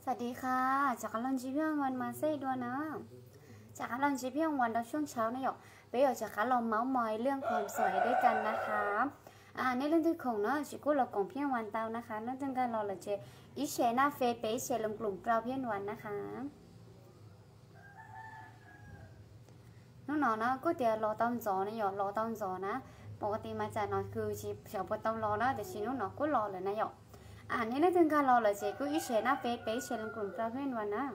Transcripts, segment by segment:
วัสดีค่ะจากการลันจีเพียงวันมาเซ่ด้วยนะจากการลันจีเพียงวันเราช่วงเช้านะหยกไปเอาจากการเราเมาส์มอยเรื่องความสวยด้วยกันนะคะในเรื่องที่ของเนาะชิคุเรากล่องเพียงวันเตานะคะนั่นจึงการเราเจอิเชน่าเฟย์ไปเชลงกลุ่มเราเพียงวันนะคะน้องๆนะก็เดี๋ยวรอต้นจอนะหยกรอต้นจอนะปกติมาจากนอนคือชีเฉาปต้นรอนะแต่ชีน้องๆก็รอเลยนะหยกนี่นั่นถึงการรอเลยเจ๊กูอิเชน่าเฟซไปเชลงกลุ่มเราเพื่อนวันนะ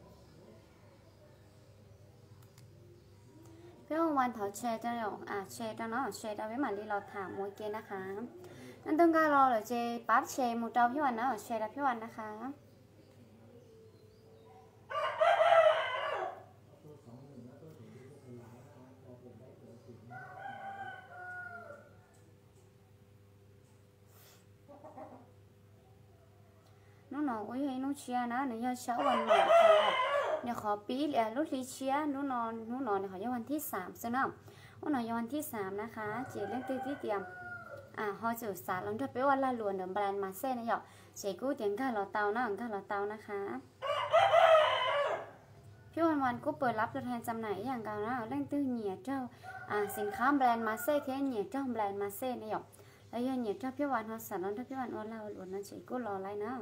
เพื่อนวันเขาแชร์จะหรอกแชร์จะเนาะแชร์เอาไว้มาลีเราถามมวยเกนะคะนั่นถึงการรอเลยเจ๊ปั๊บแชร์หมู่เราพี่วันนะแชร์เราพี่วันนะคะน้องๆอุ้ยน้องเชียนะหนูอยากเช้าวันใหม่ค่ะเนี่ยขอปีลูกลีเชียน้องเนี่ยขอวันที่3ซะเนาะน้องวันที่3นะคะเจ๊เล่นตื่นที่เตรียมฮอจุดสารลงถ้าไปวันละล้วนเดิมแบรนด์มาเซ่นะหยอกเจ๊กู้เตียงข้าหล่อเตานะข้าหล่อเตานะคะพี่วันก็เปิดรับตัวแทนจำหน่ายอย่างกันนะเล่นตื่นเหนียเจ้าสินค้าแบรนด์มาเซ่แค่เหนียเจ้าแบรนด์มาเซ่นะหยอกแล้วเหนียเจ้าพี่วันฮอสารลงถ้าพี่วันวันละล้วนนะเจ๊กู้รอไรนะ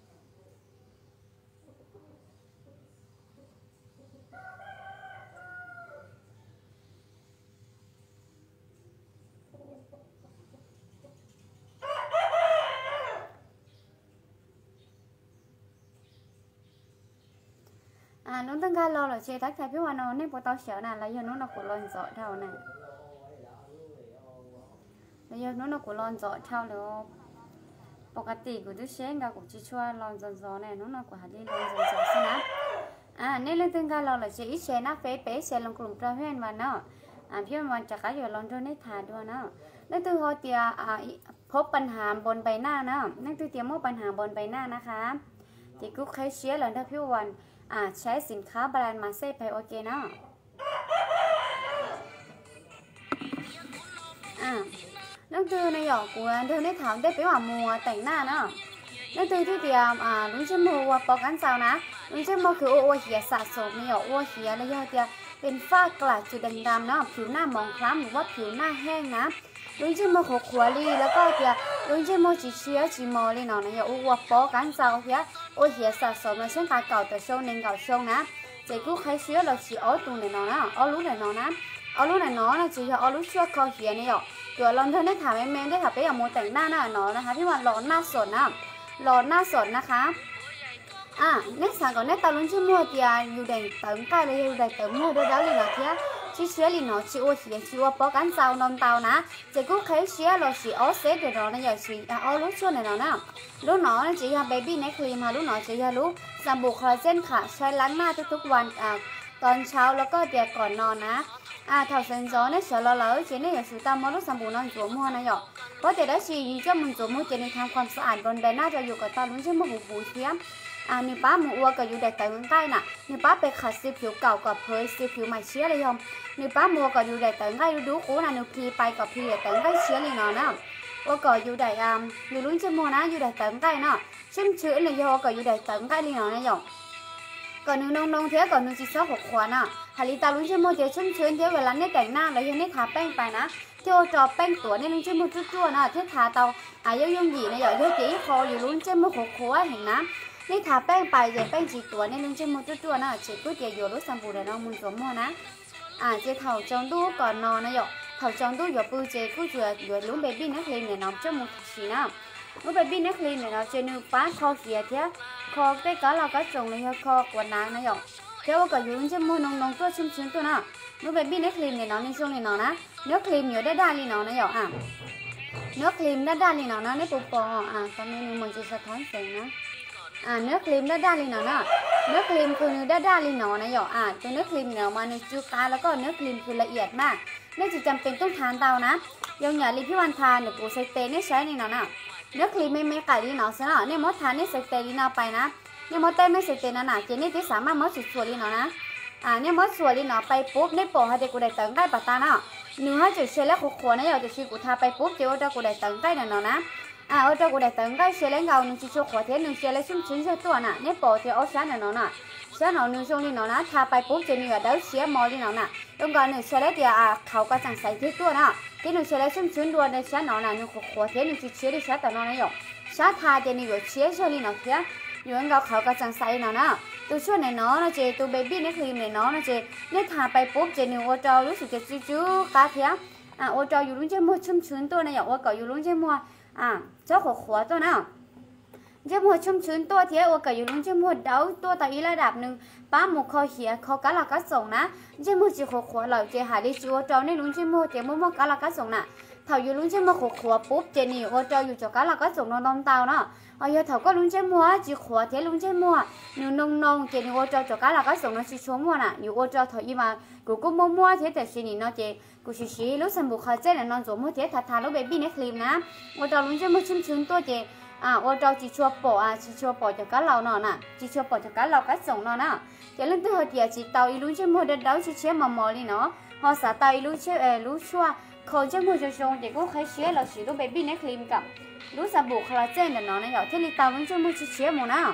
น้องตั้งการรอหรอเชทักทายพี่วานอนในปตเฉียวน่ะแล้วยน้องนักกุลอนเจาะเท่าน่ะแล้วยน้องนักกุลอนเจาะเท่าแล้วปกติกูจะเช็คกับกูจะช่วยลอนจอเนี่ยน้องนักกุหาดีลอนจอสินะในเรื่องตั้งการรอหรอเชอีเชน่าเฟซเชลงกลุ่มเพื่อนวันเนาะพี่วันจะขายอยู่ลอนโดนให้ทาด้วยเนาะแล้วตัวเขาเตียพบปัญหาบนใบหน้าเนาะนั่นตัวเตียมปัญหาบนใบหน้านะคะที่กูใครเชียร์หลังถ้าพี่วันใช้สินค้าแบรนด์มาเซ่ไปโอเคเนาะนั่นคือในหยอกกูเธอได้ถามได้ไปว่ามัวแต่งหน้าเนาะนั่นคือที่เดียมลุงเชื่อมัวปอกกันเจ้านะลุงเชื่อมัวคือโอ้เหี่ยสะสมในหยอกโอ้เหี่ยแล้วยอดเดียเป็นฝ้ากระจุดดำๆเนาะผิวหน้าหมองคล้ำหรือว่าผิวหน้าแห้งนะลุงเชื่อมัวขวลีแล้วก็เดียลุงเชื่อมัวจีเชียจีมอเลยเนาะในหยอกโอ้ปอกกันเจ้าเหี่ยโอ้เหี่ยสะสมแล้วเช่นการเก่าแต่ช่วงหนึ่งเก่าช่วงนะเจ๊กูใครเชื่อเราchỉ ở tù này nóนะở lúc này nóนะở lúc này nó là chỉ ở lúc trướcเขาเหี่ยเนี่ยตัวลอนเธอได้ถามแม่ได้ถามไปอย่างโมแต่งหน้าน่ะเนาะนะคะพี่วันหล่อหน้าสดนะหล่อหน้าสดนะคะในสายก่อนในตาลุนชื่อมัวเตียอยู่ในเติมใกล้เลยอยู่ในเติมมัวด้วยแล้วเลยเนาะเทียชี้เชื้อลินเนาะชี้โอเหี่ยชี้ว่าป้อกันเจ้านมเตานะเจ๊กูใครเชื้อเราchỉ ởเซตเดี๋ยวเราเนี่ยอย่าชี้ở lúcช่วงnày nóนะลูกหนอจีฮะเบบี้ในครีมลูกหนอจีฮะลูกสบู่คอลลาเจนค่ะใช้ล้างหน้าทุกๆวันตอนเช้าแล้วก็เดี๋ยวก่อนนอนนะถอดเส้นจอเนี่ยเฉลยเลยจีเนี่ยอย่าสูดตามมอลูกสบู่นอนจั่วมัวนะหยอกเพราะเดี๋ยวได้ชีอยู่เจ้ามันจั่วมัวจะในทำความสะอาดบนใบหน้าจะอยู่กับตาลุ้นเชื่อมัวหูเทียมนี่ป้าหมูวัวก็อยู่ในแต่ใกล้น่ะนี่ป้าไปขัดสีผิวเก่ากับเพยสีผิวใหม่เชื้อเลยยอมนี่ป้ามัวก็อยู่ในแต่ใกล้ดูคูน่ะนี่พีไปกับพีแต่ใกล้เชื้อเลยเนาะนะว่าก็อยู่ในอยู่ลุ้นเชื่อมัวนะอยู่ในแต่ใกล้เนาะชุ่มชื้นเลยโยก็อยู่ในแต่ใกล้เลยเนาะนะหยอกก่อนน้องเทียก่อนนึงจีซ่าหกขวานฮาริตาลุ้นเชื่อมัวเทียชุ่มชื้นเทียเวลาเนี่ยแต่งหน้าแล้วยังเนี่ยทาแป้งไปนะเที่ยวจอแป้งตัวเนี่ยลุ้นเชื่อมัวจุ๊ๆนะเที่ยวทาเตาย่งหยีนะหยอกเที่ยวจีคออยู่ลุ้นเชื่อมัวหกขวานเห็นนะนี่ทาแป้งไปเดี๋ยวแป้งจีตัวเนี่ยลุ้นเชื่อมัวจุ๊ๆนะเช็ดก๋วยเตี๋ยวอยู่รถสัมบูรณ์น้องมุนสวมมัวนะเจ้าเถาจงดูก่อนนอนนะหยอกเถาจงดูอยู่ปืนเจ้ากู้อยู่ลุ้นเบบี้นักเรียนเนี่ยน้องเจ้ามุนสีนะลุ้นเบบี้นักเรียนเนี่ยน้องเจ้านื้อป้าคอเขียเทียคอได้ก็เราก็จงเลยคอกวนนางนะหยอกเจ้าก็อยู่ลุ้นเชื่อมัวน้องตัวชุ่มๆตัวน่ะลุ้นเบบี้นักเรียนเนี่ยน้องในช่วงเนี่ยน้องนะเนื้อครีมอยู่ได้ลีน้องนะหยอกเนื้อครีมได้ลีน้องนะในปุ๊บปอตอนนี้มันจะสะท้อนแสงนะเนื้อครีมได้ลีน้องนะเนื้อครีมคือเนื้อได้ลีน้องนะหยอกตัวเนื้อครีมเนี่ยมาในจุกาแล้วก็เนื้อครีมคือละเอียดมากไม่จำเป็นต้องทานเตานะยงอย่ารีพี่วันทานเนี่ยปูใส่เตเนี่ยใช้นี่น้องนะเนื้อครีมไม่ไก่ลีน้องซะเนาะเนี่ยมดทานเนี่ยใส่เตลีน้องไปนะเนี่ยมดเต้ไม่ใส่เตนะเจนี่ที่สามารถมดสวยลีน้องนะเนี่ยมดสวยลีน้องไปปุ๊บเนี่ยปอให้เด็กกูได้เติมได้ปะตาเนาะหนูให้จุดเชลล์ขวดๆนะอยากจะชี้กูทาไปปุ๊บเจ้าจะกูได้เติมได้เนาะนะ ở trong cuộc đại tấn cái xe lên ngầu nương chỉ cho khóa thế nương xe lên chung cho tua nè nếu bỏ thì ở sáng này nó nè sáng nó nương xong đi nó nè thà bài bút trên nương đỡ xe mò đi nó nè trong còn nương xe lên thì khẩu cái chẳng sai thế tua nè cái nương xe lên chung đua để sáng nó nè nương khóa thế nương chỉ xe đi sáng tao nó này rồi sáng thà thì nương xe cho đi nó kia nương ngầu khẩu cái chẳng sai nó nè tôiช่วยในน้องนะเจตัวเบบี้ในครีมในน้องนะเจเนี่ยทาไปปุ๊บเจนิวโอจอรู้สึกจะจื้อๆกาเทียโอจออยู่รุ่งเจมัวชุ่มชื้นตัวนะอย่างว่าเก่าอยู่รุ่งเจมัวเจ้าขวตัวนะเจมัวชุ่มชื้นตัวเทียว่าเก่าอยู่รุ่งเจมัวเดาตัวต่ออีระดับหนึ่งป้าหมูคอเหียคอกะละกะส่งนะเจมัวจีขวหล่อเจหาดิจิโอจอในรุ่งเจมัวเทียมัวกะละกะส่งนะเท่าอยู่รุ่งเจมัวขวปุ๊บเจนิวโอจออยู่จอกะละกะส่งนอนเตาเนาะgiờ thầu có luôn chơi mua chỉ khóa thế luôn chơi mua nhiều nông chỉ nhiều ô cho cá là cá sống nó chỉ số mua nè nhiều ô cho thầu nhưng mà cũng mua thếแต่สิ่งนี้เนาะchỉ cũng chỉ lúc sản xuất khai chết là non rồi mua thế thà lúc baby này cleanนะô cho luôn chơi mua chim chimตัวchỉ ô cho chỉ cho bỏ cho cá lầu nọ nè chỉ cho bỏ cho cá lầu cá sống nọ nè chỉ lúc từ hồi chỉ tàu luôn chơi mua để đấu chỉ chế mò đi nó họ xả tàu luôn chơi luôn chua không chơi mua cho xong chỉ có khai chế là chỉ lúc baby này clean cả lúc sản xuất khai chết là nó này rồi thế thì tàu luôn chơi mua chỉ chế một nè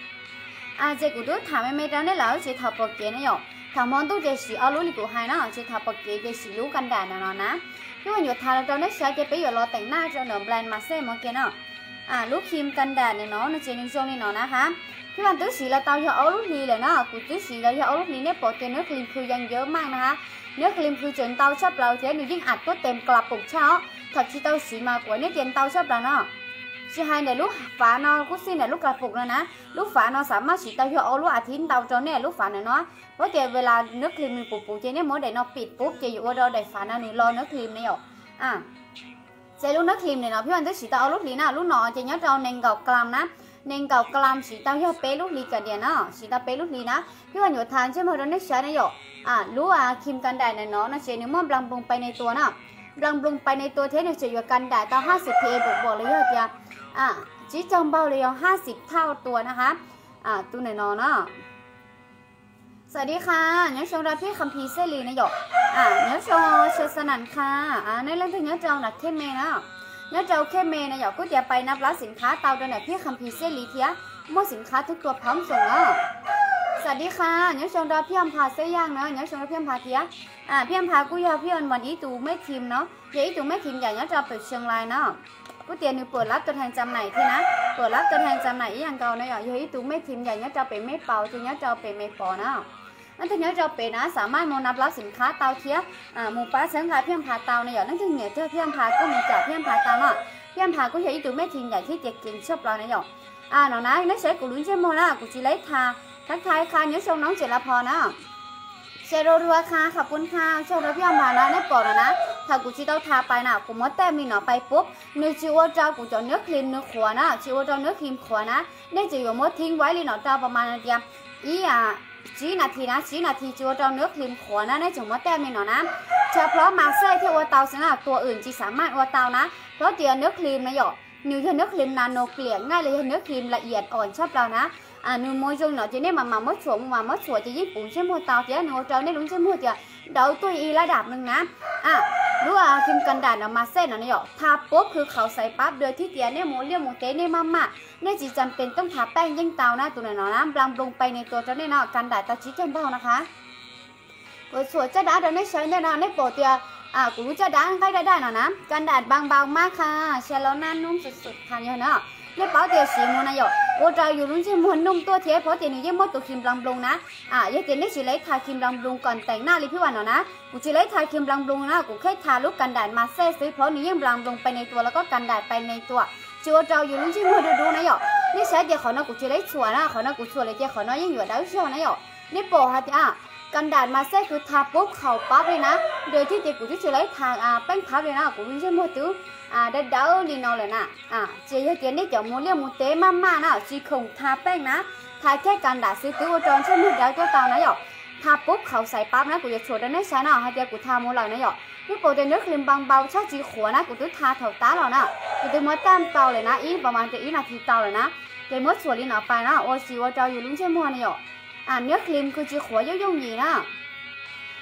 chỉ cũng đối thảm mấy trang đấy là chỉ thảo bọc kia này rồi thảm món tôi chỉ ở lúa của hai nó chỉ thảo bọc kia chỉ lúa căn đàn nó nè nhưng mà nhiều thảo là trong đấy sẽ chỉ bây giờ lo tẩy na cho nó blend mà xem món kia nó lúa kim căn đàn này nó chỉ nên trong này nó nè hả cái bạn tứ chỉ là tao cho ở lúa lì là nó của tứ chỉ là cho ở lúa lì nếu bỏ tiền nước lim khư dần dở mang nè hả nước lim khư chuyện tao sắp lâu thế nếu dính ạt có tem cọp bụng cháo thật chỉ tao chỉ mà của nếu tiền tao sắp là nó chỉ hai này lúc phá nó cũng xin này lúc cọp bụng rồi nè lúc phá nó sắm mà chỉ tao cho ở lúa thính tao cho này lúc phá này nóเพราะเวลาเนื้อครีมมันปูเจเนี่ยมดได้นอปิดปุ๊บจะอยู่ว่าเราได้ฝาหน้านี่รอเนื้อครีมเนี่ยเจลูกเนื้อครีมเนี่ยเนาะพี่วันจะสีตาเอาลูกลีน่ะลูกหนอจะย้อนเราเน่งเก่ากลามนะเน่งเก่ากลามสีตาเยอะเป๊ะลูกลีกันเดียนะสีตาเป๊ะลูกลีนะพี่วันอยู่ทานใช่ไหมเราเนื้อใช้เนี่ยรู้ครีมกันแดดเนี่ยเนาะนะเจเนี่ยมันบลังปรุงไปในตัวนะบลังปรุงไปในตัวเทเนี่ยจะอยู่กันแดดตา50 PA บอกเลยเยอะจ้ะจีจอมเบาเลย50 เท่าตัวนะคะตัวไหนเนาะนะสวัสดีค่ะเนี่ยชงราพี่คัมพีเซรีนะหยกเนี่ยชงเชสนันค่ะในเรื่องที่เนี่ยจองหนักเข้มเมนะเนี่ยจองเข้มเมนะหยกก็จะไปนับร้านสินค้าเตาตัวไหนพี่คัมพีเซรีเทียมั่วสินค้าทุกตัวพร้อมส่งเนาะสวัสดีค่ะเนี่ยชงราพี่อัมพาเซย่างเนาะเนี่ยชงราพี่อัมพาเทียพี่อัมพากูยาพี่อันวันอีตูไม่ทิมเนาะเดี๋ยวอีตูไม่ทิมใหญ่เนี่ยจะเปิดเชียงรายเนาะกูเตียนอยู่เปิดรับตัวแทนจำไหนที่นะเปิดรับตัวแทนจำไหนอย่างเก่าเนาะอย่างอีตูไม่ทิมใหญ่เนี่ยจะเป็นไม่เป่าทีเนี่ยจะเป็นไม่ปอเนาะนั่นถึงจะเป็นนะสามารถนับรับสินค้าเตาเทียหมูปลาเชิงขายเพียงพาเตาในอย่างนั่นถึงเนี่ยเจ้าเพียงพาก็มีจ่าเพียงพาเตาเนาะเพียงพาก็ใช้ตัวแม่ทีมใหญ่ที่เจ็กกินชอบเราในอย่างเนาะนะนั่นใช้กุลุ้นเช่นโมนะกุจิเล็กทาทักทายค่ะเนี่ยชงน้องเจริญพรนะเชโรรัวค่ะขอบคุณค่ะชงเราเพียงพานะได้ปอดนะถ้ากุจิเต้าทาไปนะกูมดแต่มีหน่อไปปุ๊บเนื้อจิวเจ้ากูจะเนื้อครีมเนื้อขวนะจิวเจ้าเนื้อครีมขวนะได้จะอยู่มดทิ้งไว้เลยหน่อเจ้าประมาณเดียวจีนาทีนะจีนาทีจิวเจ้าเนื้อครีมขวนะได้จะมดแต่มีหน่อนะเฉพาะมาเซ่ที่วัวเตาสินะตัวอื่นจีสามารถวัวเตานะเพราะเดียวเนื้อครีมนะหยอกนิวเนื้อครีมนาโนเกลี่ยง่ายเลยเนื้อครีมละเอียดอ่อนชอบเรานะนูมวยจงเนาะจะเนี่ยมามดสวมมดสวยจะญี่ปุ่นใช่ไหมเตาเจ้านูเจ้าเนี่ยลุงใช่ไหมเจ้าเดาตัวอีระดับหนึ่งนะรู้ว่าครีมกันแดดเอามาเส้นนะหยอกทาปุ๊บคือเขาใส่ปั๊บโดยที่เดียวเนี่ยโมเลี้ยโมเต้เนี่ยมาเนี่ยจีจำเป็นต้องทาแป้งยิ่งเตานะตัวไหนเนาะนะบลังลงไปในตัวเจ้าเนี่ยเนาะกันแดดตาชี้จนเบานะคะสวยจะด่าเดี๋ยวเนี่ยใช้เนี่ยเนาะเนี่ยโปรเตียกูรู้จะด่าใกล้ได้เนาะนะกันแดดบางเบามากค่ะเชลล์หน้านุ่มสุดๆค่ะเนี่ยเนาะเนี่ยเป๋าเตียสีมูนะหยอกโอ้ใจอยู่รุ่นที่มันนุ่มตัวเทียเพราะเตียนี่ยังมดตัวครีมบลังลงนะยังเตียนี่จีเล็กทาครีมบลังลงก่อนแต่งหน้าเลยพี่วันเนาะนะกูจีเล็กทาครีมบลังลงนะกูแค่ทาลูกกันแดดมาเซ่ซื้อเพราะนี่ยังบลังลงไปในตัวแล้วก็กันแดดไปในตัวจิวเจ้าอยู่รุ่นที่มันดูนะหยอกนี่ใช้เดียวขอนะกูจีเล็กชัวนะขอนะกูชัวเลยเดียวขอนะยังอยู่ดาวเชียวนะหยอกนี่โปรฮะที่กันแดดมาเซ่คือทาปุ๊บเข่าปั๊บเลยนะโดยที่เด็กกูจะใช้ทาแป้งพับเลยนะกูรู้ใช่ไหมตื้อได้เดาลีนอเลยนะเจียเจียนี่จะมูเลี้ยมูเต้มานะจีคงทาแป้งนะทาแค่กันแดดซื้อตื้อจอนใช่ไหมเดาตัวเตานะหยอกทาปุ๊บเข่าใส่ปั๊บนะกูจะโชว์ได้ในใช้นะฮะเดี๋ยวกูทามูหลังนะหยอกนี่โปรตีนเนื้อครีมบางเบาชาจีขัวนะกูตื้อทาเถาตาหรอนะกูตื้อมัดแต้มเตาเลยนะอีประมาณจะอีนาทีเตาเลยนะเดี๋ยวมัดส่วนลีนอไปนะโอ้ชีว่าเจ้าอยู่ลุงใช่ไหมนะหยอกเนื้อครีมคือจีขัวยุ่งยีนะ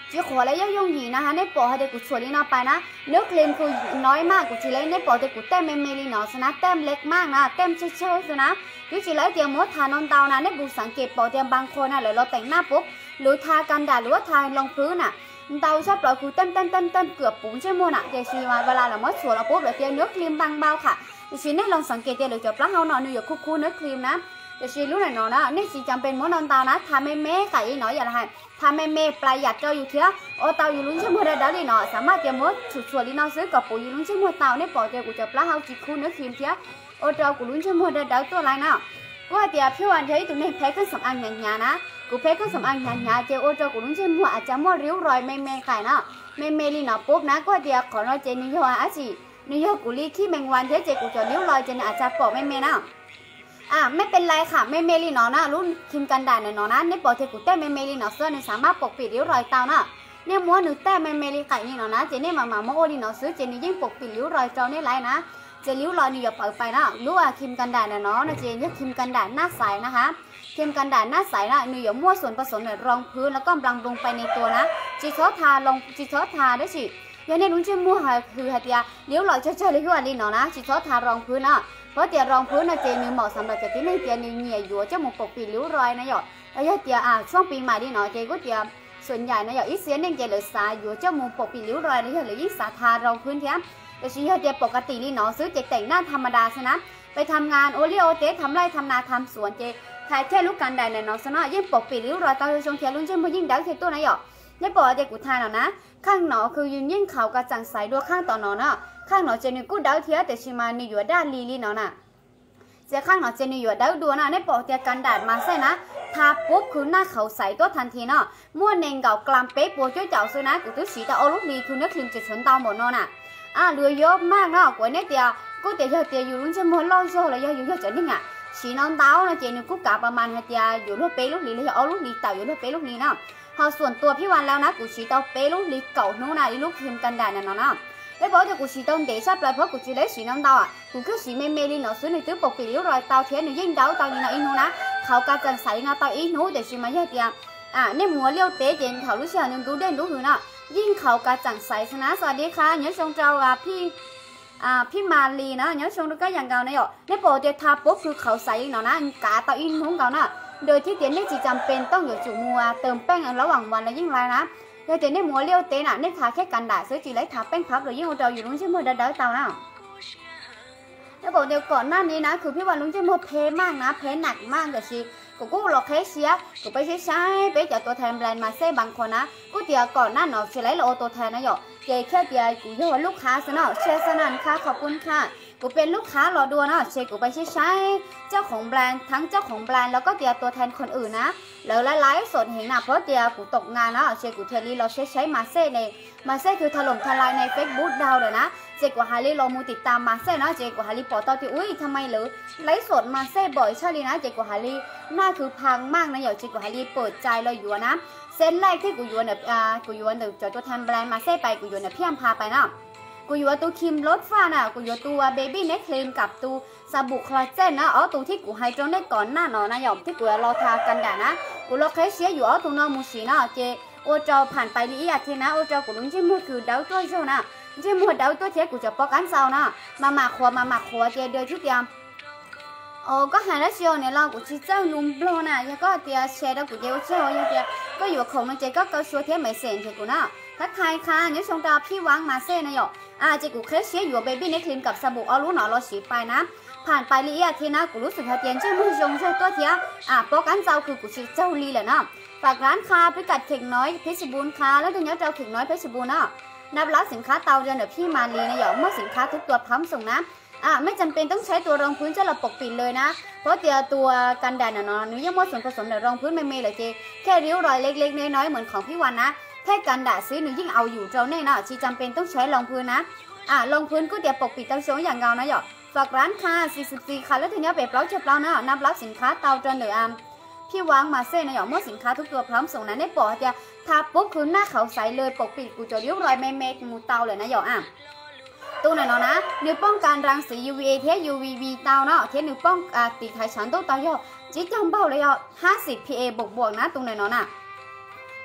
จีขอแล้วย่งหยีนะคะในปอให้เด็กกูชวนลีนอไปนะเนื้อครีมคือน้อยมากกูจีเลยในปอเด็กกูเต้มเมลีนอสนะเต้มเล็กมากนะเต้มเชี่ยวๆนะยูจีเลยเตรียมมดทานอนเตานะในบูสังเกตปอเตรียมบางคนนะเลยเราแต่งหน้าปุ๊บหรือทากันแดดหรือว่าทารองพื้นน่ะเตาชอบปล่อยกูเต้มเกือบปุ๋งใช่ไหมน่ะเดี๋ยวชีมาเวลาเรามดสวนเราปุ๊บเราเตรียมเนื้อครีมบางเบาค่ะเดี๋ยวชีเนี่ยลองสังเกตเดี๋ยวเราจะปลั๊กเอาหน่อยอยู่คู่เนื้อครีมนะเดี๋ยวชีรู้หน่อยนะนี่ชีจำเป็นมดนอนเตานะทาเมไก่หน่อยอย่าละให้ทาเมปลายหยัดเจ้าอยู่เถอะโอเตาอยู่ลุ้นใช่ไหมได้แล้วลีเนาะสามารถเตรียมมดชวนลีเนาะซื้อกับปุ๋ยอยู่ลุ้นใช่ไหมเตาเนี่ยปล่อยเดี๋ยวกูจะปลั๊กเอาจีคู่เนื้อครีมเถอะโอเตากูลุ้นใช่ไหมได้แล้วตัวไรเนาะว่าเดี๋ยวพี่วันเฮ้ยตัวนี้แพ้เครื่องสำอางหยาๆนะกูแพ้เครื่องสำอางหยาๆเจ้าโอเตากูลุ้นใช่ไหมอาจจะมั่วริ้วรอยเมไก่เนาะเมลีเนาะปุ๊บนะก็เดี๋ยวขอเราเจนิยอาจีนิยกูรีขี้แมงวันเฮ้ยเจ้ากูจะริ้วรอยเจนอาจจะปอกเมเนาะไม่เป็นไรค่ะเมลีเนาะนะรุ่นคิมกันได้เนาะนะในปอเทกูแต่เมลีเนาะเสื้อในสามารถปกปิดริ้วรอยเตาเนาะเนี่ยมัวหนูแต่เมลีไก่นี่เนาะนะเจนี่มาโมโอลีเนาะซื้อเจนี่ยิ่งปกปิดริ้วรอยเตาเนี่ยไรนะเจริ้วรอยนี่อย่าเปิดไปนะรู้ว่าคิมกันได้เนาะนะเจนี่คิมกันได้หน้าใสนะคะคิมกันได้หน้าใสนะหนูอย่ามั่วส่วนผสมเนี่ยรองพื้นแล้วก็บางลงไปในตัวนะจีซอทาลงจีซอทาได้สิอย่างนี้ลุ้นจะมั่วคือหัดยาริ้วรอยเฉยๆเลยคือว่าลีเนาะนะจีซอทารองพื้นนะเพราะเดี๋ยวรองพื้นนะเจนี่เหมาะสำหรับจะที่ไม่เจนี่เหนียอยู่จะมุกปกปิดริ้วรอยนะหยอดแล้วเดี๋ยวช่วงปีใหม่ดีเนาะเจก็เดี๋ยวส่วนใหญ่นะหยอดอีเสียนเองเจเลยสายอยู่จะมุกปกปิดริ้วรอยนะหยอดเลยยิ่งสาทารองพื้นเทียมแต่ชีเดียปกติลีเนาะซื้อเจแต่งหน้าธรรมดาซะนะไปทำงานโอเลี้ยวเจทำไร่ทำนาทำสวนเจขายแค่ลูกกันได้เนาะซะเนาะยิ่งปกปิดริ้วรอยตาชงเทียลุ้นเจมันยิ่งดังเทียตัวนะหยอดในปกติกูทานเนาะนะข้างหนอคือยืนยิ่งเขากระจังใสด้วยข้างต่อเนาะข้างหนอเจนี่กูดังเทียแต่ชิมานี่อยู่ด้านลีเนาะน่ะเจ้าข้างหนอเจนี่อยู่ดังดูนะในปกติกันแดดมาใส่นะทาปุ๊บคือหน้าเขาใสตัวทันทีเนาะม้วนเน่งเก่ากลามเป๊ะปัวจ้อยเจ้าซื้อนะกูตู้สีตาโอลูกนี้คือเนื้อครีมจะชนเตาหมดเนาะน่ะเรือเยอะมากเนาะกว่านี้เดียวกูเดี๋ยวอยู่ลุ้นจะม้วนลอยโซ่เลยอยู่เยอะจังนี่ไงสีน้องเต้านะเจนี่กูกะประมาณเดียวอยู่ลูกเป๊ะลูกนี้เลยเอาลูกนี้เต่าอยู่ลูกเป๊ะลูกนี้เนาะพอส่วนตัวพี่วันแล้วนะกูสีเต้าเป๊ะลูกนี้เก่าโน่นน่ะลูกครีมกันแดดเนาะแล้วบอกจะกูสีเต้าเดชไปเพราะกูจะเล่สีน้องเต้ากูก็สีเมลีเนาะซื้อในตู้ปกปิดริ้วรอยเต้าเทียนในยิ่งเต้านี่นะอีนู้นะเขากะจังใสงาเต้าอีนู้เดี๋ยวสีมาเยอะเดียวเนี่ยมัวเลี้ยวเตะเจนเขาลูกเชียร์ยังดูเด่นดูหือเนาะยิ่งเขากะจังใสชนะสวัสดีค่ะเนื้อชงเจ้าพี่มาลีนะเนื้อชงก็อย่างเก่าเนี่ยในโปรเจกต์ทาปุ๊บคือเขาใสเนาะนะกะเต้าอีนู้เก่าเนาะโดยที่เตียนนี่จีจำเป็นต้องอยู่จุมัวเติมแป้งระหว่างวันและยิ่งไรนะโดยเตียนนี่มัวเลี้ยวเตะน่ะนี่ทาแค่กันแดดซื้อจีเล็กทาแป้งพับหรือยิ่งเราอยู่ลุ้นเชื่อมือเด้อเตาเนาะแล้วบอกเดี๋ยวก่อนหน้านี้นะคือพี่วันลุ้นเชื่อมือเพมากนะเพหนักมากแต่ชีกูหลอกแค่เสียกูไปใช้ไปจากตัวแทนแบรนด์มาเซ่บางคนนะกูเดี๋ยวก่อนหน้าเนาะใช้ไรเราตัวแทนนะหยอกเจแค่เดียวกูยอดลูกค้าซะเนาะเชื่อสนั่นค่ะขอบคุณค่ะกูเป็นลูกค้ารอดูเนาะเชกูไปใช้เจ้าของแบรนด์ทั้งเจ้าของแบรนด์แล้วก็เดียวตัวแทนคนอื่นนะแล้วไลฟ์สดเห็นนะเพราะเดียวกูตกงานเนาะเชกูเทลีเราใช้มาเซ่ในมาเซ่คือถล่มทลายใน Facebook ดาวเลยนะเจกูฮาริเรามูติดตามมาเซ่นะเจกูฮาริปอตอที่อุ้ยทำไมหรือไลฟ์สดมาเซ่บ่อยใช่เลยนะเจกูฮาริน่าคือพังมากนะอย่าเจกูฮาริเปิดใจเลยอยู่นะเส้นแรกที่กูอยู่เนี่ยกูอยู่เนี่ยจอตัวแทนแบรนด์มาเซ่ไปกูอยู่เนี่ยพี่อัมพาไปนะกูอยู่ตัวครีมลดฝ้าน่ะกูอยู่ตัวเบบี้เน็ตครีมกับตัวสบู่คอลลาเจนนะตัวที่กูให้ตรงได้ก่อนหน้าเนาะนะหยอกที่กูรอทากันแดดนะกูรอแค่เสียอยู่ตรงนอมูสีนะเจโอจอผ่านไปนี่อาทิตย์นะโอจอกูลุ้นจิ้มมือคือเดาตัวโจนะจิ้มมือเดาตัวเทียกูจะป้องกันเศร้านะมาหมักขัวเจเดือดที่เดียวก็หายแล้วเชียวเนี่ยเรากูชี้เจ้าลุมโบน่ะยังก็เดียวแชร์แล้วกูเดียวเชียวยังเดียวก็อยู่ของมันเจก็เกาชัวเทียไม่เสียนเทียกูนะถ้าใครค่ะเนี่ยชงดาวพี่วางมาเซ่นะหยอกเจกูเคยเชียอยู่เบบี้ในครีมกับสบู่เอารู้หนอเราสีไปนะผ่านไปลีอาทีนะกูรู้สึกเตียนจิ้มมือชงใช่ตัวเทียป้องกันเจ้าคือกูชี้เจ้าลีแหละนะฝากร้านค้าพิกัดเข่งน้อยเพชรบูรณ์ค้าแล้วเดี๋ยวเจ้าเข่งน้อยเพชรบูรณ์นะนับรับสินค้าเตาเดือนเดี๋ยวพี่มาลีนะหยอกเมื่อสินค้าทุกตัวพร้อมส่งนะไม่จำเป็นต้องใช้ตัวรองพื้นจะเราปกปิดเลยนะเพราะตัวกันแดดเนาะหนูยังมดส่วนผสมในรองพื้นไม่เลยเจแค่ริ้วรอยเล็กๆน้อยๆเหมือนของพี่วันนะแค่กันแดดซื้อหนูยิ่งเอาอยู่เจ้าแน่นะชีจำเป็นต้องใช้รองพื้นนะรองพื้นก็เดี๋ยวปกปิดตั้งโชว์อย่างเงานะหยอกฝากร้านค่ะ44ค่ะแล้วทีนี้เปล่าเจ็บเปล่านะนับรับสินค้าเตาจนเหลือพี่วางมาเซ่นะหยอกเมื่อสินค้าทุกตัวพร้อมส่งนะในปอจะทาปุ๊บคือหน้าเขาใสเลยปกปิดกูจะริ้วรอยเมฆมูเตาเลยนะหยอกตู้ไหนเนาะนะนิ้วป้องกันรังสี UVA เทีย UVB เตาเนาะเทียนิ้วป้องตีไขฉันตู้เตาย่อจิ๊กจำเบ้าเลยย่อ50 PA บวกนะตรงไหนเนาะนะ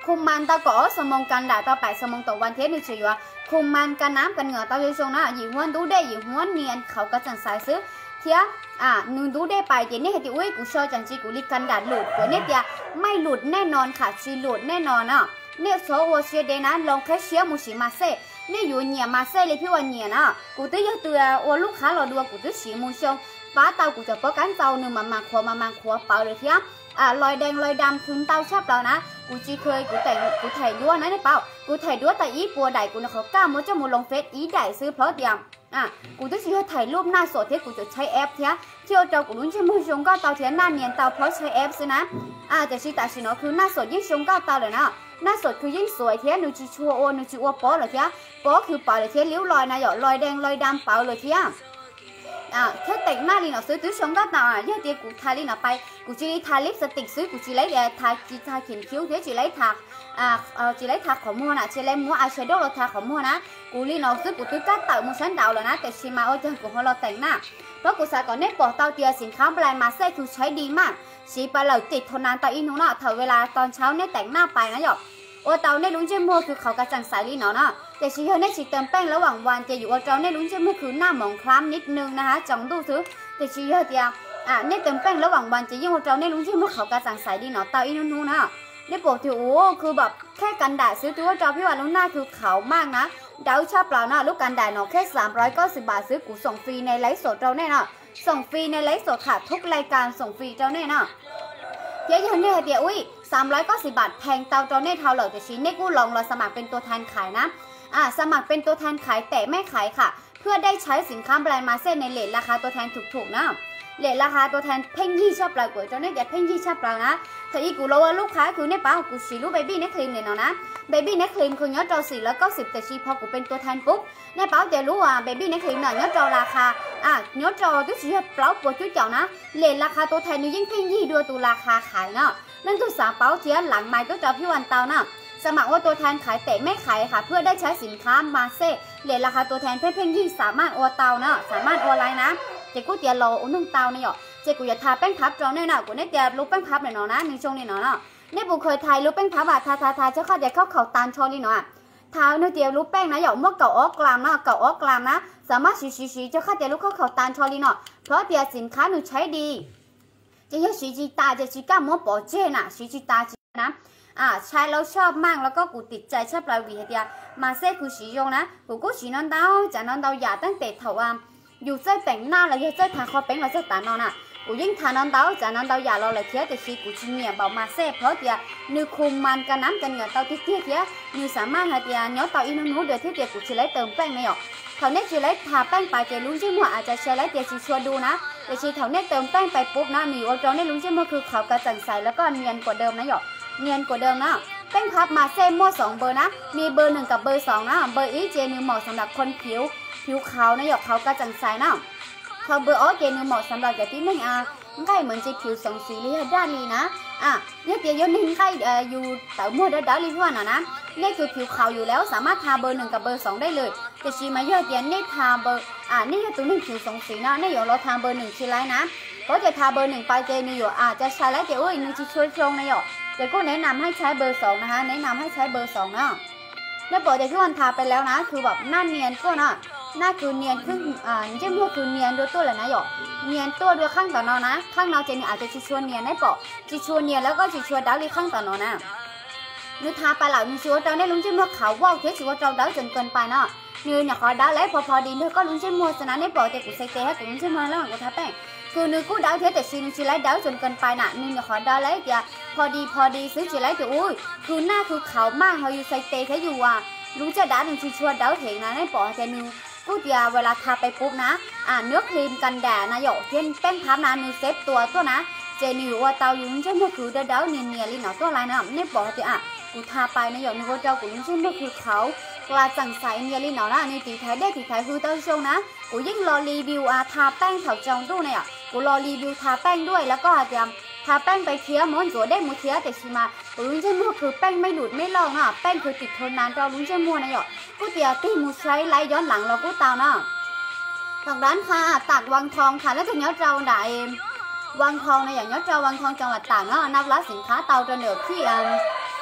คุมมันตาก่อสมองกันด่าตาไปสมองตะวันเทสนึกเฉยว่าคุมมันกันน้ำกันเหงื่อตาเยอะชงนะหญิงห้วนดูได้หญิงห้วนเนียนเขาก็จังสายซื้อเทียนึงดูได้ไปเดี๋ยวนี้เหตุอุ้ยกูชอบจังจีกูรีกันด่าหลุดกว่าเนี่ยเดียไม่หลุดแน่นอนค่ะชีหลุดแน่นอนอ่ะเนี่ยโซ่วัวเชียเดนะลองแค่เชียมุชิมาเซ่เนี่ยอยู่เหนียมาเซ่เลยพี่ว่าเหนียนะกูตื้อเยอะตัวว่าลูกค้าเราดูกูตื้อฉีมุชงป้าเตากูจะป้อกันเตาหนึ่งมาขวเปล่าเลยเทียลอยแดงลอยดำคืนเตาชอบเรานะกูจีเคยกูถ่ายด้วยนะเนี่ยเปล่ากูถ่ายด้วยแต่อีปัวใดกูนะเขากล้ามันจะมูลงเฟซอีใดซื้อเพราะเดียมกูจะซื้อถ่ายรูปหน้าสดเทียกูจะใช้แอปเทียเที่ยวเจ้ากูลุ้นใช้มือชงก็เตาเทียหน้าเนียนเตาเพราะใช้แอปซื้อนะแต่ชีแต่ชีเนาะคือหน้าสดยิ่งชงก็เตาเลยนะหน้าสดคือยิ่งสวยเทียนูจีชัวโอนูจีอัวป้อเลยเทียป้อคือเปล่าเลยเทียลิ้วลอยนะหยอดลอยแดงลอยดำเปล่าเลยเทียแค่แต่งหน้าลีเนาะซื้อตู้ชงก็ต่างเยอะเดียวกูทาลีเนาะไปกูจีทาลิปสติกซื้อกูจีไล่ทาเขียนคิ้วเดี๋ยวจีไล่ทาจีไล่ทาของมัวนะจีไล่มัวอายแชโดว์เราทาของมัวนะกูลีเนาะซื้อกูตื้อกัดเต่ามัวชั้นดาวแล้วนะแต่ชิมาโอ้จังกูเราแต่งหน้าเพราะกูสายก่อนเนี่ยปอกเตาเตียสินค้าแบรนด์มาเซ่คือใช้ดีมากชีไปเลยติดทนนานต่ออีนู้นเนาะถ้าเวลาตอนเช้าเนี่ยแต่งหน้าไปนะหยอกโอเตาเนี่ยลุ้นเจมัวคือเขากระจังสายลีเนาะแต่ชีเฮเนี่ยชีเติมแป้งระหว่างวันจะอยู่โอเตาเนี่ยลุ้นเจมัวคือหน้าหมองคล้ำนิดนึงนะคะจังดูซื้อแต่ชีเฮเดียเนี่ยเติมแป้งระหว่างวันจะยิ่งโอเตาเนี่ยลุ้นเจมัวเขากระจังสายลีเนาะเตาอีนู้นนะเนี่ยปกติโอ้คือแบบแค่กันแดดซื้อตัวโอเตาพี่ว่าลุ้นหน้าคือเขามากนะเดาชอบเปล่านะลูกกันแดดเนาะแค่390 บาทซื้อกูส่งฟรีในไลฟ์สดเราเนี่ยเนาะส่งฟรีในไลฟ์สดค่ะทุกรายการส่งฟรีเจ้าเนี่ยเนาะเดี๋ยวเนี่ยเดี๋ยวอุ้ย390 บาทแพงเตาเจ้าเนี่ยเท่าเหล่าจะชี้เนี่ยกูลองเราสมัครเป็นตัวแทนขายนะสมัครเป็นตัวแทนขายแต่ไม่ขายค่ะเพื่อได้ใช้สินค้าแบรนด์มาเซ่ในเลทราคาตัวแทนถูกๆนะเลทราคาตัวแทนเพ่งยี่ชอบเปล่ากูเจ้าเนี่ยเดี๋ยวเพ่งยี่ชอบเปล่านะถ้าอีกูรู้ว่าลูกค้าคือเนี่ยป้ากูชี้รู้เบบี้เนี่ยครีมเนี่ยเนาะนะเบบี้เนี่ยครีมคือเนื้อจอ490แต่ชีพอกูเป็นตัวแทนปุ๊บเนี่ยป้าจะรู้ว่าเบบี้เนี่ยครีมเนาะเนื้อจอราคาเนื้อจอตัวชี้เปล่าปวดจุดเจ้านะเลทราคาตัวแทนนี่ยิ่งเพ่งยี่ด้วยตัวราคาขายเนาะนั่นคือ3 เป้าเทียหลังไม้ก็จะพี่วันเตาเนาะสมัครว่าตัวแทนขายแต่ไม่ขายค่ะเพื่อได้ใช้สินค้ามาเซ่เลทราคาตัวแทนเพ่งยี่สามารถอวเตาเนาะสามารถออนไลน์นะเจ๊กูเตียรออุ้งเตาเนี่ยเจ๊กูอยากทาแป้งพับจอเนี่ยนะกูเนี่ยเตียรูปแป้งพับเนี่ยเนาะนะหนึ่งช่วงเนี่ยเนาะเนี่ยบุเคยทายรูปแป้งพับทาเจ้าข้าจะเข้าเขาตานชอนี่เนาะทาเนี่ยเตียรูปแป้งนะหยอกเมื่อเก่าออกกลามนะเก่าออกกลามนะสามารถชี้เจ้าข้าจะรูปเข้าเขาตานชอนี่เนาะเพราะเตียสินค้าหนูใช้ดีจะยังชี้จีตาจะชี้ก้ามมอปอเจน่ะชี้จีตานะใช้แล้วชอบมากแล้วก็กูติดใจชอบเราวีเดียมาเซ่กูชี้ยงนะกูชี้นอนดาวจะนอนดาวอย่าตั้งแต่เถาอยู่ใจแต่งหน้าแล้วยังใจทาคอเป็นแล้วใจตานอนอ่ะกูยิ่งทานอนดาวจะนอนดาวอย่าเราเลยเทียแต่ชีกูชี้เนี่ยบอกมาเซ่เพราะเดียนึกคุมมันกันน้ำกันเหงื่อเตาที่เทียนึกสามารถหาเดียเนาะเตาอีนู้นเดือดที่เดียกูชี้ไล่เติมแป้งไม่หรอกเขาเนี่ยชี้ไล่ทาแป้งไปเจลุ้นใช่ไหมอาจจะใช้ไล่เดียชี้ชัวดูนะแต่ชีเขาเนี่ยเติมแป้งไปปุ๊บนะมีโอจอเนี่ยลุ้นใช่ไหมคือเขากระจังใสแล้วก็เนียนกว่าเดิมนะหรอกเนียนกว่าเดิมนะแป้งพับมาเซ่มั่ว2 เบอร์นะมีเบอร์ 1กับเบอร์ 2นะเบอร์อีเจนึงเหมาะสำหรับคนผิวขาวนะหรอกเขากระจังใสนะเขาเบอร์ออเจนึงเหมาะสำหรับอย่างที่1ใกล้เหมือนจะผิว2 สีเลยด้านนี้นะเนี่ยเดี๋ยวนี้ใกล้อยู่แต่มั่วเดาลิฟว่านะนี่คือผิวขาวอยู่แล้วสามารถทาเบอร์ 1กับเบอร์ 2ได้เลยแต่ชีมาเยอะเดี๋ยวนี่ทาเบอร์นี่คือตัวนึงผิว2 สีนะนี่อยู่เราทาเบอร์ 1ชี้ไลนะก็จะทาเบอร์ 1ไปเจนี่อยู่จะใช้แล้วเดี๋ยวนึงจะช่วยชงนะหยอกเดี๋ยวก็แนะนำให้ใช้เบอร์ 2นะคะแนะนำให้ใช้เบอร์ 2นะแล้วบอกเดี๋ยวพี่วันทาไปแล้วนะคือแบบหน้าเนียนก็นะหน้าคือเนียนขึ้นเจ้าพวกคือเนียนด้วยตัวเลยนะหยอกเนียนตัวด้วยข้างต่อนอนะข้างนอเจนี่อาจจะชิชวนเนียนได้ปะชิชวนเนียนแล้วก็ชิชวนดาวลีข้างต่อนอนะนึกทาไปหลังนึกชัวเราได้ลุ้นเจ้าพวกเขาว่าวเทชัวเราดาวจนเกินไปเนาะนึกอยากขอดาวแล้วพอดีนึกก็ลุ้นเจ้ามัวสนะได้ปะแต่กูใส่เตะให้กูลุ้นเจ้ามัวแล้วกูทาแป้งคือนึกกูดาวเทแต่ชีนึกชีไล่ดาวจนเกินไปน่ะนึกอยากขอดาวแล้วอย่าพอดีซื้อชีไล่แต่อุ้ยคือหน้าคือเขามากเขาอยู่ใส่เตะแค่อยู่รู้จะดาวนึกชิชวนดาวเถงนะได้ปะแต่นึกกูเดียเวลาทาไปปุ๊บนะเนื้อครีมกันแดดนะหยอกเทียนแป้งพับนะนึกเซฟตัวนะเจนิวว่าเตาอยู่ใช่ไหมคือเดาเนียนลินตัวอะไรนะเนี่ยบอกที่กูทาไปนะหยอกนึกว่าเจ้ากูใช่ไหมคือเขากลาจังใสเนียลินนะนี่ตีไทยได้ตีไทยคือเต้าชงนะกูยิ่งรอรีวิวทาแป้งแถวจองตู้เนี่ยกูรอรีวิวทาแป้งด้วยแล้วก็เตรียมทาแป้งไปเทียม้วนตัวได้มือเทียแต่ชิมากูรู้ใช่ไหมคือแป้งไม่หลุดไม่ลอกแป้งคือติดทนนานเรารู้ใช่ไหมนะหยอกกูเตียตีมือใช้ไล่ย้อนหลังเรากูเตาเนาะทางร้านค่ะตากวังทองค่ะแล้วจะเนื้อเราได้วังทองในอย่างเนื้อเราวังทองจังหวัดตากเนาะนับร้านสินค้าเตาจนเดือดที่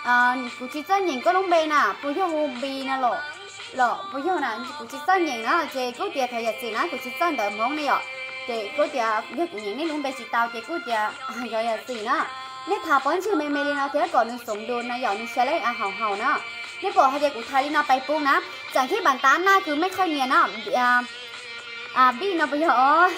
กูchỉ cho nhìn có đúng bên à bây giờ vô bì nè lọ bây giờ nèกูchỉ cho nhìn nó chị cứ tiệt thời gian nóกูchỉ cho đợi món này ạ chị cứ tiệt giờกูnhìn này đúng bên chị tao chị cứ tiệt rồi là gì nữa nếu thà bón chứ mày đi nào thế còn nó sống đồn này giờ nó sẽ lấy hỏng nữa nếu bỏ hai giờกูthay đi nóไปปุ๊บนะจากที่บันตาหน้าคือไม่ค่อยเนียนนะบี้nó bây giờ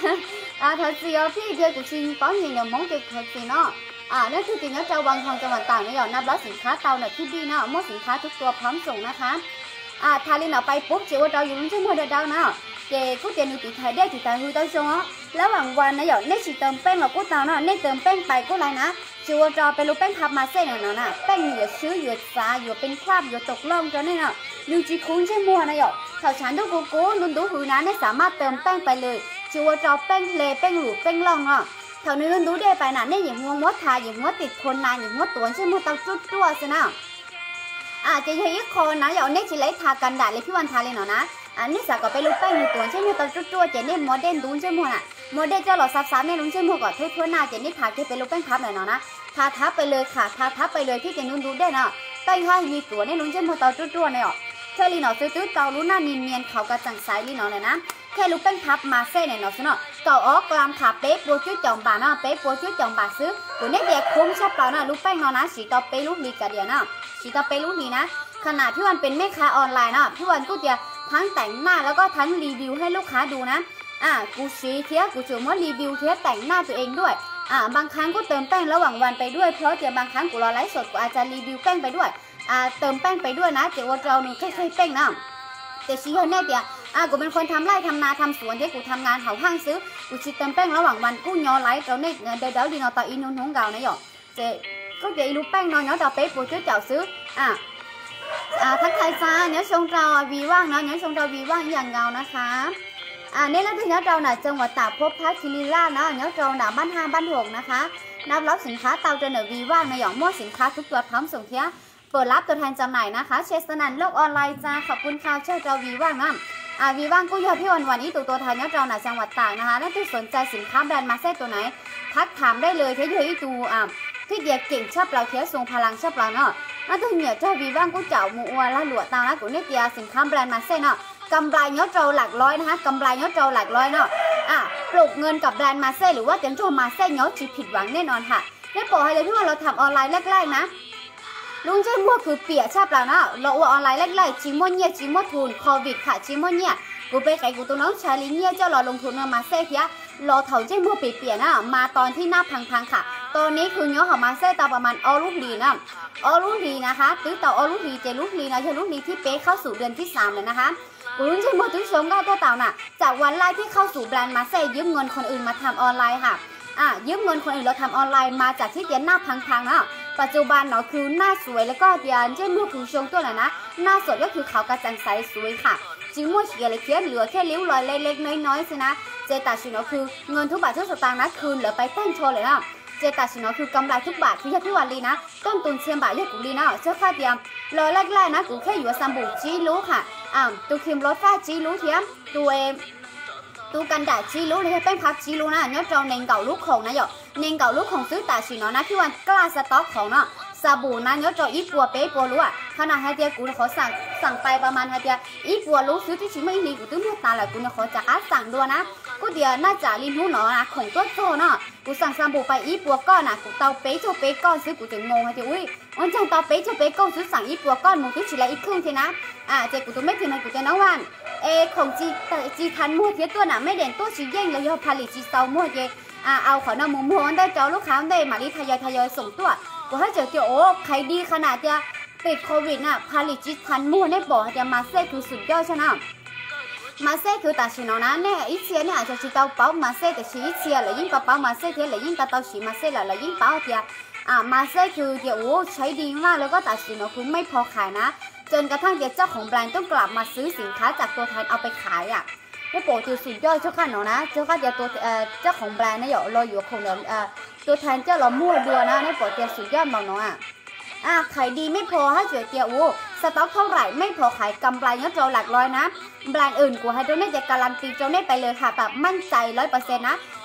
thật sựพี่เดียวกูชิงป้อนnhìn được món việc thật sự nóนั่นคือจริงแล้วเจ้าวังทองจังหวัดตากเนี่ยนับร้อยสินค้าเตาเนี่ยที่บี้นะหมดสินค้าทุกตัวพร้อมส่งนะคะทาลินเอาไปปุ๊บเจ้าว่าเราอยู่รุ่นเจ้ามือเดานะเจ้ก็เดี๋ยวหนูติดไทยได้ติดไทยคือต้องชงแล้วหวังวันนะหยอดเนชิเติมแป้งเราก็เตานะเนเติมแป้งไปก็ไรนะเจ้าว่าเราไปรู้แป้งพับมาเส้นน่ะนะแป้งหยดชื้อหยดสาหยดเป็นคราบหยดตกล่องจนนี่นะดูจีคุ้นใช่มัวนะหยอดข่าวฉันทุกกูลุ้นดูหือนะเนี่ยสามารถเติมแป้งไปเลยเจ้าว่าเราแป้งเลแป้งหลูแป้งล่องอ่ะแถวนี้รู้ได้ไปน่ะเนี่ยอย่างงัวมดทาอย่างงัวติดคนนานอย่างงัวตัวใช่มัวเตาจุดตัวสินะจะใช้ยี่คนนะอย่างนี้จะเล็กทากันแดดเลยพี่วันทาเลยเนาะนะนี่สักก็ไปลูกแป้งอยู่ตัวใช่มัวเตาจุดตัวเจนี่โมเดลดูใช่มัวน่ะโมเดลเจ้าหล่อซับๆเนี่ยลุ้นใช่มัวก่อนทั่วหน้าเจนี่ทาแค่ไปลูกแป้งทับหน่อยเนาะนะทาทับไปเลยค่ะทาทับไปเลยที่เจนุ่นดูได้เนาะแป้งให้มีตัวเนี่ยลุ้นใช่มัวเตาจุดตัวเนี่ยแค่ลีเนาะตื้อเตาลุ้นหน้าเนียนเขากระจังสายลีเนาะเลยนะแค่ลูกแป้งพับมาเส้นเนี่ยเนาะสิเนาะเก่าอ๋อกลามขาเป๊ะปัวจุดจ่องบาเนาะเป๊ะปัวจุดจ่องบาซื้อตัวนี้เด็กคุ้มชอบเปล่านะลูกแป้งเนาะนะสีต่อเป๊ะลูกลีกระเดียเนาะสีต่อเป๊ะลูกลีนะขณะพี่วันเป็นแม่ค้าออนไลน์เนาะพี่วันก็จะทั้งแต่งหน้าแล้วก็ทั้งรีวิวให้ลูกค้าดูนะกูชี้เทียกูจูมว่ารีวิวเทียแต่งหน้าตัวเองด้วยบางครั้งก็เติมแป้งระหว่างวันไปด้วยเพราะเดี๋ยวบางครั้งกูรอไลฟ์สดกูอาจจะรีวิวแป้งไปด้วยเติมแป้งไปด้วยนะเดี๋ยวเราหนูค่อยๆแป้งนะแต่ชี้เขาแน่เดี๋ยวกูเป็นคนทำไร่ทำนาทำสวนที่กูทำงานเขาห้างซื้อกูชิดเติมแป้งระหว่างวันกูย้อนไลฟ์เราเนี่ยเดี๋ยวดีเนาะต่ออินนุ่งเก่านะหยอกเจ๊ก็เดี๋ยวลูกแป้งน้อยเนาะต่อเป๊ะปูช่วยเจ้าซื้อทักทายจ้าเนื้อชงเราวีว่างเนาะเนื้อชงเราวีว่างอย่างเงานะคะนี่แล้วที่เนื้อเราหน่ะจังหวัดตากพบพักคิริราชเนาะเนื้อเราหน่ะบ้าน5บ้าน6นะคะนับรับสินค้าเตาเจเนอร์วีว่างในหยองมั่วสินค้าทุกตัวพร้อมส่งเที่ยเปิดรับตัวแทนจำหน่ายนะคะเชสนันโลกออนไลน์จ้าขอบคุณค่ะเชื่อเราวีว่างนะวีว่างกู้ยอดพี่วันนี้ตัวแทนเนื้อเราหน่ะจังหวัดตากนะคะถ้าที่สนใจสินค้าแบรนด์มาเซ่ตัวไหนทักถามได้เลยเที่ยตัวที่เดียเก่งชอบเราเที่ยทรงพลังชอบเราเนาะถ้าตัวเนี่ยเจ้าวีว่างกู้เจ้ามัวละหลวดตาละกูเนี่ยเดียสินค้าแบรนด์มาเซ่เนาะกำไรเนื้อเราหลักร้อยนะคะกำไรเนื้อเราหลักร้อยเนาะปลุกเงินกับแบรนด์มาเซ่หรือว่าเต็มตัวมาเซ่เนื้อจีผิดหวังแน่นอนค่ะได้บอกให้เลยพี่ว่าเราทำออนไลน์แรกๆนะลุงเจ้ามัวคือเปียชอบเราเนาะเราออนไลน์แรกๆจีมัวเนี่ยจีมัวทุนโควิดค่ะจีมัวเนี่ยกูไปไกลกูตัวน้องชาลีเนี่ยเจ้าเราลงทุนมาเซ่เทียเราเถาเจ้ามัวเปียนะมาตอนที่หน้าพังๆค่ะตอนนี้คือเนื้อของมาเซ่ตาประมาณออลูกลีนะออลูกลีนะคะตื้อเต่าออลูกลีเจลูกลีนะเจลูกลีที่เป๊ะเข้าสู่เดือนที่3เลยนะคะกูลุงเจ้ามัวตื้อชงได้ตัวเต่าน่ะจากวันแรกที่เข้าสู่แบรนด์มาเซ่ยืมเงินคนอื่นมาทำออนไลน์ค่ะยืมเงินคนอื่นเราทำออนไลน์มาจากที่เดียนหน้าพังๆเนาะปัจจุบันเนาะคือหน้าสวยแล้วก็เดียนเจ้ามัวคือชงตัวน่ะนะหน้าสดก็คือเขากระจังใสสวยค่ะจิ๋วมัวเขียเลยเขียเหลือแค่ริ้วรอยเล็กๆน้อยๆสินะเจตัดสินเนาะคือเงินทุกบาททุกสตางค์นะคืนเหลือไปแต่งโชว์เลยเนาะเจตัดสินเนาะคือกำไรทุกบาทที่พี่วันลีนะต้นทุนเชียงบาทเยอะกูลีนะเจ้าค่าเดียมรอยแรกๆนะกูแค่อยู่ซัมบูจีรู้ค่ะตัวครีมรสฟ้าจีรู้เทียมตัวกันแดดจีรู้เลยแป้งพับจีรู้นะเนื้อเราเน่งเก่าลูกของนะหยอกเน่งเก่าลูกของซื้อตัดสินเนาะนะพี่วันกล้าสต็อกของเนาะสบู่นะเนื้อเราอีปัวเป๊ะปัวรู้ขนาดให้เดียกูขอสั่งไปประมาณให้เดียอีปัวรู้ซื้อที่ชิ้นไม่ดีกูตื้อมือตาเลยกูขอจะสั่งด้วยนะกูเดียน่าจะรีบรู้เนาะนะของตัวโตเนาะกูสั่งสบู่ไปอีปัวก้อนกูเตาเป๊ะโจเป๊ะก้อนซื้อกูจะงงให้เดียอุ้ยวันจังเตาเป๊ะโจเป๊ะก้อนซื้อสั่งอีปัวก้อนมึงตื้อชิ้นละอีกครึ่งทีนะเจกูตัวไม่ถึงเลยกูจะน้องวันของจีทันมัวเทียตัวน่ะไม่เด่นตัวชิ้นเย่งเลยยอผลิตจีเตามัวเจเอาขอน้ำมัวได้เจ้าลูกค้าได้มาลีทยอยส่งตัวกูให้เจอโอ้ใครดีขนาดจะติดโควิดน่ะผลิตจิตทันมั่วได้บอกจะมาเซ่คือสุดยอดใช่ไหมมาเซ่คือตัดสินเอานะเนี่ยอีเชียเนี่ยอาจจะชิเตาเป้ามาเซ่แต่ชีอีเชียเลยยิ่งเป้ามาเซ่เทียเลยยิ่งตาเตาชีมาเซ่เลยยิ่งเป้าเทียมาเซ่คือเดี๋ยวโอ้ใช้ดีมากแล้วก็ตัดสินเอาคือไม่พอขายนะจนกระทั่งเดี๋ยวเจ้าของแบรนด์ต้องกลับมาซื้อสินค้าจากตัวแทนเอาไปขายได้โปรตีสุดยอดเจ้าข้าเนาะนะเจ้าข้าเดี๋ยวตัวเจ้าของแบรนด์เนี่ยเราอยู่คงเดี๋ยวตัวแทนเจ้าเรามั่วดัวนะได้โปรตีสุดยอดมากเนาะขายดีไม่พอให้เจ๋อเตี๋ยวโอ้สต็อกเท่าไหร่ไม่พอขายกำไรเนาะเราหลักร้อยนะแบรนด์อื่นกูให้เจ้าเนี่ยจะการันตีเจ้าเนี่ยไปเลยค่ะแบบมั่นใจ100%นะ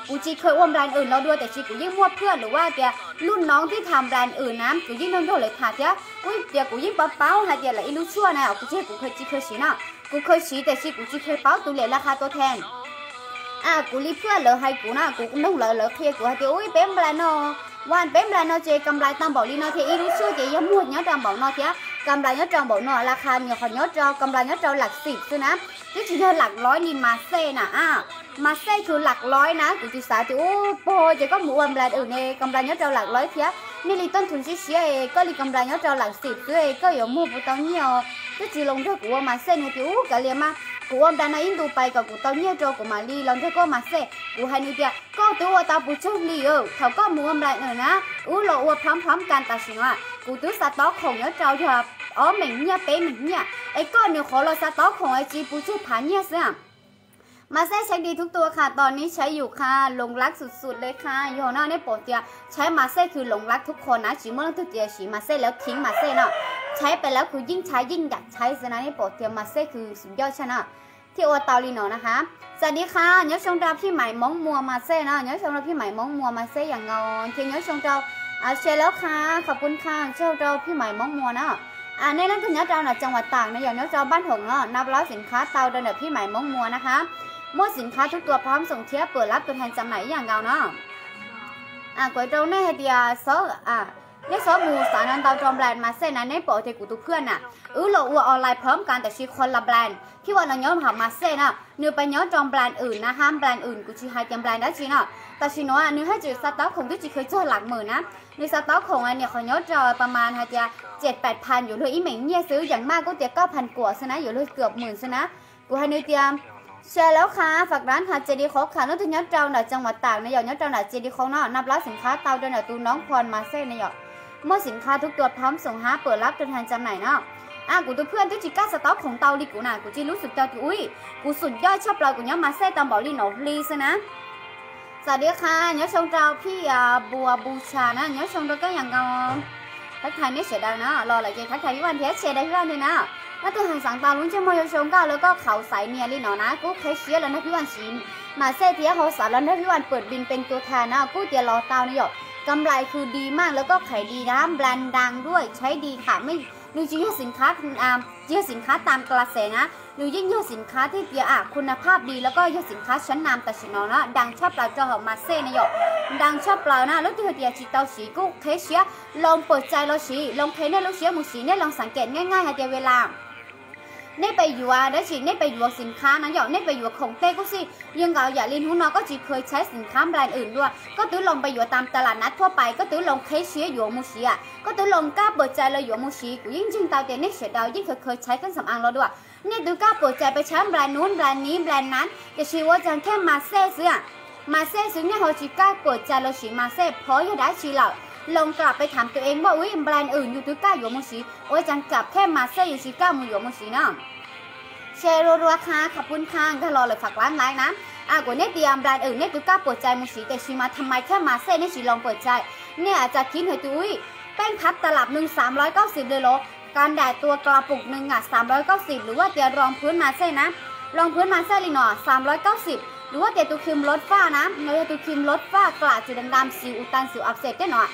กูจีเคยอ้วมแบรนด์อื่นเราด้วยแต่ชีกูยิ่งมั่วเพื่อนหรือว่าเดี๋ยวรุ่นน้องที่ทำแบรนด์อื่นนะกูยิ่งโดนโทษเลยค่ะเดี๋ยวอุ้ยเดี๋ยวกูยิ่งเป้าฮะเดี๋ยวละอีลูกชั่วนะกูเชื่อกูเคยจีเคยชี้นะกูเคยชี้แต่ชีกูจีเคยเป้าตัวเหลือราคาตัวแทนกูรีเพื่อนเลยให้กูนะกูนุ่งเลยเคลียร์กูให้เดี๋ยวอุ้ยเป็นแบรนด์เนาะวันเป็นแบรนด์เนาะเจกำไรตามบอกลีเนาะที่อีลูกชั่วเจยังมั่วเนาะตามบอกเนาะเดี๋ยวกำไรเนาะจองบอกเนาะราคาเนี่ยเขาเนาะจองกำไรเนาะจองหลัก10ใช่นะที่จริงๆหลักร้อยนี่มาเซ่น่ะมาเซ่คือหลักร้อยนะกูจีสาจีโอ้โหจะก็หมูแบรนด์อื่นเนี่ยกำไรเนาะจองหลักร้อยเทียนี่ลีต้นทุนชี้ก็ลีกำไรเนาะจองหลัก10ด้วยก็อยู่มั่วปุ๊บตอนนี้ที่จริงลงด้วยกูว่ามาเซ่เนี่ยจีโอ้กะเลียมากูว่าแต่ในอินโดไปกับกูตอนนี้โจกูมาลีลองด้วยก็มาเซ่กูให้นี่เดียก็ตัวตาปูชุบลีเขาก็หมูแบรนด์อื่นนะเราว่าพร้อมกันแต่สิว่ากูตัวสต๊อกของเนาะจองเถอะmình nha bé mình nhaไอ้ก้อนเนี่ยขอเราสต๊อกของไอจีปูชื่อผาเนี่ยสิมาเซ่ใช้ดีทุกตัวค่ะตอนนี้ใช้อยู่ค่ะหลงรักสุดๆเลยค่ะโยน่าในโปรเตียใช้มาเซ่คือหลงรักทุกคนนะฉีเมื่อทุกเดียฉีมาเซ่แล้วทิ้งมาเซ่เนาะใช้ไปแล้วคือยิ่งใช้ยิ่งอยากใช้สินะในโปรเตียมาเซ่คือสุดยอดชนะที่โอตาลีโนนะคะสวัสดีค่ะเนื้อชงดาวพี่ใหม่มองมัวมาเซ่นะเนื้อชงดาวพี่ใหม่มองมัวมาเซ่อย่างเงาที่เนื้อชงดาวเชร์แล้วค่ะขอบคุณค่ะเจ้าดาวพี่ใหม่มองมัวนะในนั้นคือเนื้อเจ้าหน่ะจังหวัดตากนะอย่างเนื้อเจ้าบ้านหงเนาะนับร้อยสินค้าเตาเดินแบบพี่ใหม่มงมัวนะคะมั่วสินค้าทุกตัวพร้อมส่งเทียบเปิดรับตัวแทนจำหน่ายอย่างเงาเนาะก๋วยเตี๋ยวในเดียซอในซอหมูสารนันเตาจอมแบรนด์มาเส้นนั้นในโปรเทกูตุเพื่อนน่ะเราออนไลน์พร้อมกันแต่ชีคนละแบรนด์ที่ว่าเราย้อนหามาเส้นน่ะเนื้อไปย้อนจอมแบรนด์อื่นนะห้ามแบรนด์อื่นกูชีไฮเตรียมแบรนด์ได้ชีเนาะแต่ชีน้อยเนื้อให้จุดสต๊อกของที่จีเคยเจอหลักหมื่นนะในสต๊อกของอันเนี่ยเขาย้อนจอประมาณฮะจะ7-8 พันอยู่เลยอีเหม่งเนี่ยซื้ออย่างมากก็เดี๋ยว9,000 กว่าซะนะอยู่เลยเกือบ10,000ซะนะกูให้เนื้อเตรียมแชร์แล้วค่ะฝากร้านค่ะเจดีคอค่ะนั่นถึงย้อนเจ้าหน่ะจังหวัดตากในย้อนเจ้าหน่ะเจดีคอเนาะนับร้านสินค้าเตาเดินหน่ะตูน้องพรมาเซ่ในหยอดเมื่อสินค้าทุกตัวพร้อมส่งหาเปิดรับตัวแทนจำหน่ายเนาะกูตัวเพื่อนที่จีก้าสต๊อกของเตาลีกูน่ะกูจีรู้สึกเตาที่อุ้ยกูสุดยอดชอบเรากูย้อนมาเซ่ตามบอกลีหนอลีซะนะสวัสดีค่ะย้อนชงเจ้าพี่บัวบูชานะย้อนชงตัวก็อย่างเงาทักทายนี่เสียดายนะรอหลายเจทักทายพี่วันเทสเสียดายพี่วันเลยนะแล้วตัวหันสังตาลุ้นเชื่อมอยชงก้าแล้วก็เขาใส่เมียลีหนอนะกูเคยเชียร์แล้วนะพี่วันชิมมาเซ่เทียเขาสารแล้วนะพี่วันเปิดบินเป็นตัวแทนนะกูเตียรอเตานี่หยอกกำไรคือดีมากแล้วก็ขายดีนะแบรนด์ดังด้วยใช้ดีค่ะไม่ดูยิ่งยอดสินค้าเยอะสินค้าตามกระแสนะดูยิ่งยอดสินค้าที่เดียคุณภาพดีแล้วก็ยอดสินค้าชั้นนำแต่สินนะดังชอบเราจะหอมมาเซ่นหยอกดังชอบเรานะแล้วที่เดียจิตเตาสีกูเคสเชียลองเปิดใจเราสีลองเคสเนี่ยเราเชียหมูสีเนี่ยลองสังเกตง่ายๆค่ะเดียเวลานี่ไปอยู่ได้ฉีดนี่ไปอยู่สินค้านะหยอกนี่ไปอยู่ของเต้ก็สิยังเก่าอย่าลินหูน้องก็จีเคยใช้สินค้าแบรนด์อื่นด้วยก็ตื้อลงไปอยู่ตามตลาดนัดทั่วไปก็ตื้อลงเคสเชียอยู่มูชีก็ตื้อลงกล้าเปิดใจเลยอยู่มูชีกูยิ่งจริงเตาเตียนี่เสียดาวยิ่งเคยใช้กันสำอางเราด้วยนี่ตื้อกล้าเปิดใจไปใช้แบรนด์นู้นแบรนด์นี้แบรนด์นั้นจะชีว่าจังแค่มาเซ่ซื้อมาเซ่ซื้อเนี่ยเขาจีกล้าเปิดใจเราฉีมาเซ่เพราะยังได้ชีเราลงกลับไปถามตัวเองว่าอุ้ยแบรนด์อื่นอยู่ตื้อกล้าอยู่มูชีโอ้ยจังกลับแค่มาเซ่อยู่ชีกล้ามืออยู่มูชีเนาะแชร์รัวๆค่ะขอบคุณค่ะก็รอเลยฝากร้านไลน์นะกว่าเนี่ยเตรียมแบรนด์อื่นเนี่ยตุ้กล้าเปิดใจมุสีแต่ชีมาทำไมแค่มาเซ่เนี่ยชีลองเปิดใจเนี่ยจะคิดเหรอตุ้ยแป้งพับตลับหนึ่ง390เลยเหรอการแดดตัวกระปุกหนึ่ง390หรือว่าเตรียมรองพื้นมาเซ่นะรองพื้นมาเซ่ลีหน่อ390หรือว่าเตรียมตัวครีมลดฝ้านะเตรียมตัวครีมลดฝ้ากระจุดดำๆสิวอุดตันสิวอักเสบได้หน่อ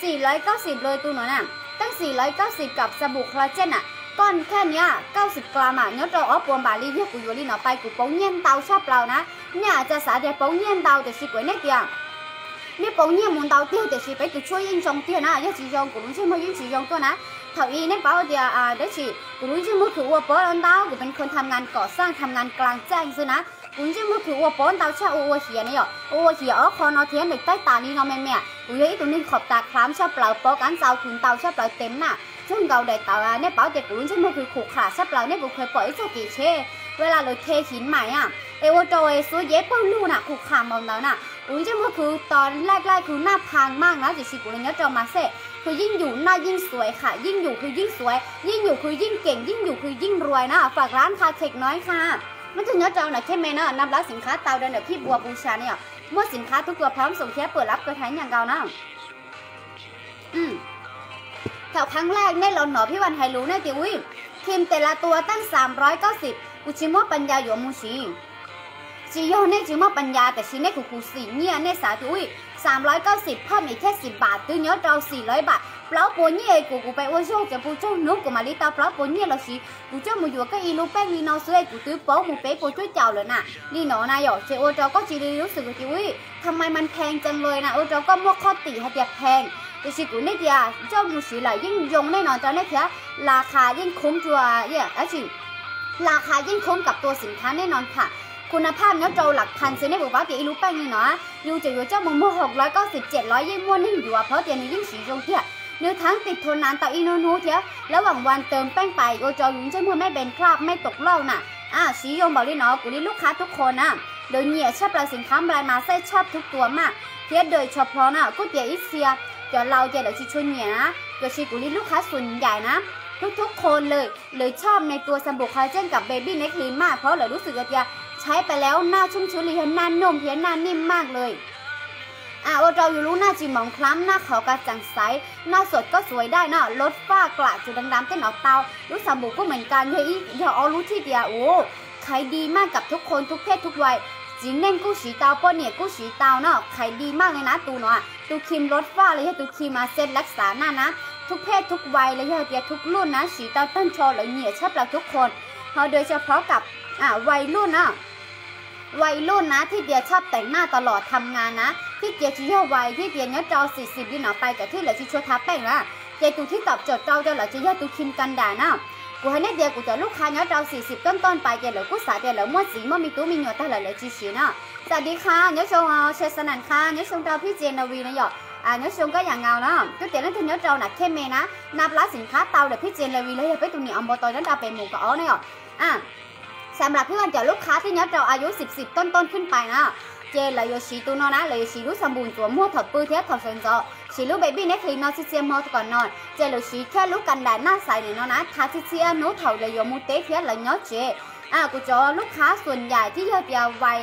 490เลยตัวหน่อน่ะตั้ง490กับสบู่คอลลาเจนก้อนแค่นี้90 กรัมเนื้อเราออฟปวมบาลีเรียกกูอยู่ลีหน่อไปกูป้องเงี้ยเตาชอบเรานะเนี่ยจะสาเดียป้องเงี้ยเตาแต่ชีก๋วยเนี่ยเตียเนี่ยป้องเงี้ยมุนเตาเตี้ยแต่ชีไปกูช่วยยิ่งจงเตี้ยนะยิ่งชีจงกูรู้ใช่ไหมยิ่งชีจงตัวนะเท่าอีเนี่ยป้าเดียได้ชีกูรู้ใช่ไหมคือว่าป้อนเตากูเป็นคนทำงานก่อสร้างทำงานกลางแจ้งซื้อนะกูใช่ไหมคือว่าป้อนเตาเช่าโอเหียเนี่ยโอเหียคอนอเทียนเด็กใต้ตานี่น้องแม่กูยังอีตัวนี้ขอบตาคล้ำชอบเปล่าป้อกันเตาคุณเตาชอบเปล่าเต็มน่ะช่วงเก่าเด็กเต่าเนี่ยเป๋าเด็กรุ่นใช่ไหมคือขู่ขาชับเราเนี่ยกูเคยปล่อยสักกี่เช่เวลาเราเทหินใหม่เอวโจยซูเย็บเปิ้ลลูน่ะขู่ขามองเราน่ะรุ่นใช่ไหมคือตอนแรกๆคือหน้าพังมากนะจิชิกุเลยเนี่ยจอมาเซ่คือยิ่งอยู่หน้ายิ่งสวยค่ะยิ่งอยู่คือยิ่งสวยยิ่งอยู่คือยิ่งเก่งยิ่งอยู่คือยิ่งรวยนะฝากร้านคาเทคน้อยค่ะมันจะเนี่ยจอหน่อยแค่เมนะนำร้านสินค้าเตาเดินแบบพี่บัวบูชาเนี่ยเมื่อสินค้าทุกตัวพร้อมส่งเทียบเปิดรับกระถางอย่างเก่านะแถวครั้งแรกเนี่ยเราหนอพี่วันไฮรู้เนี่ยติวครีมแต่ละตัวตั้ง390กูชิโมปัญญาอยู่มูชีชจีโยเนี่ยจีมาปัญญาแต่ชิ้นเนี่ยกูสี่เนี่ยเนี่ยสาธุ390เพิ่มอีกแค่10 บาทตื้อเนื้อเรา400 บาทเปล่าปนเนี่ยกูไปโอ้โจ้จะปูโจ้นุ๊กกูมาลิตาเปล่าปนเนี่ยเราสิกูเจ้ามืออยู่ก็อีลูกแป้งมีนอซื้อกูตื้อโป๊ะมูเป๊ะปูช่วยเจ้าเลยน่ะนี่หนอนายหยอกเจโอเจ้าก็จีรู้สึกว่าจีวิทำไมมันแพงจังเลยนะโอเจ้าก็มั่วข้อตีให้เดียแพงแต่สิกูเนี่ยเดียเจ้ามือสีไหลยิ่งยงแน่นอนเจ้าเนี่ยแค่ราคายิ่งคุ้มจัวเนี่ยไอ้สิราคายิ่งคุ้มกับตัวสินค้าแน่นอนค่ะคุณภาพเนื้อโจหลักพันซื้อในบุฟเฟ่ต์อีลูกแป้งนี่เนาะอยู่จะอยู่เจ้ามือมือ697ยิ่งม้วนยิ่งอยู่เพราะเดี๋ยวนี้ยิ่งสีจงเที่ยเนื้อทั้งติดทนนานต่ออีโนนูเที่ยระหว่างวันเติมแป้งไปโอจอยุ่งเจ้ามือไม่เป็นคราบไม่ตกล่องน่ะสียงบอกเลยเนาะกูนี่ลูกค้าทุกคนน่ะโดยเนี่ยชอบเราสินค้าแบรนด์มาเซ่ชอบทุกตัวมากเที่ยโดยเฉพาะน่ะกูเดี๋ยวอีเซียเดี๋ยวเราเดี๋ยวชิชวนเนี่ยนะเดี๋ยวชิกูนี่ลูกค้าส่วนใหญ่นะทุกคนเลยชอบในตัวสบู่คอลลาเจนกับเบบี้เน็กครีมมากเพราะเลยรู้สึกว่าใช้ไปแล้วหน้าชุ่มชื้นเลยหน้านุ่มหน้านิ่มมากเลยเราอยู่รู้หน้าจีหมองคล้ำหน้าขาวกระจ่างใสหน้าสดก็สวยได้นะลดฝ้ากระจุดดำๆเต้นออกเตารู้สบู่ก็เหมือนกันอย่าเอารู้ที่เดียวโอ้ขายดีมากกับทุกคนทุกเพศทุกวัยจีเน่นกู้สีเตาป้อนเนี่ยกู้สีเตาเนาะขายดีมากเลยนะตูเนาะตูครีมลดฝ้าเลยตูครีมมาเซ็ตรักษาหน้านะทุกเพศทุกวัยเลยเดียทุกรุ่นนะสีเตาต้นโชว์เลยเนี่ยชอบเราทุกคนโดยเฉพาะกับวัยรุ่นนะที่เดียชอบแต่งหน้าตลอดทำงานนะที่เดียชี้ย่อวัยที่เดียเนื้อจอ40ดินออกไปกับที่เหลือชิชัวทาแป้งละเจตูที่ตอบโจทย์เจ้าเหลือจะย่อตูคิมกันด่านะกูให้เนี่ยเดียกูจะลูกค้าเนื้อจอ40ต้นไปเจเหลือกูสาเจเหลือม้วนสีม้วนมีตู้มีหยดแต่เหลือจีสีนะสวัสดีค่ะเนื้อชงเชสนันค่ะเนื้อชงเจ้าพี่เจนวีนะหยอกเนื้อชงก็อย่างเงาเนาะก็เดี๋ยวนั่นคือเนื้อจอหนักเข้มเมนะนับร้านสินค้าเตาเดี๋ยวพี่เจนวีเลยไปตัวนี้อมบอตอยนั้นดาวเป็นหมูกับอ๋อเนี่ยสำหรับพี่วันเจ้าลูกค้าที่เนื้อเราอายุ10ต้นขึ้นไปนะเจเลยสีตัวนอนนะเลยสีรู้สมบูรณ์ตัวมั่วถอดปื้อเทียบถอดเซนจอสีรู้เบบี้เน็กคลีนนอนเชียมอก่อนนอนเจเลยสีแค่รู้กันแดดหน้าใสเนี่ยนะทาเชียนู้ถอดเลยยมูเตะเทียบเลยเนาะเจกูจะลูกค้าส่วนใหญ่ที่เยอะวัย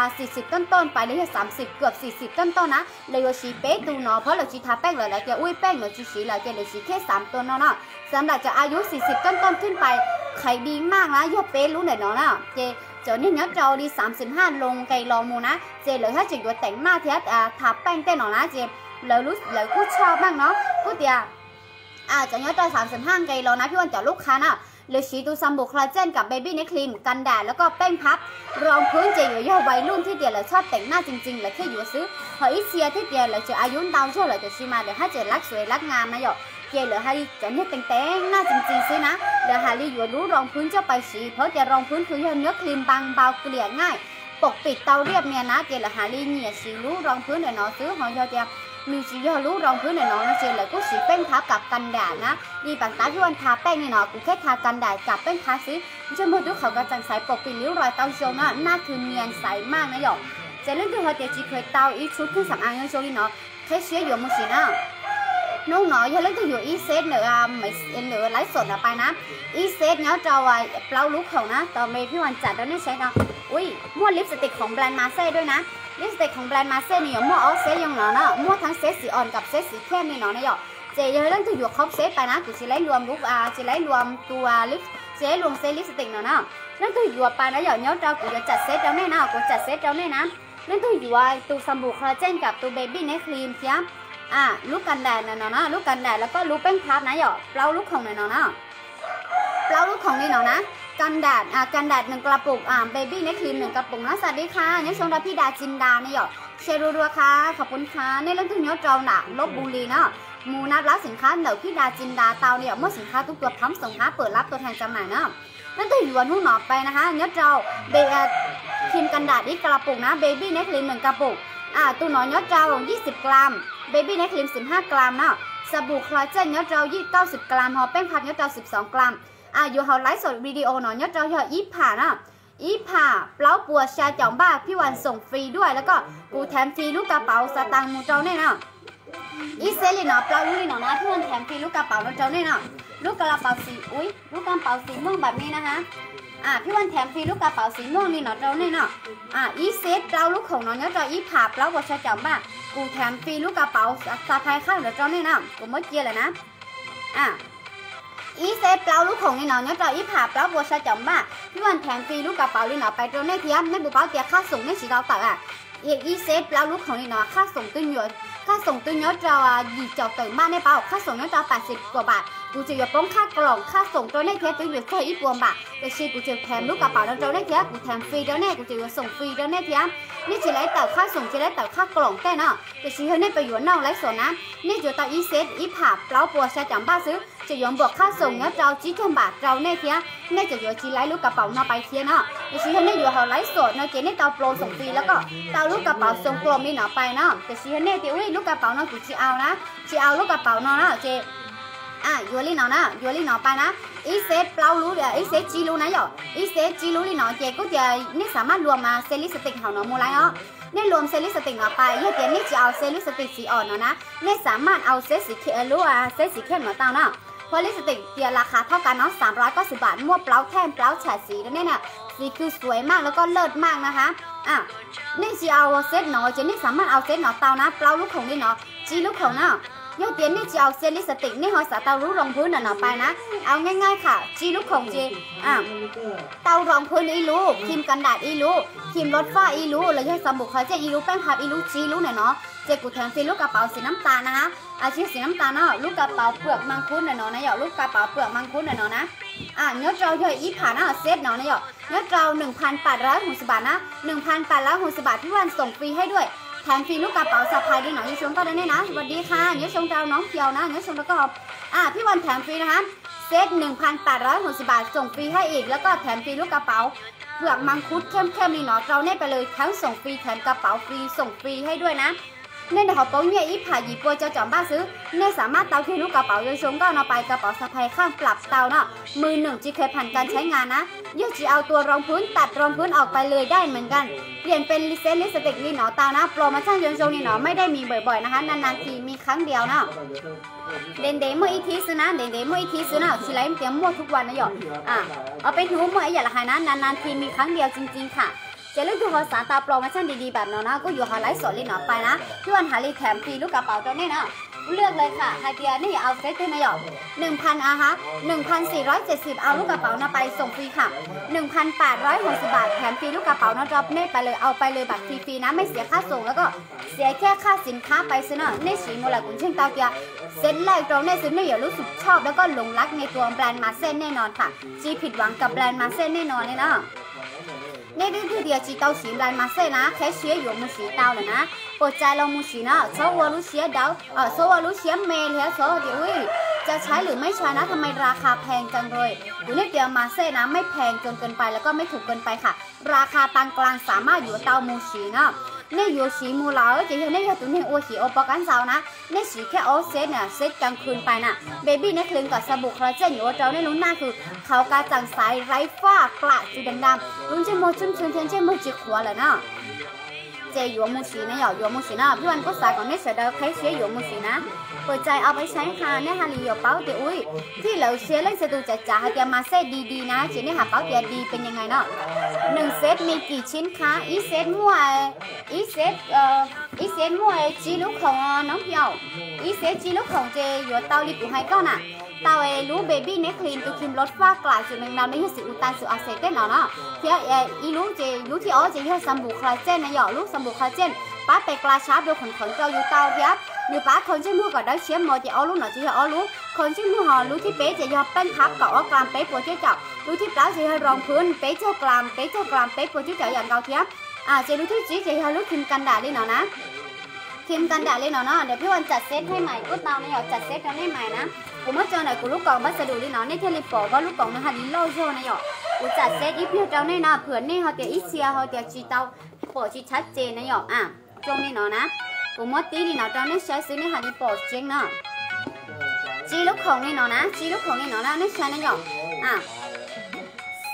40ต้นไปเลย30เกือบ40ต้นนะเลยสีเป๊ะตูเนาะเพราะเราสีทาแป้งเลยแล้วเจอุ้ยแป้งเลยสีแล้วเจเลยสีแค่3ต้นเนาะสำหรับจะอายุ40ต้นขึ้นไปขายดีมากนะยอดเป๊ะรู้หน่อยเนาะเจเจ้านี่เนื้อจอดี35ลงไกลลองมูนะเจเลยถ้าจะอยู่แต่งหน้าเทียบทาแป้งเต้นหน่อยนะเจเลยกูชอบมากเนาะกูเดียจะเนื้อจอ35ไกลลองนะพี่วันเจ้าลูกค้านะเลยฉีดดูซัมบูคลาเจนกับเบบี้เน็กครีมกันแดดแล้วก็แป้งพับรองพื้นเจอยู่ย่อวัยรุ่นที่เดียเลยชอบแต่งหน้าจริงๆเลยแค่อยู่ซื้อพออีเซียที่เดียเลยจะอายุดาวช่วยเลยจะชิมาเดี๋ยวถ้าเจรักสวยรักงามนะหยอกเจเหลือให้จะเนี่ยแต่งหน้าจริงๆซินะเหลือหาลีอยู่รู้รองพื้นเจ้าไปสีเพราะจะรองพื้นคือเนื้อครีมบางเบาเกลี่ยง่ายปกปิดเตาเรียบเนี่ยนะเจเหลือหาลีเนี่ยสีรู้รองพื้นเดี๋ยวน้องซื้อหอยเดียวมีสีย่อรู้รองพื้นเดี๋ยวน้องนะเจเลยก็สีแป้งทับกับกันแดดนะดีปังตาที่วันทาแป้งเนี่ยเนาะกูแค่ทากันแดดกับแป้งทาซิจนพอดูเขากระจังใสปกปิดริ้วรอยเตาโชว์นะหน้าคือเนียนใสมากนะหยอกเจเล่นที่เขาเดี๋ยวจีเคยเตาอีชุดเครื่องสำอางโชว์นี่เนาะแค่เชื้ออยู่มือสีนะน้องน้อยยังเล่นที่อยู่อีเซตเหนือไม่เหนือไลฟ์สดไปนะอีเซตเนาะจะไว้เปล่าลุกของนะต่อเมย์พี่วันจัดแล้วนี่ใช้เนาะอุ้ยม้วนลิปสติกของแบรนด์มาเซ่ด้วยนะลิปสติกของแบรนด์มาเซ่เนี่ยม้วนเอาเซตยังเนาะม้วนทั้งเซตสีอ่อนกับเซตสีเข้มนี่เนาะนะหยอกเจยังเล่นที่อยู่ครบเซตไปนะกูจะไล่รวมลุกจะไล่รวมตัวลิปจะไล่รวมเซตลิปสติกเนาะนั่นที่อยู่ไปนะหยอกเนาะเรากูจะจัดเซตเราแน่นะกูจัดเซตเราแน่นะนั่นที่อยู่ตัวซัมบูคอลลาเจนกับตัวเบบี้เนคครีมเทียลูกกันแดดนะลูกกันแดดแล้วก็ลูกแป้งพับนะหยอกเปล่าลูกของเนี่ยนะเปล่าลูกของนี่เนาะนะกันแดดกันแดด1กระปุกเบบี้เนคครีม1กระปุกนะสวัสดีค่ะเนี่ยชมดาพี่ดาจินดาเนี่ยหยอกเชรูรัวค่ะขอบคุณค่ะในเรื่องที่เนื้อจอหนักลบบุรีเนาะมูนับรับสินค้าเหนือพี่ดาจินดาเตาเนี่ยเมื่อสินค้าทุกตัวพร้อมส่งหาเปิดรับตัวแทนจำหน่ายเนาะนั่นจะอยู่วันนู้นหนอไปนะคะเนื้อจอครีมกันแดดอีกกระปุกนะเบบี้เนคครีม1กระปุกตัวน้อยเนื้อจอ20 กรัมเบบี้เนคครีม15 กรัมเนาะสบู่คลอเจนเนื้อจอ90 กรัมห่อแป้งพับเนื้อจอ12 กรัมอยู่ห่อไลฟ์สดวิดีโอเนาะเนื้อจอห่ออีผ่าเนาะอีผ่าเปล่าปัวชาจ่องบ้าพี่วันส่งฟรีด้วยแล้วก็กูแถมฟรีลูกกระเป๋าสตางค์มูเจ้าเนี่ยเนาะอีเซลิเนาะเปล่าลูกนี่เนาะนะพี่วันแถมฟรีลูกกระเป๋าเจ้าเนี่ยเนาะลูกกระเป๋าสีลูกกระเป๋าสีม่วงแบบนี้นะคะพี่วันแถมฟรีลูกกระเป๋าสีม่วงนี่เนาะเจ้าเนี่ยเนาะอีเซตเปล่าลูกของเนาะเจ้าอีผ่าเปล่าปัวชาจ่องบ้ากูแถมฟรีลูกกระเป๋าสะพายข้างเจ้าเนี่ยเนาะกูไม่เกี่ยเลยนะอีเซฟเปล่าลูกของนี่เนาะเนี่ยเราอีผ่าเปล่าบัวชาจังบ้าพี่วันแถมฟรีลูกกระเป๋านี่เนาะไปตรงนี้เทียมในบุเป๋าเตียค่าส่งในสีดาวตัดอ่ะอีเซฟเปล่าลูกของนี่เนาะค่าส่งตัวเยอะค่าส่งตัวเยอะเราดีจอดตื่นบ้านในเป๋าค่าส่งเนี่ยเรา80 กว่าบาทกูจะยกป้องค่ากล่องค่าส่งตัวนี้เทียตัวเยอะแค่อีปวงบาทแต่ชีกูจะแถมลูกกระเป๋าแล้วตัวนี้เทียกูแถมฟรีตัวนี้กูจะส่งฟรีตัวนี้เทียนี่จะไล่แต่ค่าส่งจะไล่แต่ค่ากล่องแต่เนาะแต่ชีเขาเนี่ยไปอยู่นอกไล่ส่วนนะนี่จะต่ออีเซฟอีผ่าเปล่าบัวชาจังบ้าซื้อจะยอมบวกค่าส่งเนี่ยเรา9,000 บาทเราเนี่ยเทียเนี่ยจะอยู่ชีไล่ลูกกระเป๋าเนาะไปเทียเนาะแต่ชีเขาเนี่ยอยู่เขาไล่สดเนาะเจนี่เตาโปรส่งฟรีแล้วก็เตาลูกกระเป๋าส่งกลมนี่เนาะไปเนาะแต่ชีเขาเนี่ยเดี๋ยวลูกกระเป๋าเนาะกูจะเอานะจะเอาลูกกระเป๋าเนาะเจยูรี่เนาะนะยูรี่เนาะไปนะอีเซฟเปล่ารู้เดี๋ยวอีเซฟจีรู้นะหยออีเซฟจีรู้นี่เนาะเจก็จะนี่สามารถรวมมาเซลิสติกเขาเนาะมูไลเนาะนี่รวมเซลิสติกเนาะไปเดี๋ยวนี่จะเอาเซลิสติกสีอ่อนเนาะนะนี่สามารถเอาเซสีเข้มรู้เซสีเข้มเนาะเตาเนาะเพราะลิปสติกเดียราคาเท่ากันเนาะ390 บาทมั่วเปล่าแท่งเปล่าฉาดสีแล้วเนี่ยสีคือสวยมากแล้วก็เลิศมากนะคะนี่จะเอาเซตเนาะจะนี่สามารถเอาเซตเนาะเตานะเปล่าลูกของนี่เนาะจีลูกของเนาะยกเตียนนี่จะเอาเซลิสติกนี่เขาสาเตารู้รองพื้นเนาะไปนะเอาง่ายๆค่ะจีลูกของจีเตารองพื้นอีลูครีมกันแดดอีลูครีมลดฝ้าอีลูแล้วยังสบู่คอลลาเจนอีลูแป้งพับอีลูจีลูเนี่ยเนาะเจกูแถมฟรีลูกกระเป๋าสีน้ำตาลนะคะอาชีพสีน้ำตาลเนาะลูกกระเป๋าเปลือกมังคุดเนี่ยเนาะนะหยอกลูกกระเป๋าเปลือกมังคุดเนี่ยเนาะนะเนื้อเราย่อยอีผ่านนะเซตเนาะนะหยอกเนื้อเรา 1,860 บาทนะ 1,860 บาทพี่วันส่งฟรีให้ด้วยแถมฟรีลูกกระเป๋าสะพายด้วยเนาะยี่ชงก็ได้นะสวัสดีค่ะยี่ชงเราน้องเพียวนะยี่ชงแล้วก็พี่วันแถมฟรีนะคะเซต 1,860 บาทส่งฟรีให้อีกแล้วก็แถมฟรีลูกกระเป๋าเปลือกมังคุดเข้มๆนี่เนาะเราเนี่ยไปเลยทั้งส่งฟรีแถมกระเป๋าฟรีส่งฟรีให้ด้วยนะnên để họ có nhiều ít phải gì qua cho chọn ba xứ nênสามารถเตาที่ลูกกระเป๋าโยนชงก็เอาไปกระเป๋าสะพายข้างปรับเตาเนาะมือหนึ่งจีเคยผ่านการใช้งานนะยิ่งจีเอาตัวรองพื้นตัดรองพื้นออกไปเลยได้เหมือนกันเปลี่ยนเป็นลิสติกนี่เนาะเตานะโปรโมชั่นโยนชงนี่เนาะไม่ได้มีบ่อยๆนะคะนานๆทีมีครั้งเดียวเนาะเด่นๆเมื่ออีทีซื้อนะเด่นๆเมื่ออีทีซื้อนะชีไลฟ์เตรียมมั่วทุกวันนะหยอดเอาไปหูเมื่อไอ้อย่างละหายนะนานๆทีมีครั้งเดียวจริงๆค่ะจะเลือกดูภาษาตาโปรโมชั่นดีๆแบบเนาะนะก็อยู่หาไลฟ์สดเลยเนาะไปนะพี่วันหาลีแถมฟรีลูกกระเป๋าตัวนี้นะเลือกเลยค่ะไฮเดียนี่เอาเซตได้ไหมหยอก1,0001,470เอาลูกกระเป๋านะไปส่งฟรีค่ะ 1,860 บาทแถมฟรีลูกกระเป๋านะรับเน่ไปเลยเอาไปเลยแบบฟรีๆนะไม่เสียค่าส่งแล้วก็เสียแค่ค่าสินค้าไปซื้อเนาะในสีโมลากุนเช่นเตาเกียเซตแรกตรงนี้ซื้อเนี่ยอย่ารู้สึกชอบแล้วก็หลงรักในตัวแบรนด์มาเซ่นแน่นอนค่ะจีผิดหวังกับแบรนด์มาเซ่นแน่นอนเลยนะนี่คือเดียวจีเตาสีแบรนด์มาเซ่นะแค่เชียอยู่มือสีเตาเลยนะปวดใจเรามือสีนะโซวารู้เชียเดาโซวารู้เชียเมล์แล้วโซเดี๋ยวจะใช้หรือไม่ใช้นะทำไมราคาแพงจังเลยอยู่ในเดียวมาเซ่นะไม่แพงจนเกินไปแล้วก็ไม่ถูกเกินไปค่ะราคาปานกลางสามารถอยู่เตามือสีนะนี่อยู่สีมูลาวจะเห็นนี่ตัวนี้โอสีโอปกันเสานะนี่สีแค่โอเซตเนี่ยเซตกลางคืนไปนะเบบี้นี่คลึงกับสบู่คอลลาเจนอยู่เราเนี่ยลุ้นหน้าคือเขากระจ่างใสไร้ฝ้ากระจุดดำๆลุ้นจะโมจุ่มชนเทียนจะโมจิขวเลยนะเจอยู่มือสีนะอยู่มือสีนะพี่วันก็สายก่อนนี่เสร็จแล้วใครเชียอยู่มือสีนะเปิดใจเอาไปใช้ค่ะเนี่ยฮารีอยู่เป้าเดี๋ยวที่เราเชียเล่นเซตูจ่าให้เดี๋ยวมาเซตดีๆนะเจนี่หาเป้าเดี๋ยวดีเป็นยังไงเนาะ1เซตมีกี่ชิ้นคะอีเซตมั่วอีเซตมั่วจีลูกของน้องเพียวอีเซตจีลูกของเจอยู่เตาลิปุให้ก้อนอ่ะเตารู้เบบี้เนคคลีนตัวครีมลดฝ้ากระจุดหนึ่งดำนี่คือสิอุตันสิอักเสบเต้นเนาะเพียอีรู้เจรู้ที่อ๋อเจยี่ห้อสบู่คอลลาเจนนะหยอลูกสบู่คอลลาเจนป้าไปกลาชาร์ดโดยขนเจ้าอยู่เตาเพียหรือป้าคนที่มือก็ได้เชี่ยมอจะเอาลูกหน่อยจะเอาลูกคนที่มือห่อรู้ที่เป๊ะจะยอมเป็นพับกับอ้อกลามเป๊ะปวดเจ้าจับรู้ที่ปลาจะให้รองพื้นเป๊ะเจ้ากลามเป๊ะปวดเจ้าจับอย่างเกาเทียบจะรู้ที่จีจะให้ลูกครีมกันแดดเลยเนาะนะครีมกันแดดเลยเนาะเดี๋ยวพี่วันจัดเซตให้ใหม่ก็เตาเนี่ยจัดเซตกันให้ใหม่นะกูเมื่อเจอไหนกูลูกกล่องบัสดุเลยเนาะในเทเลปอว่าลูกกล่องนะฮะดิโลโซนะหยอกกูจัดเซตอีเพียวเจ้าเนี่ยนะเผื่อเนี่ยเขาเดี๋ยวอีเซียเขาเดี๋ยวจีเตาปอจีชัดเจนนะหยอกตรงนี้เนาะนะกูเมื่อตีนี่เนาะเจ้าเนี่ยใช้ซื้อเนี่ยฮะดิปอเจงเนาะจีลูกของนี่เนาะนะจีลูกของนี่เนาะนะเนี่ยใช้นะหยอก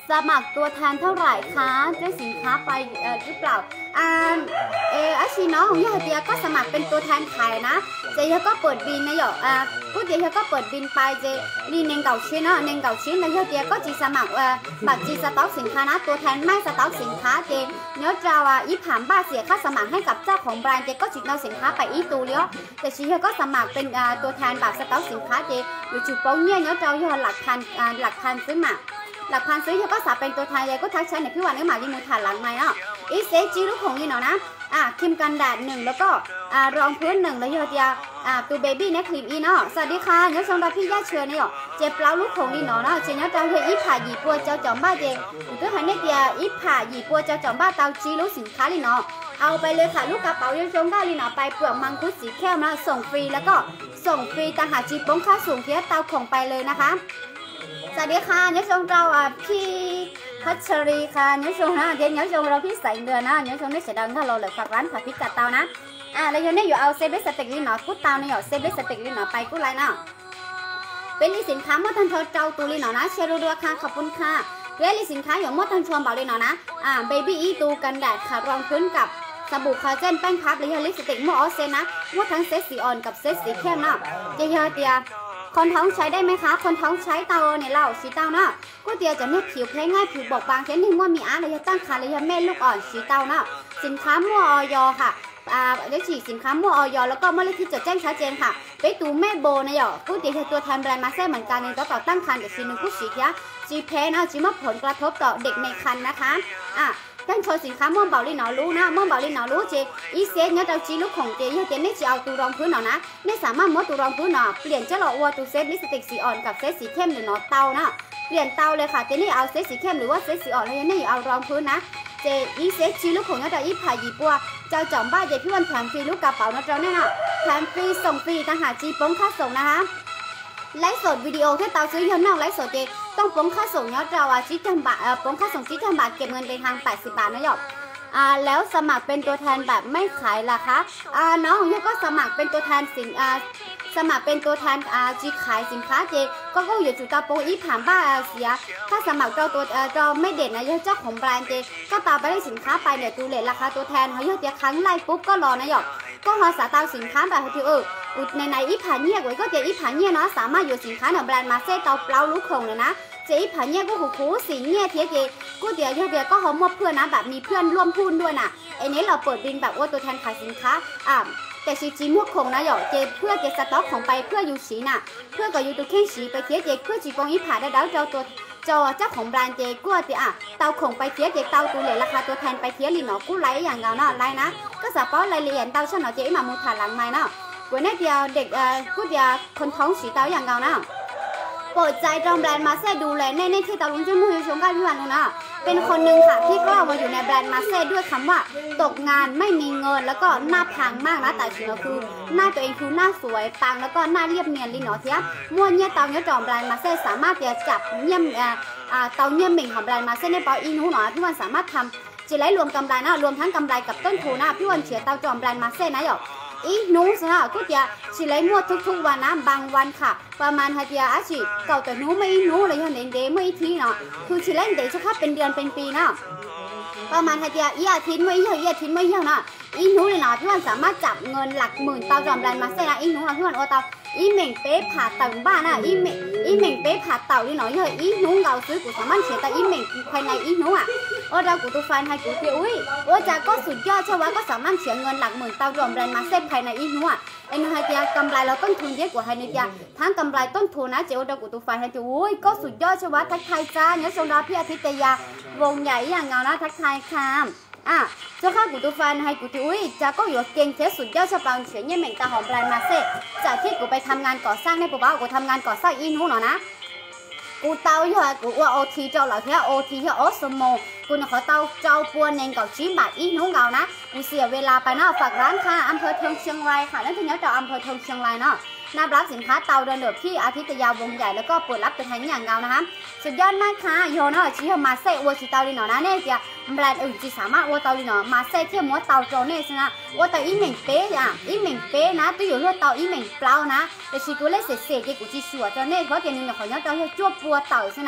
สมัครตัวแทนเท่าไหร่คะได้สินค้าไปหรือเปล่าอาชีน้องของยาเดียก็สมัครเป็นตัวแทนขายนะเจ๊ก็เปิดบินนะหยอกผู้เดียก็เปิดบินไปเจรีเนงเก่าชิ้นเนาะเนงเก่าชิ้นแล้วยาเดียก็จีสมัครบัตรจีสต็อกสินค้านะตัวแทนไม่สต็อกสินค้าเจเนื้อจาวอีผ่านบ้าเสียค่าสมัครให้กับเจ้าของแบรนด์เจก็จีเอาสินค้าไปอีตูเลี้ยวแต่ชีก็สมัครเป็นตัวแทนแบบสต็อกสินค้าเจอยู่จุดโป้งเนี่ยเนื้อจาวยอดหลักพันซื้อมาหลักพันซื้อเธอก็สาเป็นตัวแทนเลยก็ทักใช้ในพี่วันนี้หมาลิมูถ่านหลังไม้เนาะอีเซจีลูกของนี่เนาะนะครีมกันแดด1แล้วก็รองพื้น1แล้วเดียวตัวเบบี้เนี่ยครีมอีเนาะสวัสดีค่ะเนี่ยชมเราพี่ย่าเชิญเนี่ยเจ็บเปล่าลูกของนี่เนาะเจเนี่ยเราเคยอีผ่าหยีปัวเจ้าจอมบ้าเจตัวหันเนี่ยเดียอีผ่าหยีปัวเจ้าจอมบ้าเตาจีลูกสินค้าลิเนาะเอาไปเลยค่ะลูกกระเป๋ายาชมได้ลิเนาะไปเปลือกมังคุดสีแก้วนะส่งฟรีแล้วก็ส่งฟรีต่างหากจีป้งค่าส่งเทียเตาของไปเลยนะคะสวัสดีค่ะเนี่ยชมเราพี่พัชรีค่ะเนี่ยชมนะเดี๋ยวเนี่ยชมเราพี่ใส่เดือนนะเนี่ยชมได้เสียดังถ้าเราเลยฝากร้านฝากพิกัดเตานะแล้วเนี่ยอยู่เอาเซเบสเต็กลินเนาะกูเตาเนี่ยเซเบสเต็กลินเนาะไปกูไรเนาะเป็นสินค้าเมื่อทันเธอเจ้าตูลินเนาะนะเชรูดัวค่ะขอบคุณค่ะเรื่องสินค้าอย่างเมื่อทันชวนบอกเลยเนาะนะเบบี้อีตูกันแดดค่ะรองพื้นกับสบู่คอลลาเจนแป้งพับหรือลิปสติกมั่วออเซนนะมั่วทั้งเซตสีอ่อนกับเซตสีเข้มเนาะเยอะๆเดียคนท้องใช้ได้ไหมคะคนท้องใช้เตาเนี่ยเราสีเตาเนาะก๋วยเตี๋ยวจะเนี่ยผิวเพลง่ายผิวบอบบางเช่นที่มั่วมีอะไรจะตั้งคาเลยแม่ลูกอ่อนสีเตาเนาะสินค้ามั่วออยค่ะได้ฉีดสินค้ามั่วออยแล้วก็เมื่อเลขที่จดแจ้งชัดเจนค่ะไปตูแม่โบนะหยอกก๋วยเตี๋ยวตัวแทนแบรนด์มาเซ่เหมือนกันในต่อตั้งครรภ์แต่สีหนึ่งผู้ฉีดยาจีเพนะจีมาผลกระทบต่อเด็กในครรภ์นะคะท่านโชว์สินค้าม่วงเบาลีหนอรู้นะม่วงเบาลีหนอรู้เจอีเซเนี่ยเราจีลูกของเจยี่เจเนี่ยจะเอาตูรองพื้นหนอนะเนี่ยสามารถมดตูรองพื้นหนอเปลี่ยนเจ้าหล่อวัวตูเซตลิปสติกสีอ่อนกับเซตสีเข้มหรือหนอเตานะเปลี่ยนเตาเลยค่ะเจนี่เอาเซตสีเข้มหรือว่าเซตสีอ่อนแล้วเนี่ยเอารองพื้นนะเจอีเซจีลูกของเนี่ยเราอีผ่าหยีปัวเจ้าจ่อมบ้าเจพี่วันแถมฟรีลูกกระเป๋านะเจ้าเนี่ยนะแถมฟรีส่งฟรีต่างหากจีป้งค่าส่งนะคะไลฟ์สดวิดีโอที่เตาซื้อยันนอกไลฟ์สดเจต้องป้งค่าส่งเนี่ยเรา7,000 บาทป้งค่าส่ง7,000 บาทเก็บเงินไปทาง80 บาทนะหยอกแล้วสมัครเป็นตัวแทนแบบไม่ขายล่ะคะน้องของยก็สมัครเป็นตัวแทนสมัครเป็นตัวแทนจีขายสินค้าเจก็อยู่จุดตาโปอีผ่านบ้าเสียถ้าสมัครเราไม่เด่นนะเจ้าของแบรนด์เจก็ตามไปได้สินค้าไปเนี่ยตูเลทราคาตัวแทนเขาเยอะครั้งไล่ปุ๊บก็รอนะหยอกก็หาสาตาสินค้าแบบที่ในอีผ่านเนี่ยก็เจอีผ่านเนี่ยเนาะสามารถอยู่สินค้าในแบรนด์มาเซ่เตาเปล่าลูกคงเลยนะเจ๊ผ่านเนี่ยก็หูสีเนี่ยเทียเจกูเดียวก็เขามอบเพื่อนนะแบบมีเพื่อนร่วมหุ้นด้วยนะไอ้นี้เราเปิดบินแบบว่าตัวแทนขายสินค้าแต่จีมั่วคงนะหยอกเจเพื่อเจสต็อกของไปเพื่ออยู่สีน่ะเพื่อก็อยู่ตัวแค่สีไปเทียเจเพื่อจีปองอีผ่านได้แล้วเจ้าของแบรนด์เจกู้เจเตาของไปเทียเจเตาตัวเหลือราคาตัวแทนไปเทียลินเนาะกู้ไลอย่างเงาเนาะไลนะก็สปอร์ตรายละเอียดเตาฉันเนาะเจมามูถ่านหลังไม้เนาะวันนี้เดียวเด็กกู้เดียวคนท้องสีเตาอย่างเงาเนาะโปรดใจจอมแบรนด์มาเซ่ดูแลในที่เตาลุงจิ้มมือชงกันพี่วันนู้นนะเป็นคนหนึ่งค่ะที่กล้ามาอยู่ในแบรนด์มาเซ่ด้วยคำว่าตกงานไม่มีเงินแล้วก็หน้าพังมากนะแต่จริงๆคือหน้าตัวเองคือหน้าสวยปังแล้วก็หน้าเรียบเนียนลินเนาะเทียม้วนเนี่ยเตาเนี่ยจอมแบรนด์มาเซ่สามารถจะจับเยี่ยมเตาเยี่ยมเหม่งของแบรนด์มาเซ่ในปออีนู้นเนาะพี่วันสามารถทำจะไล่รวมกำไรนะรวมทั้งกำไรกับต้นทุนนะพี่วันเฉียดเตาจอมแบรนด์มาเซ่นะหยอกอีนู้นนะก็จะชิไลมั่วทุกวันนะบางวันค่ะประมาณฮะเดียอาชีเก่าแต่นู้ไม่นู้เลยฮะเดไม่ทีเนาะคือชิไลเดจะค่าเป็นเดือนเป็นปีเนาะประมาณฮะเดียอาทิตย์ไม่เยอะอาทิตย์ไม่เยอะนะอีนู้เลยนะพี่วันสามารถจับเงินหลักหมื่นเตาจอมแบรนด์มาเซ่นะอีนู้นะพี่วันโอเตาอีเหม่งเป๊ะผ่าเต่าบ้านนะอีเหม่งเป๊ะผ่าเต่านี่เนาะเยอะอีนู้เราซื้อกูสามารถเฉียดแต่อีเหม่งภายในอีนู้อ่ะเรากูตัวฟันให้กูเที่ยวจากก็สุดยอดใช่ไหมก็สามารถเฉียดเงินหลักหมื่นเตาจอมแบรนด์มาเซ่ภายในอีนู้อ่ะไอ้นู่นให้เดียกำไรเราต้นทุนเยอะกว่าให้เดียทั้งกำไรต้นทุนนะเจ้าเรากูตัวฟันให้กูก็สุดยอดใช่ไหมทักทายจ้าเนี่ยชมดาพี่อาทิตยาวงใหญ่อย่างเงานะทักทายค่ะเจ้าข้ากูตัวฟันให้กูที่จะก็อยู่เก่งเทสุดยอดฉบับเฉียดเนี่ยเหม่งตาหอมแบรนด์มาเซ่จากที่กูไปทำงานก่อสร้างในปุ๊บกูทำงานก่อสร้างอีนู้นนะกูเตาอยู่กูว่าโอทีเจ้าเหล่าเที่ยวโอทีเที่ยวออสโมกูเนี่ยเขาเตาเจ้าปัวเนงกับชิ้นบาทอีนู้นเงานะกูเสียเวลาไปเนาะฝากร้านค่ะอำเภอเทิงเชียงรายค่ะแล้วทีนี้จะอำเภอเทิงเชียงรายเนาะนับรับสินค้าเตาเดินเดือบที่อาทิตยาวงใหญ่แล้วก็เปิดรับเป็นไทยอย่างเงานะคะสุดยอดมากค่ะโยนเนาะชี้มาเซ่วัวชีเตาลีเนาะนะเนี่ยจะแบรนด์อื่นจีสามารถวัวเตาลีเนาะมาเซ่เที่ยวมัวเตาโจเนี่ยสินะวัวเตาอีเหม่งเป๊ะอีเหม่งเป๊ะนะตัวอยู่เรื่องเตาอีเหม่งเปล่านะแต่ชีกูเล่เสียๆกูจีชัวเจ้าเนี่ยเพราะเดี๋ยวนี้เขาเนี่ยเตาให้จ้วปัวเตาสินะเ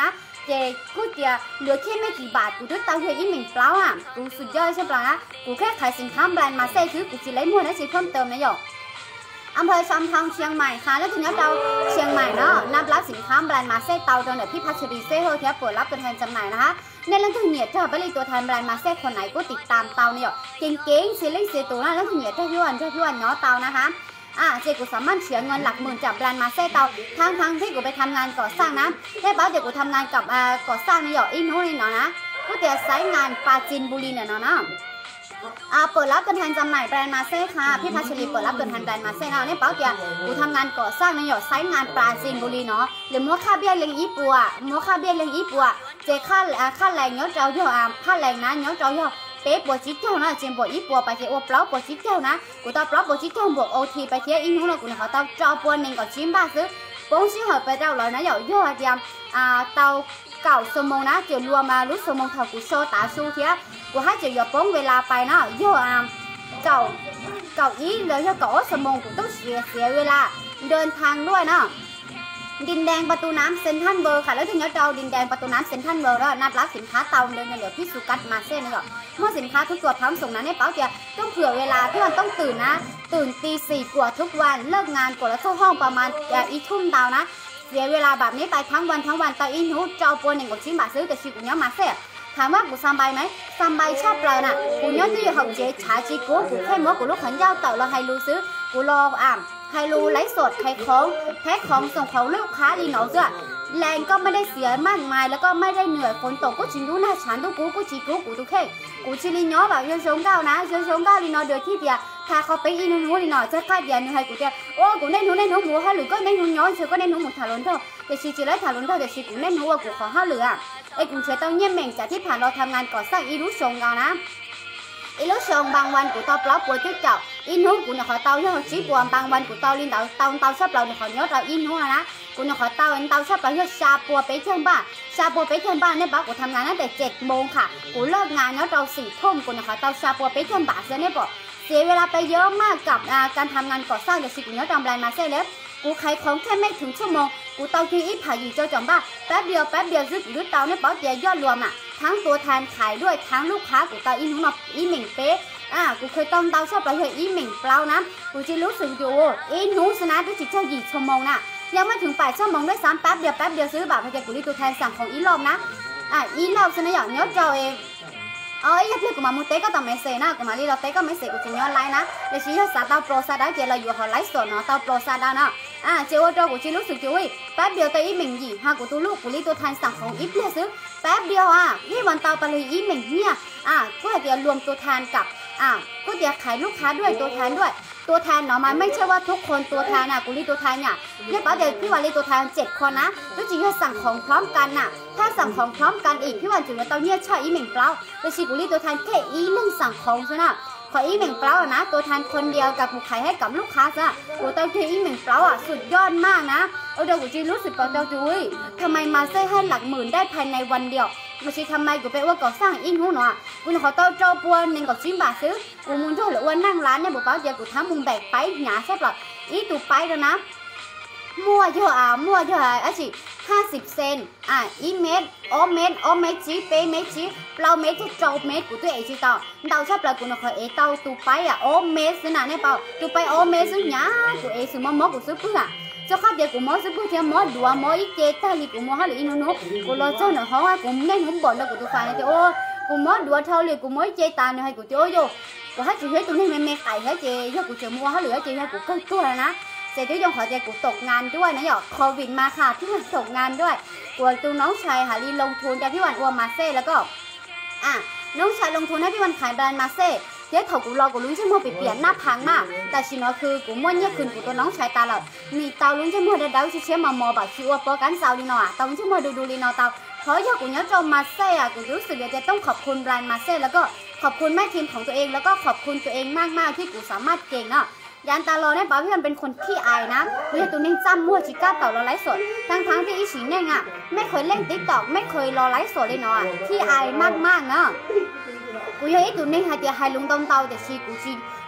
เจกูเดียเหลือแค่ไม่กี่บาทกูด้วยเตาเฮียอีเหม่งเปล่าอ่ะกูสุดยอดใช่ปะนะกูแค่ขายสินค้าแบรนด์มาเซ่คือกูจะlấy muaได้สิเพิ่มเติมนะหยกอำเภอชำทองเชียงใหม่ค่ะแล้วทีนี้เราเชียงใหม่เนาะนับรับสินค้าแบรนด์มาเซ่เตาโดนเนี่ยพี่พัชรีเซ่โฮเทียเปิดรับตัวแทนจำหน่ายนะคะในเรื่องที่เนี่ยถ้าไปเลยตัวแทนแบรนด์มาเซ่คนไหนก็ติดตามเตาเนี่ยเก่งๆเสียเล่เสียตัวนะแล้วที่เนี่ยถ้าพี่วันเนาะเตานะคะเจกูสามารถเฉียเงินหลักหมื่นจากแบรนด์มาเซ่เตาทั้งที่กูไปทำงานก่อสร้างนะได้บอกเดี๋ยวกูทำงานกับก่อสร้างเนี่ยอินโนนี่เนาะนะกูเดี๋ยวใช้งานปราจีนบุรีเนี่ยเนาะเปิดรับตัวแทนจำหน่ายแบรนด์มาเซ่ค่ะพี่พัชรีเปิดรับตัวแทนแบรนด์มาเซ่เนาะเนี่ยเป๋าเดียกูทำงานก่อสร้างในหยอดไซต์งานปราจีนบุรีเนาะหรือมัวค่าเบี้ยเลี้ยงอีปัวเจค่าแรงเนาะเจ้าเยอะค่าแรงนะเนาะเจ้าเยอะเป๊ะปวดจิ๊กเจ้านะเจมปวดอีปัวไปเที่ยวปล้อปวดจิ๊กเจ้านะกูตาปล้อปวดจิ๊กเจ้าบวกโอทีไปเที่ยวอินนู้นกูเนี่ยเขาตาจอปวดหนึ่งกับชิ้นบ้าซื้อป้งชิ้นหอยไปเจ้าเลยนะหยอดเยอะเดียมเตาเก่าสมองนะเจียวรวมมารู้สมองเท่ากูโชตาสู้เที่ยกูให้เจียวหยอดป้งเวลาไปนะเยอะเก่าอีเลยเก่าสมองกูต้องเสียเวลาเดินทางด้วยนะดินแดงประตูน้ำเซ็นทรัลเวิลด์ค่ะแล้วถึงจะเอาดินแดงประตูน้ำเซ็นทรัลเวิลด์แล้วนับรับสินค้าเตาเดินเหลือพี่สุกัดมาเซ่นเลยเมื่อสินค้าทุกตัวพร้อมส่งนั้นให้เป๋าเจียต้องเผื่อเวลาที่มันต้องตื่นนะตื่นตี4กว่าทุกวันเลิกงานกว่าแล้วเข้าห้องประมาณอีทุ่มดาวนะเสียเวลาแบบนี้ไปทั้งวันตาอินหูเจ้าปวนหนึ่งกับชิ้นบาทซื้อแต่ชีกูเนี้ยมาเซ่ถามว่ากูสบายไหมสบายชอบเลยน่ะกูเนี้ยที่อยู่ห้องเจ๊ชาจีกูแค่มัวกูลูกขันยาวเต่าเราให้รู้ซื้อกูรอไฮรูไลฟ์สดไข่ของแพ็คของส่งของลูกค้าลีหนอเสื้อแรงก็ไม่ได้เสียมากมายแล้วก็ไม่ได้เหนื่อยฝนตกก็ชิงดูหน้าฉันดูกูจีกูตุกเข่กูชิลีน้อแบบยืนชงก้าวนะยืนชงก้าวลีหนอเดือดที่เดียถ้าเขาไปอินหูลีหนอจะคาดเดียนให้กูเดียโอ้กูเน้นหูหมูให้หรือก็เน้นหูย้อนเชื่อก็เน้นหูหมูถาลนเท่าแต่ชีจีไรถาลนเท่าแต่ชีกูเน้นหูว่ากูขอห้าเหลือไอ้กูเชื่อต้องเยี่ยมเม่งจากที่ผ่านเราทำงานก่อสร้างอีรู้ชงกันนะอีลูกชงบางวันกูตอบรับปวดจุดเจ้าอินหูกูเนี่ยขอเตาเยอะจีปวดบางวันกูเตาลินเตาชอบเราเนี่ยขอเยอะเราอินหูนะกูเนี่ยขอเตาชอบเราเยอะชาปัวไปเชียงบ้านเนี่ยบ้ากูทำงานตั้งแต่7 โมงค่ะกูเลิกงานเนาะเรา4 ทุ่มกูเนี่ยขอเตาชาปัวไปเชียงบ้านเสียเนี่ยบอกเสียเวลาไปเยอะมากกับการทำงานก่อสร้างเดี๋ยวสิกูเนี่ยทำแบรนด์มาเซ่แล้วกูขายของแค่ไม่ถึงชั่วโมงกูเตาที่อีผ่าอยู่เจ้าจอมบ้าแป๊บเดียวซึกหรือเตาเนี่ยเป๋าเจียยอดรวมทั้งตัวแทนขายด้วยทั้งลูกค้ากูเตาอินหูมาอีเหม่งเป๊ะกูเคยต้มเตาชอบไปเหยอีเหม่งเปล่านะกูจะรู้สึกอยู่อินหูชนะด้วยจิตใจหยีชั่วโมงน่ะยังไม่ถึง8 ชั่วโมงด้วยซ้ำแป๊บเดียวซื้อแบบให้กูรีตัวแทนสั่งของอีลอมนะอีลอมชนะอย่างเนี้ยเจ้าเองอีกเพื่อนกูมามุเต้ก็ต้องไม่เสนะกูมาลีเราเต้ก็ไม่เสกูจะย้อนไลน์นะเดี๋ยวชี้ให้สาเตาโปรซาด้าเจเราอยู่หอไลฟ์สดเนาะเตาโปรซาด้าเนาะเจ้าตัวกูจะรู้สึกอยู่แป๊บเดียวตัวอีเหม่งหยีกูตัวลูกกูรีตัวแทนสั่งของอีเพื่อซื้อแป๊บเดียวพี่วันเตาไปเลยอีเหม่งเนี่ยก็เดี๋ยวรวมตัวแทนกับก็เดี๋ยวขายลูกค้าด้วยตัวแทนด้วยตัวแทนเนาะมันไม่ใช่ว่าทุกคนตัวแทนกูรีตัวแทนเนี่ยป๋าเดี๋ยวพี่วันรีตัวแทน7 คนนะตัวจริงให้สั่งของพร้อมกันถ้าสั่งของพร้อมกันอีกพี่วันจุดว่าเตาเนี่ยช่อีเหม่งเปล่าตัวชีกูรีตัวแทนแค่อีหนึ่งสั่งของใช่ไหมขออีเหม่งเปล่านะตัวแทนคนเดียวกับกูขายให้กับลูกค้าซะกูเตาแค่อีเหม่งเปล่าสุดยอดมากนะเดี๋ยวกูจีรู้สึกเปล่าเตาจุ้ยทำไมมาเซ่ให้หลักหมื่นได้ภายในวันเดียวไม่ใช่ทำไมกูไปว่าก่อสร้างอินหูหนอกูขอเตาเจ้าปัวหนึ่งกับชิ้นบาทซื้อกูมุนทั่วหรือว่านั่งร้านเนี่ยบอกเปล่าเดี๋ยวกูทำมุงแบกไปหนาใช่ปะอีตูไปแล้วนะมั่วเยอะสิ50 เซนอีเม็ดโอเม็ดจีเป้เม็ดจีเราเม็ดที่โจเม็ดกูตัวเองจีเตาชอบเรากูขอเตาตูไปโอเม็ดสินะเนี่ยเปล่าตูไปโอเม็ดสิหนากูซื้อมอกูซื้อเพื่อcho khách để của món giúp cho món đùa món ít chế ta thì của món hay là in nó của lo cho nó hóa cũng nên không bỏ đâu của tôi phải này thì ô của món đùa thâu liền của món chế ta này hay của tôi vô của hết chị hết tôi nên mẹ cày hết chị cho của chợ mua hết lửa chị hay của cơ tôi là ná sẽ tới trong họ chị của tộc ngànด้วยนะหยอกCovidมาค่ะที่มันตกงานด้วยcủaตัวน้องชายหาลีลงทุนจากพี่วันอัวมาเซ่แล้วก็น้องชายลงทุนให้พี่วันขายแบรนด์มาเซ่เจ๊ถกกูรอกูลุ้นใช่ไหมไปเปลี่ยนหน้าพังมากแต่ชิโนคือกูม้วนเนี่ยคืนกูตัวน้องชายตาเรามีเตาลุ้นใช่ไหมเดี๋ยวเชี่ยมอแบบชิวปอกันเสาลีนอเตาใช่ไหมดูลีนอเตาเพราะยอกูเนี่ยจอมาเซ่กูรู้สึกจะต้องขอบคุณแบรนด์มาเซ่แล้วก็ขอบคุณแม่ทีมของตัวเองแล้วก็ขอบคุณตัวเองมากๆที่กูสามารถเก่งเนาะยันตาโลเนี่ยป้าพี่มันเป็นคนขี้อายนะเฮ้ยตัวนี้จำมั่วจิก้าเต่าเราไลฟ์สดทั้งที่อีฉีเนี่ยไม่เคยเล่นติ๊กต็อกไม่เคยรอไลฟ์สดเลยเนาะขี้อายมากๆเนาะกูยังไอ้ตัวนี้หาเดียหายลุงตองเตาแต่ชีกูจี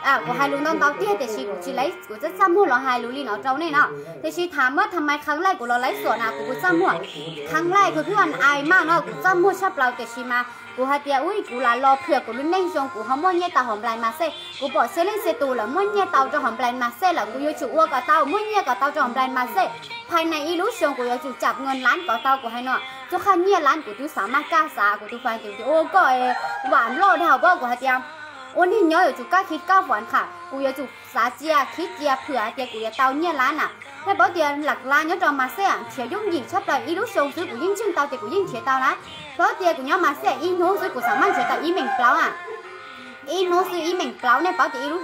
của hai luôn tao tiếc thì chị cũng chỉ lấy của rất xăm mua nó hai luôn đi nó trâu này nọ thì chị thám mất thầm mai kháng lại của nó lấy sổ nào của xăm mua kháng lạiคือพี่วันอายมากเนาะกูซ้ำมั่วชับเราแต่ชิมากูหาเตียอุ้ยกูลารอเผื่อกูลุ้นเน่งจงกูหอมมั่วเงี้ยตาหอมปลายมาเซ่กูบอกเซเล่นเซตูแล้วมั่วเงี้ยเตาจะหอมปลายมาเซ่แล้วกูยูจูอ้วกับเตามั่วเงี้ยกับเตาจะหอมปลายมาเซ่ภายในอีรู้ชงกูยูจูจับเงินล้านกับเตากูให้เนาะเจ้าข้าเงี้ยล้านกูดูสามารถกล้าสากูดูฟังจริงโอ้ก็หวานโลดเท่าบ่กูหาเตียวันนี้เนาะอยู่จูกล้าคิดกล้าฝันค่ะกูยูจูสาเจียคิดเจียเผื่อเจียกูจะเตาเงี้ยล้านอ่ะให้bảo tiền lạc la nhớ cho mà xe chiều dung gì sắp lại ý lúc sâu dưới của yên chân tao thì của yên chế tao lá có tiền của nhau mà xe in nốt dưới của sản chế tao ý mình plau in nốt dưới ý mình plau nên bảo tiền ý lúc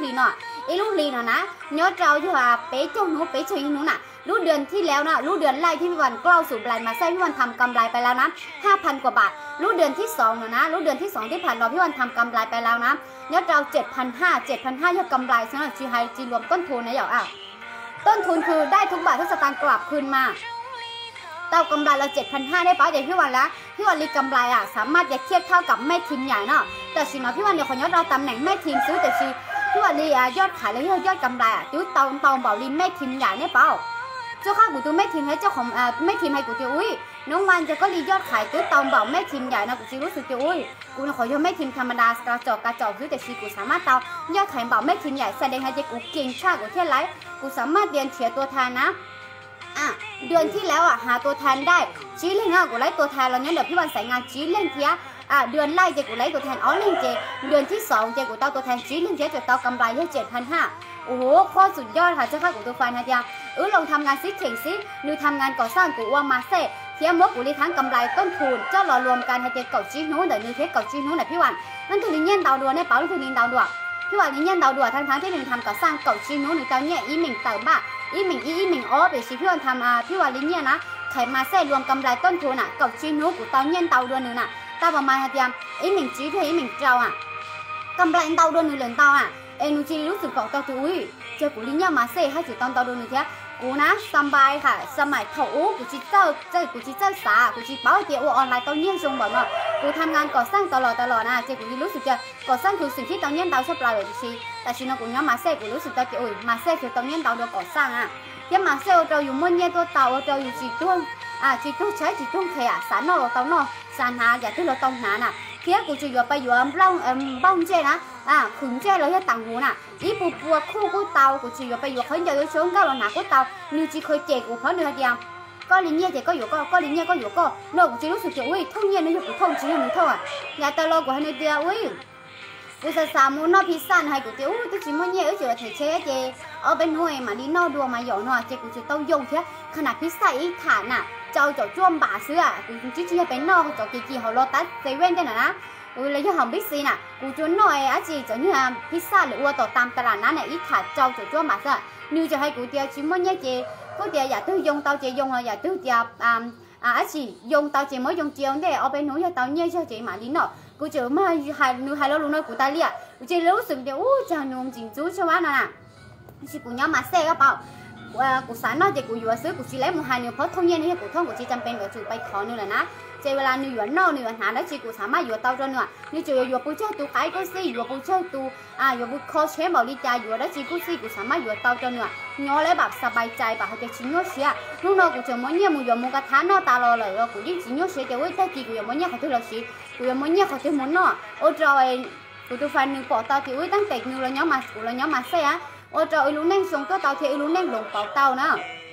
lì nọ ná nhớ trao cho hà bé trong nó bé chơi in nốt nè lúcเดือนที่แล้วนะlúcเดือนไล่ที่พี่วันกล้าสูบไหลมาเซ่พี่วันทำกำไรไปแล้วนะ 5,000 กว่าบาทlúcเดือนที่2นะlúcเดือนที่2ที่ผ่านมาพี่วันทำกำไรไปแล้วนะยอดเรา 7,500 ยอดกำไรสำหรับจีไฮจีรวมต้นทุนนะอย่างต้นทุนคือได้ทุกบาททุกสตางค์กลับคืนมาเต้ากำไรเรา 7,500 ได้ป้าเดี๋ยวพี่วันละพี่วันรีกำไรสามารถจะเทียบเท่ากับแม่ทีมใหญ่เนาะแต่สินะพี่วันเดี๋ยวขอยอดเราตำแหน่งแม่ทีมซื้อแต่สิพี่วันรียอดขายแล้วยอดกำไรตู้เตาบอกรีแม่ทีมใหญ่เนี่ยเปล่าเจ้าข้ากูตู้แม่ทีมให้เจ้าของแม่ทีมให้กูเจ้าอุ้ยน้องวันจะก็รียอดขายตู้เตาบอกแม่ทีมใหญ่นะกูรู้สึกเจ้าอุ้ยกูขอยอดแม่ทีมธรรมดากระจอกซื้อแต่สิกูสามารถเตายอดขายบอกแม่ทีมใหญ่แสดงให้เจ้ากูเก่งชากูเท่าไรกูสามารถเรียนเฉียตัวแทนนะเดือนที่แล้วหาตัวแทนได้ชี้เล่งกูไล่ตัวแทนเราเนี่ยเดี๋ยวพี่วันใส่งานชี้เล่งเทียเดือนไล่เจกูไล่ตัวแทนเล่งเจเดือนที่2เจกูเต้าตัวแทนชี้เล่งเจจดเต้ากำไรให้ 7,500 โอ้โหโคตรสุดยอดค่ะเจ้าข้ากูตัวฟันนะจ๊ะลองทำงานซิเข่งซิหรือทำงานก่อสร้างกูว่ามาเซ่เทียมว่ากูรีทั้งกำไรต้นทุนเจ้าหล่อรวมกันให้เจเก่าชี้นู้นเดี๋ยวนี้เทสเก่าชี้นู้นไหนพี่วันนั่นคือลิงเงี้ยนดาวดัวเนี่ยเปล่านั่นคือลิงดาวดัวพี่วันลิงเงี้ยนดาวดัวทั้งที่หนึ่งทำก่อสร้างเก่าชี้นู้นหรือเจ้าเนี่ยอีหมิงเติมบ้าอีหมิงเดี๋ยวสิพี่วันทำพี่วันลิงเงี้ยนะไขมาเซ่รวมกำไรต้นทุนเก่าชี้นู้นกูเต้าเงี้ยนดาวดัวหนึ่งตาประมาณเทียมอีหมิงจี้เพื่ออีหมิงเจ้ากำไรดาวดัวหนึ่งเหลือเต้านูจีรู้สึกบอกเต้าอุ้ยเจ้ากูลิงเงี้ยมาเซ่ให้จุดดาวดัวหนึ่งเทียกูนะสบายค่ะสมัยเถากูจีเจ้าสากูจีเป้าเดียวออนไลน์ตอนเงี้ยชงบอกว่ากูทำงานก่อสร้างตลอดนะเจ้ากูรู้สึกจะก่อสร้างคือสิ่งที่ตอนเงี้ยดาวชอบเราเลยสิแต่ชิโนกูเงี้ยมาเซ่กูรู้สึกจะโอ้ยมาเซ่คือตอนเงี้ยดาวโดนก่อสร้างยังมาเซ่เราอยู่มุ่งเงี้ยตัวเตาเราอยู่จีตุ้งจีตุ้งใช้จีตุ้งเขียสารนอเราเตาเนาะสารหาอย่าที่เราต้องหาน่ะเที่ยกูจะอยู่ไปอยู่บ้องเจ้นะขึงเจ้เราจะต่างหูน่ะอีปูคู่กูเตากูจะอยู่ไปอยู่เขาจะอยู่ช่วงก้าวหนากูเตานิวจีเคยเจ๊กูเพราะเนื้อเดียวก็ลิ้นเงี้ยเจ๊ก็อยู่ก็ลิ้นเงี้ยก็อยู่ก็โน่กูจะรู้สึกจะอุ้ยท่องเงี้ยนี่อยู่กูท่องจีนนี่ท่องอย่าตลอดกูให้เนื้อเดียวอุ้ยกูจะสามูนอพิซซ่าให้กูเจ้าอุ้ยตัวจีมันเงี้ยเจ้าเทเช่เจ้เอาเป็นหน่วยมาลิ้นนอดัวมาหยอกหน่อยเจ้กูจะต้องยงเท่าขนาดพิซซ่าอีฐานน่ะเจ้าจ้วมบ่าเสื้อกูจี้เป็นนอเจ้ากี่เขาโลตัสเซเว่นได้น่ะเลยจะหอมบิ๊กซีน่ะกูจนหน่อยจีจะเนี่ยพิซซ่าหรือว่าต่อตามตลาดนั้นเนี่ยอีขาเจ้าจ้วมบ่าเสื้อนิวจะให้กูเดียวชิมมันเนี่ยเจ้ก็เดียวอย่าตื้อยงเตาเจ้ยงอย่าตื้อเดียวจียงเตาเจ้ไม่ยงเจียงเด้เอาไปหนูอย่าเตาเนี่ยเจ้าเจ้มาลิ้นเนาะกูเจอมาหายแล้วลุงน้อยกูตายเลี้ยกูเจอรู้สึกเดียวอู้จะนุ่มจริงจู้ใช่ไหมน่ะชิกูเนี่ยมาเซ่ก็เปล่ากูสารนอเจ้กูอยู่ซื้อกูจีเล็บมึงหายเนี่ยเพราะท่องเนี่ยนี่กูท่องกูจีจำเป็นกูจูไปขอเนี่ยแหละนะเจ้เวลานิวอยู่นอกนิวหาแล้วจีกูสามารถอยู่เตาจนเนี่ยนิวจะอยู่ปูเช่ตูไก่ก็สิอยู่ปูเช่ตูอยู่ปูคอเช่บอกลิจ่าอยู่แล้วจีกูสิกูสามารถอยู่เตาจนเนี่ยง้อแล้วแบบสบายใจแบบเขาจะชิ้นง้อเสียลูกน้องกูจะมันเนี่ยมึงอยู่มึงกระทะนอตาลอเลยกูยิ่งชิ้นง้อเสียเจ้าไว้แต่จีกูอยู่มันเนี่ยเขาถือเราสิกูอยู่มันเนี่ยเขาถือมันเนาะโอ้จอยกูตัวฟันนิวปอเตาที่ไว้ตั้งแต่นิวเราย้อมมากูเราย้อมมาเสียโอ้จอยลูกนั่งส่งตัวเตาที่ลูกนั่งลงเป่าเตานะ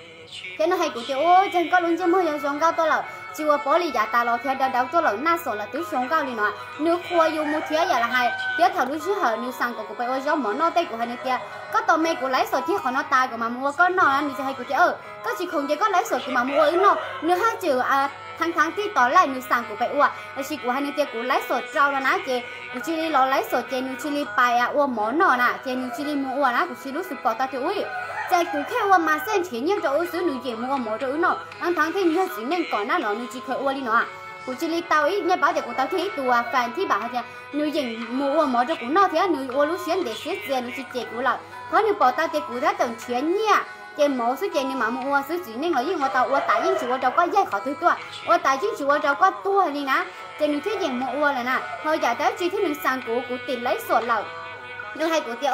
thế nó hay của chị ôi chân có luôn chứ mới giờ xuống cao tôi là chiều bỏ lì giả ta lo theo đào tôi là na sổ là túi xuống cao đi nọ nếu khua yêu mua thế giờ là hay thế thằng đứa chứ hở nếu sang của bé ôi giống món nó tay của hai đứa kia có tao mẹ của lấy sổ thế họ nó ta của mà mua có nó thì hay của chị có chị không chỉ có lấy sổ của mà mua ấy nó nếu hai chữ thángที่ต่อไล่นูสั่งกูไปอ้วแล้วชิกูให้นูเจกูไล่สดเจ้าแล้วนะเจกูชิลีรอไล่สดเจนูชิลีไปอ้วหมอนอน่ะเจนูชิลีมัวนะกูชิรู้สึกปอดตาที่อุ้ยใจกูแค่ว่ามาเส้นเฉียนยังจะอุ้ยซื้อนูเจมัวหมอจะอุ้ยเนาะทั้งที่นูสิเน่งก่อนหน้าหนอนูจีเคยอ้วลีเนาะกูชิลีเตาอีเนี่ยบ้าเด็กกูเตาที่ตัวแฟนที่บ้าเนี่ยนูยิงมัวหมอจะกูเนาะเท่านูอ้วรู้เสียงเด็กเสียเจนูจีเจกูละเพราะนูปอดตาเจกูได้แต่เฉียนเนี่ยเจหมอซื้อเจนี่มามัวซื้อจีเน่งเรายิ่งว่าเตาอ้วตายยิ่งชัวเราก็แยกเขาตัวอ้วตายยิ่งชัวเราก็ตัวนี่นะเจนูที่ยิงมัวเลยนะพออยากได้จีที่นูสั่งกูติดไล่สดเราดูให้กูเตี้ยเอ้ย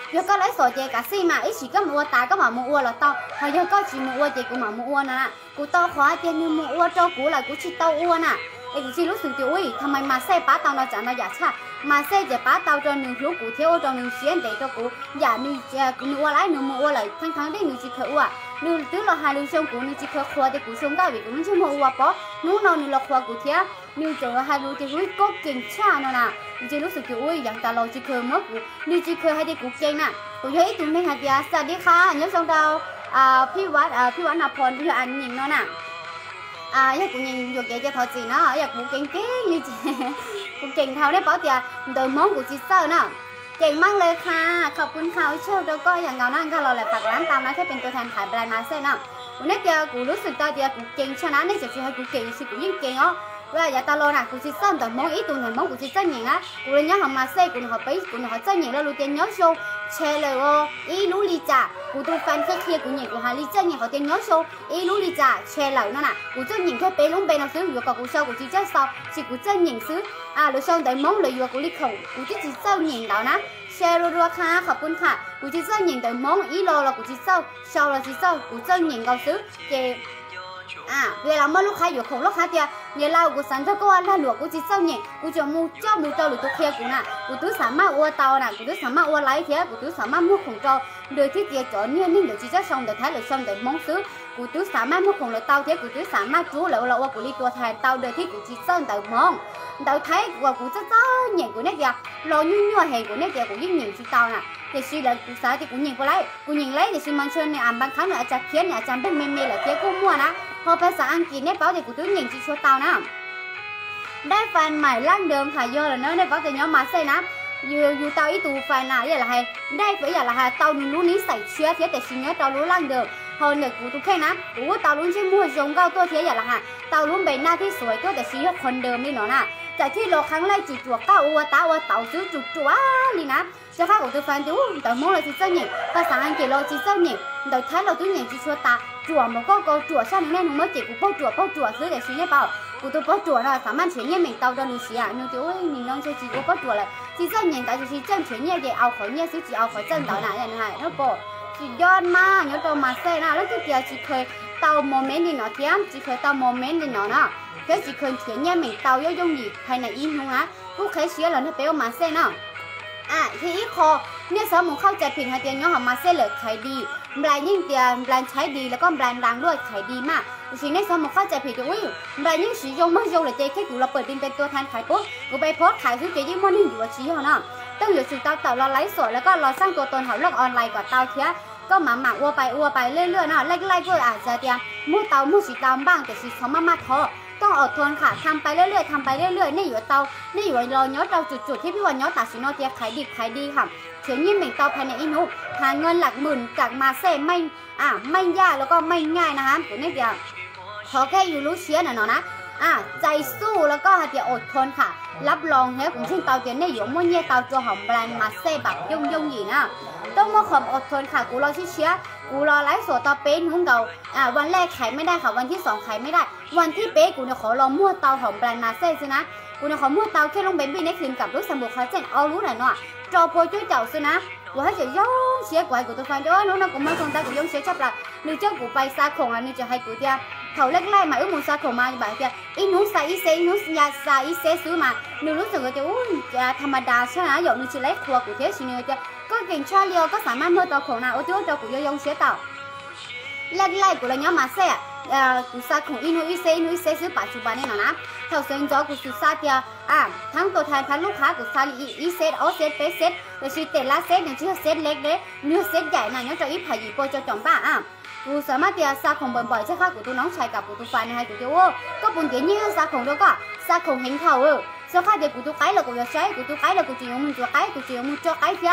giờ có lấy sổ chè cả xi mà ít chỉ có mua tá có mà mua là to hồi giờ có chỉ mua chè cũng mà mua nè cụ to khóa chè như mua cho cụ là cụ chỉ tao uo nèไอ้กูชิรู้สึกว่าทำไมมาเซ่ป้าเตาเราจะเราอยากชามาเซ่จะป้าเตาจนหนึ่งรู้กูเที่ยวจนหนึ่งเสียนแต่ตัวกูอย่าหนึ่งจะกูนัวไรหนึ่งมัวเลยทั้งที่หนึ่งจีเคยว่าหนึ่งตื้อเราหาหนึ่งชงกูหนึ่งจีเคยครัวแต่กูชงได้แบบกูไม่ใช่มัวป๊อนู้นนอนหนึ่งเราครัวกูเที่ยวหนึ่งจะหาดูจะรู้ก็เก่งชาเนาะนะจีรู้สึกว่าอย่างแต่เราจีเคยเมื่อกูหนึ่งจีเคยให้แต่กูเก่งน่ะกูเฮ้ยตุ้มในหาเดียสวัสดีค่ะยศชงดาวพี่วัดนภพรพี่อันหญิงเนาะน่ะอยากกูยิงอยู่เก๋จะทอจีเนาะอยากกูเก่งนี่จีกูเก่งเท่าได้ป๊อเตียโดยมองกูจีเซอร์เนาะเก่งมากเลยค่ะขอบคุณค่ะเชื่อแล้วก็อย่างเงานั่นก็เราแหละฝากร้านตามนะแค่เป็นตัวแทนขายแบรนด์มาเซ่เนาะกูเนี่ยเดียกูรู้สึกตาเดียกูเก่งชนะนี่จะช่วยให้กูเก่งสิกูยิ่งเก่งอ๋อว่าอย่าตาโลน่ะกูจีเซอร์แต่มองอีตัวไหนมองกูจีเซอร์หญิงนะกูเลยเนี่ยหอมมาเซ่กูหอมไปกูหอมเซอร์หญิงแล้วรู้เตียนย้อนโชว์เชเลยโอ้อีรู้ลีจ่ากูตัวแฟนเคลียร์กูหญิงกูหาลีเจ้าหญิงเขาเตียนย้อนโชว์อีรู้ลีจ่าเชเลยนั่นน่ะกูเจ้าหญิงแค่ไปลงไปนั่งซื้ออยู่กับกูเช่ากูจีเจ้าสาวสิกูเจ้าหญิงซื้อรู้ช่องแต่มองเลยอยู่กับกูลีเขากูจีเจ้าหญิงแล้วนะแชร์รัวๆค่ะขอบคุณค่ะกูจีเจ้าหญิงแต่มองอีโลเรากูจีเจ้าเช่าเราจีเจ้ากูเจ้าหญิงเขาซื้อเจเวลาเมื่อลูกค้าอยู่ของลูกค้าเดียเนี่ยเรากูสั่งเจ้าก็ว่าหลวงกูจีเจ้าเนี่ยกูจะมูเจ้าหรือตัวเคียกูน่ะกูตู้สามารถวัวเตาน่ะกูตู้สามารถวัวไล่เทียกูตู้สามารถมุ่งของเจ้าโดยที่เดียจ่อเนี่ยนี่เดี๋ยวจีเจ้าส่งเดี๋ยวท้ายเดี๋ยวส่งเดี๋ยวมองซื้อกูตู้สามารถมุ่งของเตาเทียกูตู้สามารถจู้แล้วเราว่ากูรีตัวแทนเตาโดยที่กูจีเจ้าเดี๋ยวมองเดี๋ยวท้ายว่ากูเจ้าเนี่ยกูเนี่ยเดียรอยุ่งๆเห็นกูเนี่ยเดียกูยิ่งหนีจีเตาน่ะแต่สิแล้วกูสาที่กูยิงกูไล่แต่สิมันเชิญเนี่ยบางครั้งเนี่ยอาจจะเขียนเนี่ยอาจารย์เป็นเมย์ๆหรือเขียนกูมั่วนะพอภาษาอังกฤษเนี่ยเป้าแต่กูตัวยิงจีชัวเตานะได้แฟนใหม่ร่างเดิมค่ะเยอะเลยเนาะได้เป้าแต่ย้อมมาใส่นะอยู่เตาอีตูแฟนน่ะอย่างไรได้ไปอย่างไรเตานู้นนี้ใส่เชื้อเทียแต่ชิ้นเนี้ยเตารู้ร่างเดิมพอเนี่ยกูตัวแค่นะกูเตาลุ้นใช้มั่วจงเก้าตัวเทียอย่างไรเตาลุ้นใบหน้าที่สวยตัวแต่ชิ้นคนเดิมนี่เนาะนะจากที่เราครั้งแรกจุดจั่วก้าวเตาซื้อจุดจั่วนี่นะจะข้าของตัวแฟนดูแต่มองเลยจีเจ้าหญิงภาษาอังกฤษเราจีเจ้าหญิงเดี๋ยวท้ายเราตัวหญิงจีชัวตาจั่วมันก็จั่วช่างแน่นเมื่อจีกูป้อจั่วซื้อแต่ชิ้นเนี่ยเปล่ากูตัวป้อจั่วนะสามารถเฉียนเนี่ยเหม็นเตาโดนหนูเสียหนูตัวนี่น้องจะจีกูป้อจั่วเลยจีเจ้าหญิงแต่จีเจ้าเฉียนเนี่ยเดี๋ยวเอาขอเนี่ยซื้อจีเอาขอเจ้าเตาหนาอย่างไรแล้วก็จียอดมากเนี่ยตัวมาเซ่นะแล้วที่เดียวจีเคยเตาโมเมนต์นี่เนาะเทียมจีเคยเตาโมเมนต์นี่เนาะนะเคยจีเคยเฉียนเนี่ยเหม็นเตาย่อยๆภายในอินหูนะกูเคยเสียแล้วเนี่ยเป็นมาเซ่เนาะที่อีคอเนี่ยสมองเข้าใจผิดฮะเตียนย้อมมาเซ่เลยขายดีแบรนด์ยิ่งเตียแบรนด์ใช้ดีแล้วก็แบรนด์ดังด้วยขายดีมากสิ่งในสมองเข้าใจผิดก็อุ้ยแบรนด์ยิ่งสียงไม่ยงเลยเจ๊แค่กูเราเปิดเป็นตัวแทนขายปุ๊บกูไปโพสขายซื้อเจ๊ยิ่งมันยิ่งอยู่ชี้เขาเนาะต้องอยู่สื่อเตาเราไลฟ์สดแล้วก็เราสร้างตัวตนของโลกออนไลน์ก่อนเตาเทียก็หมาวัวไปเรื่อยๆเนาะไล่ก็อาจจะเตียมู่เตามู่สีเตาบ้างแต่สีเขามาท้อต้องอดทนค่ะทำไปเรื่อยๆนี่อยู่เตานี่อยู่รอย้อนเราจุดที่พี่วันย้อนตัดสินโนเตียขายดีค่ะเขียนยิ่งเหม่งเตาภายในอินุหาเงินหลักหมื่นจากมาเซ่ไม่ยากแล้วก็ไม่ง่ายนะคะตัวนี้เดียวขอแค่อยู่รู้เชียร์หน่อยนะใจสู้แล้วก็เตียอดทนค่ะรับรองเนี่ยผมชื่นเตาเตียเนี่ยอยู่มั่วเนี่ยเตาตัวหอมแบรนด์มาเซ่แบบย่งหยีนะต้องมาขอบอดทนค่ะกูรอเชียร์กูรอไลฟ์สดต่อเป๊ะหุ้นเก่าวันแรกขายไม่ได้ค่ะวันที่2ขายไม่ได้วันที่เป๊ะกูเนี่ยขอลองมั่วเตาหอมแบรนด์มาเซ่ซินะกูเนี่ยขอมั่วเตาแค่ลงเบนบี้ในคืนกับลูกสมุนไพรเจนเอารู้หน่อยเนาะจอโปรช่วยเจ้าซินะกูให้เจ้าย่องเสียกว่ากูตัวฟันเจ้าน้องกูมาส่งตากูย่องเสียชับละนึกเจ้ากูไปซาคงนี่จะให้กูเดียเขาเล็กไล่มามูซาคงมาแบบเดียอีนู้ใส่อีเซนู้ยาใส่อีเซซื้อมานึกรู้สึกว่าจะจะธรรมดาใช่ไหมหยอกนึกชิเล็กครัวกูเทียชิเนเดียก็เก่งชาเลียวก็สามารถมั่วเตาของนะโอ้เจ้ากูย่องเสียเต่าแรกกูเลยย้อมมาเซ่กูซาของอีนู้อีเซซื้อปัจจุบันนี่นะเท่าเซนจอกูซื้อซาเดียทั้งตัวแทนทั้งลูกค้ากูซาอีเซเอาเซเปเซแต่ชีแต่ละเซเนี่ยชื่อเซเล็กเด้เนื้อเซใหญ่นะเนี่ยจะอีผ่าหยิบโปรจะจ่องบ้ากูสามารถเดียซาของบ่อยๆใช่ค่ะกูตัวน้องชายกับกูตัวฟันให้กูเดียวก็ปุ่นเดียนี่ซาของแล้วก็ซาของเห็นเขาsau khi để cụ tôi cái là cụ sẽ cụ tôi cái là cụ chỉ muốn cho cái cụ chỉ muốn cho cái kia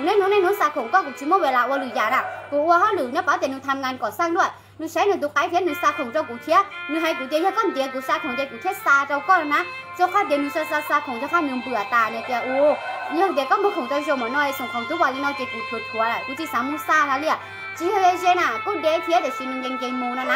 nó xa khủng có cụ chỉ muốn về lại qua lười già nè cụ qua hết lười nó bảo tiền nó tham ngàn cỏ xăngด้วยnó sẽ nó tôi cái thế nó xa khủng cho cụ thiết nó hay cụ tiền cho con tiền cụ xa khủng cho cụ thiết xa cho con nè sau khi để nó xa khủng cho con nó bừa tà này kìa nhưng để có một khủng cho cho mà nói xong khủng tôi vào đi nói chỉ cụ thua lại cụ chỉ sáng mua xa là liền chỉ hơi thế nè cụ để thiết để xin nhân dân mua nè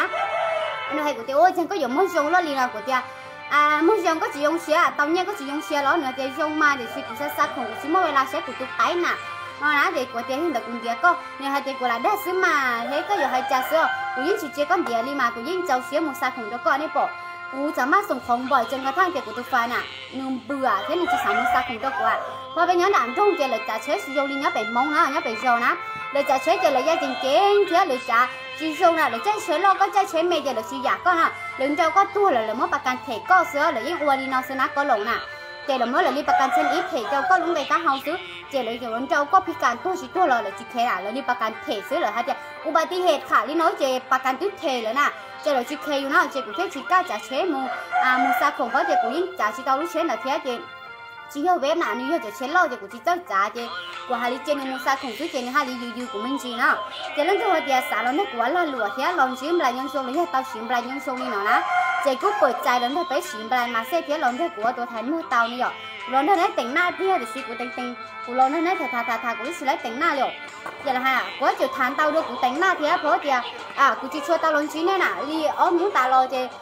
nó hay cụ tiền ôi chẳng có dùng món dùng nó liền là cụ tiền mỗi lần có chỉ dùng xe, tàu nhẹ có chỉ dùng xe đó nữa thì dùng mà để xịt sẽ sát khủng chỉ mỗi là sẽ của tụi cái nè, นะเด็กกูเตี้ยเห็นแต่กูเตี้ยก็เนี่ยให้เด็กกูละได้ซื้อมาเฮ้ก็อย่าให้จ่าเสือกูยิ่งชี้เจ้าก้อนเดียรีมากูยิ่งเจ้าเสียมุสาของเจ้าก้อนนี่ปะกูสามารถส่งของบ่อยจนกระทั่งเด็กกูตัวฟ้าน่ะนุ่มเบื่อแค่หนึ่งจะสามมุสาของเจ้ากูพอเป็นย้อนด่านตรงเจเลยจ่าเชื้อสิโยลินย้อนเป็นมงนะย้อนเป็นโยนะเลยจ่าเชื้อเจเลยย้อนจริงเก่งเชื้อเลยจ่าจีโซน่ะเลยจ่าเชื้อโลก็จ่าเชื้อเมย์เจเลยชีอยากก็น่ะหรือเจ้าก็ตัวเลยเมื่อประกันเทก็เสือเลยยิ่งอวดีนอสนะก็หลงน่ะเจเลยเมื่อเลยรีประกันเช่นอีเทเจ้าก็ลุงไปตั้งเฮาซื้อเจเลยเจ้าก็พิการตัวชิตัวเลยจีเคอ่ะเลยรีประกันเทซื้อเลยฮะเจอุบัติเหตุค่ะลี่น้อยเจประกันตุ้เทเลยน่ะเจเลยจีเคอยู่น่ะเจกูเทชิก้าจ่าเชื้อมูซาของเขาเจกูยิ่งจ่าชิตาลุเชื้อน่ะเทียเจchỉ hiểu về mà nếu như chế lo thì cũng chỉ cho giá chứ của hai lý trên mua sa không cứ trên hai lý yêu của mình gì nào cho nên tôi thì xả nó quá là lùa thế lòng xím lại nhân số lấy tao xím lại nhân số đi nó nè chỉ cứ ปิดใจแล้วไปxím lại mà sẽ thế lòng thế của tôi thấy mua tao này rồi lòng thế này tỉnh na thế thì xí của tỉnh của lòng thế này thà của xí lấy tỉnh na rồi vậy là ha có chịu thán tao được của tỉnh na thế phở thì của chỉ cho tao lòng xí này nè đi ôm muốn tao lo chứ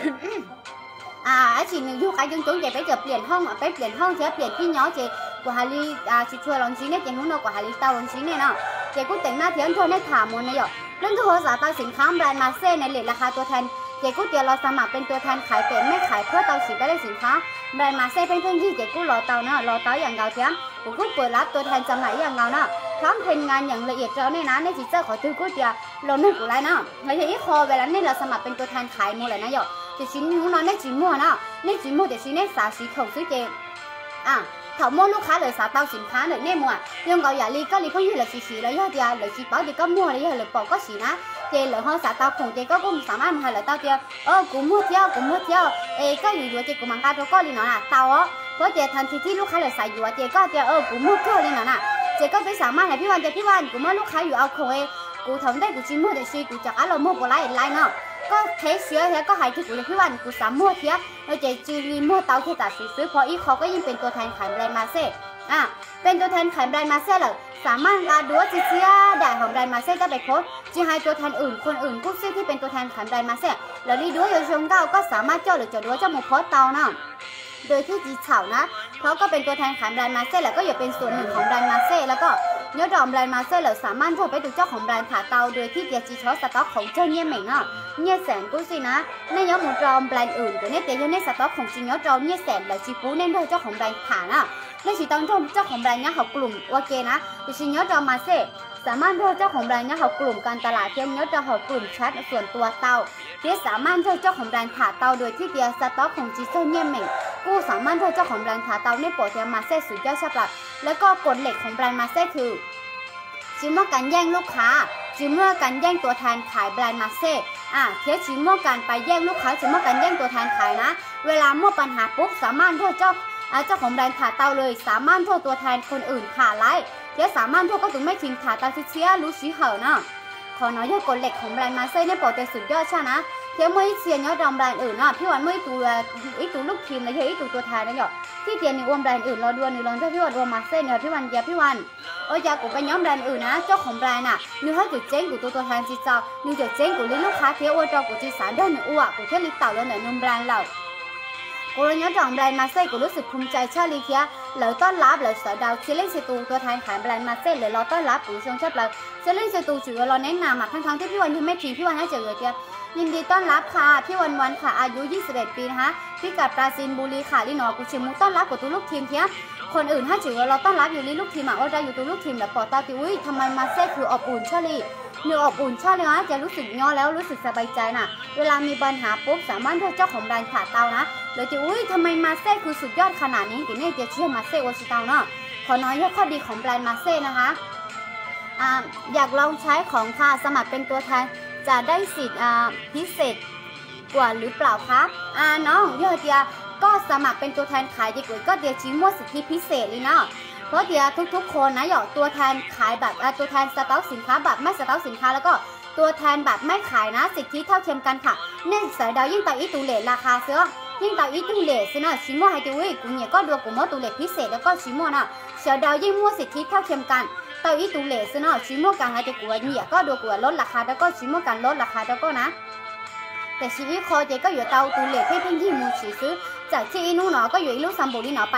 chỉ nếu cái dân chúng vậy bây giờเปลี่ยนห้องไปเปลี่ยนห้องเสียเปลี่ยนพี่น้องเจกูฮาลีชิชัวลองชี้เนี่ยเจนู้นเรากูฮาลีเตาลองชี้เนี่ยเนาะเจกูแต่งหน้าเทียนเธอเนี่ยถามมันนะหยอกเรื่องที่เขาสาตาสินค้าแบรนด์มาเซ่ในเลทราคาตัวแทนเจกูเดี๋ยวเราสมัครเป็นตัวแทนขายเป็นไม่ขายเพื่อเตาสีได้สินค้าแบรนด์มาเซ่เป็นเพื่อนที่เจกูรอเตาเนาะรอเตาอย่างเงาเทียมกูก็เปิดรับตัวแทนจำหน่ายอย่างเงาเนาะพร้อมเป็นงานอย่างละเอียดเจ้าเนี่ยนะในจิตเจ้าขอตื้อกูเดียวเราหนึ่งกูไรเนาะในที่คอเวลาเนี่ยเราสมัครเป็นตัวแทนขายมูเลยนะหยอกจะชิ้นนู้นในจีมัวเนาะในจีมัวแต่ชิ้นในสาสีของซื้อเจเขาmuaลูกค้าเลยสาเตาสินค้าเลยเนี่ยมัวยังก็อย่าลีก็ลีก็ยืดเลยสีเลยยอดเดียวเลยสีเป๋าเดียวก็มัวเลยเลยปอกก็สีนะเจเลยห้องสาเตาของเจก็กุ้งสามารถมาเลยเตาเดียวกูมัวเที่ยวก็อยู่เจกูมังกรก็ลีเนาะเตาเพราะเจทันทีที่ลูกค้าเลยใส่อยู่เจก็เดียวกูมัวก็ลีเนาะเจก็ไปสามารถให้พี่วันกูมัวลูกค้าอยู่เอาของกูทำได้กูชิมมัวแต่ชีกูจะเอาเรามัวกูไล่เนาะก็เทสเชื้อเฮียก็หายที่กูเลยพี่วันกูสามมั่วเทียเราจะจืรีมั่วเตาที่ตัดซื้อพออีเขาก็ยิ่งเป็นตัวแทนขายแบรนด์มาเซ่เป็นตัวแทนขายแบรนด์มาเซ่เลยสามารถดูว่าจีเซียได้ของแบรนด์มาเซ่จะไปโพสจีให้ตัวแทนอื่นคนอื่นกู้ซื้อที่เป็นตัวแทนขายแบรนด์มาเซ่แล้วรีดูอยู่ชงเก้าก็สามารถเจ้าหรือจะดูว่าเจ้าหมูโพสเตาเนาะโดยที่จีเฉานะเพราะก็เป็นตัวแทนขายแบรนด์มาเซ่แล้วก็อย่าเป็นส่วนหนึ่งของแบรนด์มาเซ่แล้วก็เนื้อดอมแบรนด์มาเซ่เหล่าสามารถทั่วไปดูเจ้าของแบรนด์ขาเตาโดยที่เดียจีช็อตสต็อกของเจ้าเนี่ยเหม่งเนาะเนี่ยแสนกู้สินะในย้อมหมูดอมแบรนด์อื่นตัวนี้เดียในสต็อกของจริงย้อมดอมเนี่ยแสนเหล่าจีปูเน้นด้วยเจ้าของแบรนด์ขาเนาะในสีตอนชมเจ้าของแบรนด์เนี่ยเขากลุ่มโอเคนะแต่จริงย้อมดอมมาเซ่สามารถทั่วเจ้าของแบรนด์เนี่ยเขากลุ่มการตลาดเทียมย้อมดอมเขากลุ่มแชทส่วนตัวเตาเดียสามารถทั่วเจ้าของแบรนด์ขาเตาโดยที่เดียสต็อกของจีเจ้าเนี่ยเหม่งกู้สามารถทั่วเจ้าของแบรนด์ขาเตาในโปรเทียมมาเซ่สุดยอดฉบับแล้วก็กฎเหล็กของแบรนด์มาเซ่คือจิมว่าการแย่งลูกค้าจิมว่าการแย่งตัวแทนขายแบรนด์มาเซ่เทียจิมว่าการไปแย่งลูกค้าจิมว่าการแย่งตัวแทนขายนะเวลาเมื่อปัญหาปุ๊บสามารถโทษเจ้าของแบรนด์ขาเตาเลยสามารถโทษตัวแทนคนอื่นขาไล่เทียสามารถโทษก็ถึงไม่ทิ้งขาเตาเชียรู้สีเหรอเนาะขอน้อยยอดกฎเหล็กของแบรนด์มาเซ่เนี่ยโปรเตสุดยอดใช่นะเทียไม่เชียร์ยอดดอมแบรนด์อื่นเนาะพี่วันไม่ตัวลูกทีมเลยเทียตัวแทนนะหยอกที่เทียนในวงแบรนด์อื่นเราดูนี่ลองเจ้าพี่วันรวมมาเซ่เนี่ยพี่วันเดียพี่วันอยากกูไปย้อมแบรนด์อื่นนะเจ้าของแบรนด์นึกให้จุดเจ๊งกูตัวแทนจีเจ้านึกจุดเจ๊งกูเลี้ยงลูกค้าเที่ยวอ้วนจอกูจีสารได้หนึ่งอ้วกกูเที่ยวลิตเต่าแล้วเนี่ยนมแบรนด์เรากูเลยย้อมดอมแบรนด์มาเซ่กูรู้สึกภูมิใจชาลีเทียเลยต้อนรับเลยสอยดาวเชลเลนซีตูตัวแทนขายแบรนด์มาเซ่เลยเราต้อนรับกูชงชอบเลยเชลเลนซีตูถือว่าเราแนะนำทั้งที่พี่วันยังไม่ทิ้งพี่วันให้เจอเลยเทียยินดีต้อนรับค่ะพี่วันค่ะอายุ21ปีนะคะพี่กัดปราจีนบุรีค่ะลินอกูชิมุต้อนรับกับตัวลูกทีมเทียคนอื่นถ้าถือว่าเราต้อนรับอยู่ลิลูกทีมว่าจะอยู่ตัวลูกทีมแบบปอตาติอุ้ยทำไมมาเซ่คืออบอุ่นชาลีเนื้ออบอุ่นชาลีนะจะรู้สึกย่อแล้วรู้สึกสบายใจน่ะเวลามีปัญหาปุ๊บสามารถโทรเจ้าของแบรนด์ขาเตานะเลยจะอุ้ยทำไมมาเซ่คือสุดยอดขนาดนี้กูเนี่ยจะเชื่อมาเซ่วอชิเตาเนาะขอน้อยข้อดีของแบรนด์มาเซ่นะคะอยากลองใช้ของค่ะสมัครเป็นตัวแทนจะได้สิทธิ์พิเศษกว่าหรือเปล่าคะน้องเยอะเดียก็สมัครเป็นตัวแทนขายดีกว่าก็เดียชี้มั่วสิทธิพิเศษเลยเนาะเพราะเดียทุกคนนะหยอกตัวแทนขายแบบตัวแทนสต็อกสินค้าแบบไม่สต็อกสินค้าแล้วก็ตัวแทนแบบไม่ขายนะสิทธิเท่าเทียมกันค่ะเนื่องจากดาวยิ่งต่ออีตูเลทราคาเสื้อยิ่งต่ออีตูเลทนะชี้มั่วให้ดูวิกูเนี่ยก็ดูกูมั่วตูเลทพิเศษแล้วก็ชี้มั่วนะเสียดาวยิ่งมั่วสิทธิเท่าเทียมกันต่ออีตูเลทนะชี้มั่วกันให้ดูกูเนี่ยก็ดูกูลดราคาแล้วก็ชี้มั่วกันลดราคาแล้วก็นะแต่ชีวิตคอเจก็อยู่เตาตูเลทที่เพิ่งที่มูฉีซื้อจากที่อีนู้นเนาะก็อยู่อีลูกซัมโบลีเนาะไป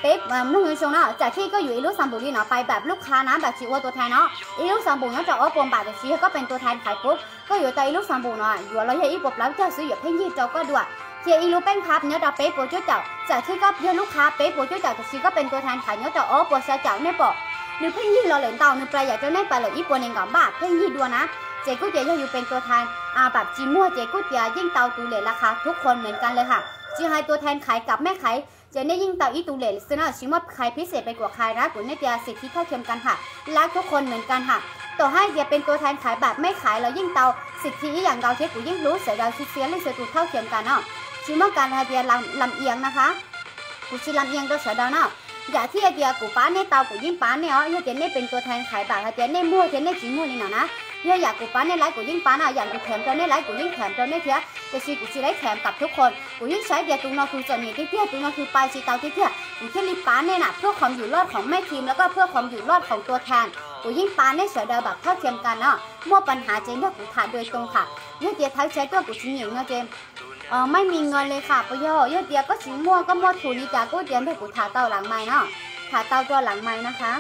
เป๊ปลูกเงินชงเนาะจากที่ก็อยู่อีลูกซัมบูรีเนาะไปแบบลูกค้านะแบบชิวตัวแทนเนาะอีลูกซัมบูเนาะจะอ้อปมบาทแต่ชีก็เป็นตัวแทนขายปุ๊บก็อยู่แต่อีลูกซัมบูเนาะอยู่เราเฮียอีปบแล้วจะซื้ออยู่เพ่งยี่เจ้าก็ด้วยเฮียอีลูกแป้งพับเนาะจะเป๊ปโปรเจกต์เจ้าจากที่ก็เฮียลูกค้าเป๊ปโปรเจกต์เจ้าแต่ชีก็เป็นตัวแทนขายเนาะจะอ้อปวดเจ้าเนี่ยปอนึกเพ่งยี่เราเหลือเต่านึกปลายอยากจะได้ไปเลยอีปวดเองกับบาทเพ่งยี่ด้วยนะเจ๊กู้เจ๊อยู่เป็นตัวแทนแบบจีมั่วเจ๊กู้เจ๊ยิ่งเตาตูเหล่ราคาทุกคนเหมือนกันเลยค่ะจีให้ตัวแทนขายกับแม่ขายเจ๊เนี่ยยิ่งเตาอีตูเหล่ซึ่งน่าชิมว่าใครพิเศษไปกว่าใครนะกูเนี่ยจะสิทธิเท่าเทียมกันค่ะรักทุกคนเหมือนกันค่ะต่อให้เจ๊เป็นตัวแทนขายแบบไม่ขายแล้วยิ่งเตาสิทธิอย่างเราเจ๊กูยิ่งรู้เสียดายเสียเลยเสียตูเท่าเทียมกันเนาะชิมว่าการให้เจ๊ลำเอียงนะคะกูชิลำเอียงตัวเสียดายเนาะอย่าที่เจ๊กูป้าเนี่ยเตากูยิ่งป้าเนี่ยเจ๊เนี่ยเป็นตัวแทนขายแบบเจ๊เนี่ยมั่วเจ๊เนี่ยจีมั่วนี่นะอยากกูป้าเนี่ยไล่กูยิ่งป้าน่ะอยากกูแถมตัวเนี่ยไล่กูยิ่งแถมตัวเนี่ยเทียจะชีกูชีไล่แถมกับทุกคนกูยิ่งใช้เดียตุ้งนอคือส่วนนี้ที่เทียตุ้งนอคือปลายชีเตาที่เทียกูแค่รีบป้าเนี่ยน่ะเพื่อความอยู่รอดของแม่ทีมแล้วก็เพื่อความอยู่รอดของตัวแทนกูยิ่งป้าเนี่ยเสียดายแบบเท่าเทียมกันเนาะมั่วปัญหาเจนเนี่ยกูถามโดยตรงค่ะเยอะเดียท้ายใช้ตัวกูชิ้นเหนียวเนาะเจมไม่มีเงินเลยค่ะปะเยอะเดียก็ชิ้นมั่วก็มั่วถูนี่จ้ากูเดียนให้กูถาเตาหลังไม้เนาะถาเตาตัวหลังไม้นะคะ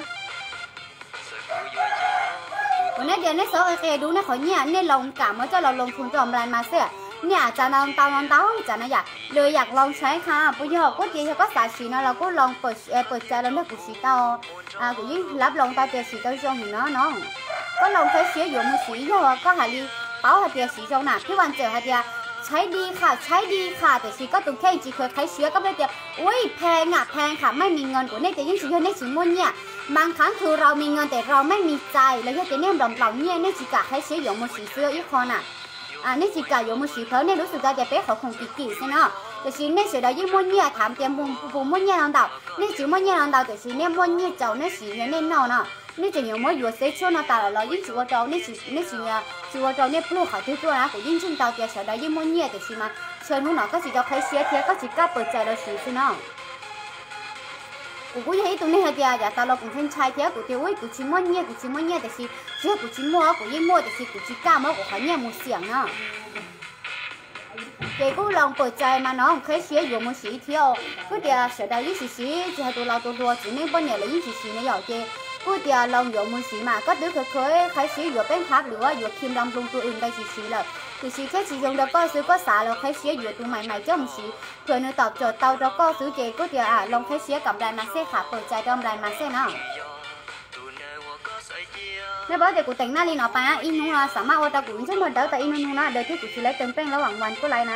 วันนี้เดี๋ยวในโซเอดูนะเขาเนี่ยลองกะเมื่อเจ้าเราลงทุนจอมแบรนด์มาเสียเนี่ยจะนอนเตาจะนะอยากลองใช้ค่ะปุยก็เดี๋ยวก็สาชีนะเราก็ลองเปิดใจแล้วเนี่ยกูสีเตากูยิ่งรับลองเตาเดียวสีเตาจงเห็นน้องก็ลองใช้เสียอยู่มือสีก็หาลีเป้าหาเดียวสีจงน่ะพี่วันเจอหาเดียใช้ดีค่ะแต่ชีก็ตุ้งแค่จีเคยใช้เชื้อก็ไม่เดียวอุ้ยแพงค่ะไม่มีเงินกูเนี่ยจะยิ่งชีเยอะเนี่ยชีมุ่นเนี่ยบางครั้งคือเรามีเงินแต่เราไม่มีใจแล้วจะเนี่ยดำเราเนี่ยจีกะใช้เชื้ออยู่มือสีเสื้ออีกคนน่ะนี่จีกะอยู่มือสีเพราะเนี่ยรู้สึกจะเป๊ะเขาคงกี่ใช่เนาะแต่ชีเนี่ยเสียดายยิ่งมุ่นเนี่ยถามเตรียมปูมุ่นเนี่ยลองเดาเนี่ยจีมุ่นเนี่ยลองเดาแต่ชีเนี่ยมุ่นเนี่ยเจ้าเนี่ยสีเนี่ยเนาะนี่จะ有么有谁说呢？打了，一直我找你是呀，是我找你不好就做啦，我认真到底晓得一么嘢的是嘛？全部那个是叫开写贴，个是加不在了是是喏。我估计当你下啲呀，到了共产拆贴，我哋喂กูชิ么嘢的是，只要กูชิ么，กูยิ่ง么的是กูชิ加么，我还嘢冇想呢。เด็กก็ลองเปิดใจมาน้องเคยเสียอยู่มือสีเที่ยวก็เดี๋ยวเสียดายยี่สิบสีจะให้ตัวเราตัวจีนี่ป้อนเนี่ยเลยยี่สิบสีเนี่ยอยากเจก็เดี๋ยวลองอยู่มือสีมาก็ดูเคยใครสีอยู่เป็นพักหรือว่าอยู่คิมลำลงตัวอื่นได้สีเลยคือสีแค่สีตรงเดียวก็ซื้อก็สาแล้วใครเสียอยู่ตัวใหม่ๆเจ้ามือสีเพื่อนตอบโจทย์เตาเราก็ซื้อเจก็เดี๋ยวลองใครเสียกับแบรนด์มาเซ่ค่ะเปิดใจกับแบรนด์มาเซ่เนาะnếu bây giờ cụ tỉnh na đi nó phải in nó là sắm ao ta cũng chứ mà đỡ tại in nó đỡ thì cụ chỉ lấy từng penแล้วหวังวันก็ไรนะ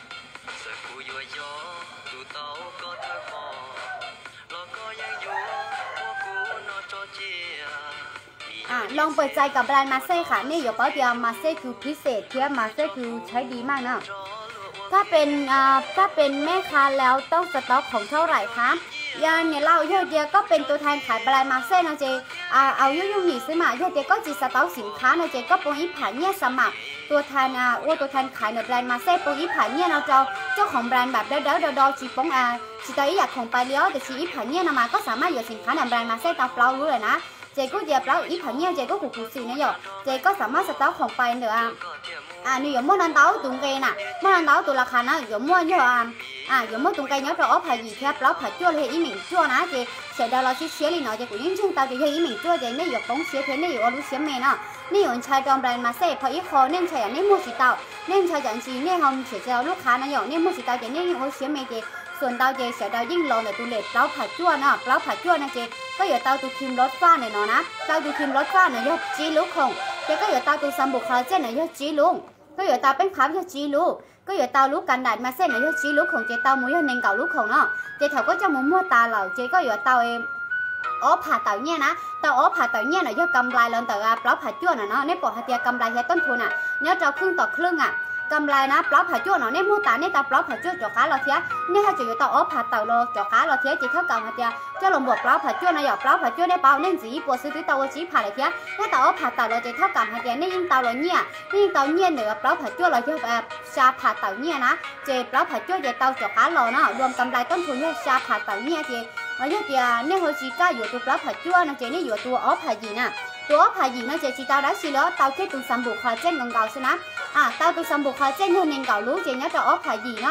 ลองเปิดใจกับแบรนด์มาเซ่ค่ะนี่อย่าบอกเดียวมาเซ่คือพิเศษเทียบมาเซ่คือใช้ดีมากนะถ้าเป็นแม่ค้าแล้วต้องสต็อกของเท่าไหร่คะอย่างเนี่ยเราเยอะเดียวก็เป็นตัวแทนขายแบรนด์มาเซ่นะเจเอายุ่งหนีซื้อมาเยอะเดียวก็จีสต็อกสินค้านะเจก็ปูอีผ่านเนี่ยสมัครตัวแทนตัวแทนขายในแบรนด์มาเซ่ปูอีผ่านเนี่ยเราเจ้าของแบรนด์แบบเดาจีปงจีตาอีอยากของไปเลี้ยวแต่จีอีผ่านเนี่ยนะมาก็สามารถอยู่สินค้าในแบรนด์มาเซ่ตามเรารู้เลยนะเจก็เดียวเราอีผ่านเนี่ยเจก็ขู่สีนะหยอกเจก็สามารถสต็อกของไปเนอะนี่有么难到东cây nè么难到ตัวราคานะ有么有么东cây nhớ rõ phải gì theo lão phải chua thì ý mình chua ná thì sẽ đào là xía li nó thì cũng những chân tao thì ý mình chua thì nếu bóng xía thế nếu ở lúc xía mè nè nếu chai trong brand mà sẽ phải ít khó nên chai nên mua chỉ tao nên chai chẳng gì nên không chỉ cho lúc khá nó nhỏ nên mua chỉ tao thì nên ở xía mè thìส่วนเตาเจเสียดายยิ่งลงในตัวเล็บเล้าผัดจ้วนนะเล้าผัดจ้วนนะเจก็อย่าเตาตัวคิมรถฟ้าเนี่ยนะเตาตัวคิมรถฟ้าเนี่ยยอดจีลุกของเจก็อย่าเตาตัวซัมบุคคลเจเนี่ยยอดจีลุงก็อย่าเตาเป็นพับยอดจีลุกก็อย่าเตาลูกกันดัดมาเส้นเนี่ยยอดจีลุกของเจเตาหมูยอดเน่งเก่าลูกของเนาะเจแถวก็จะมั่วตาเหล่าเจก็อย่าเตาเองอ๋อผ่าเต่าเนี่ยนะเตาอ๋อผ่าเต่าเนี่ยเนี่ยยอดกำไรเลินเตาเล้าผัดจ้วนเนาะในปอดหัดเตียกำไรแค่ต้นทุนเนี่ยเราครึ่งต่อครึ่งกำไรนะปลาผัดจ้วนเนาะเนี่ยมูตาเนี่ยตาปลาผัดจ้วนจ่อขาเราเทียเนี่ยถ้าจะอยู่ต่ออ๋อผัดเต่าโลจ่อขาเราเทียจีเท่ากับหัดเตียเจ้าลงบวกปลาผัดจ้วนนะหยอกปลาผัดจ้วนได้เปล่าเนี่ยจีปวดซื้อตัวเตาจีผ่าเลยเทียเนี่ยต่ออ๋อผัดเต่าเราจะเท่ากับหัดเตียเนี่ยยิ่งเตาเราเนี่ยยิ่งเตาเนี่ยเหนือปลาผัดจ้วนเราจะแบบชาผัดเต่าเนี่ยนะเจปลาผัดจ้วนจะเตาจ่อขาเราเนาะรวมกำไรต้นทุนเนี่ยชาผัดเต่าเนี่ยเจแล้วเนี่ยเขาจีก้าอยู่ตัวปลาผัดจ้วนนะเจเนี่ยอยู่ตัวอ๋อผัดยีน่ะตัวผ่าหญิงนะเจจีเตาได้สิแล้วเตาแค่ตัวซัมบุคคลเจนเก่าๆใช่ไหมเตาตัวซัมบุคคลเจนเงินเก่ารู้เจเนี่ยจะอ๋อผ่าหญิงเนาะ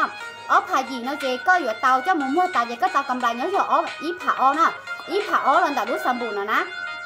ở phà gì nó chỉ có vừa tàu cho muốn mua tàu chỉ có tàu cầm lại nhớ rồi ở ý phà o nè ý phà o lần đầu đuổi sầm bùn nè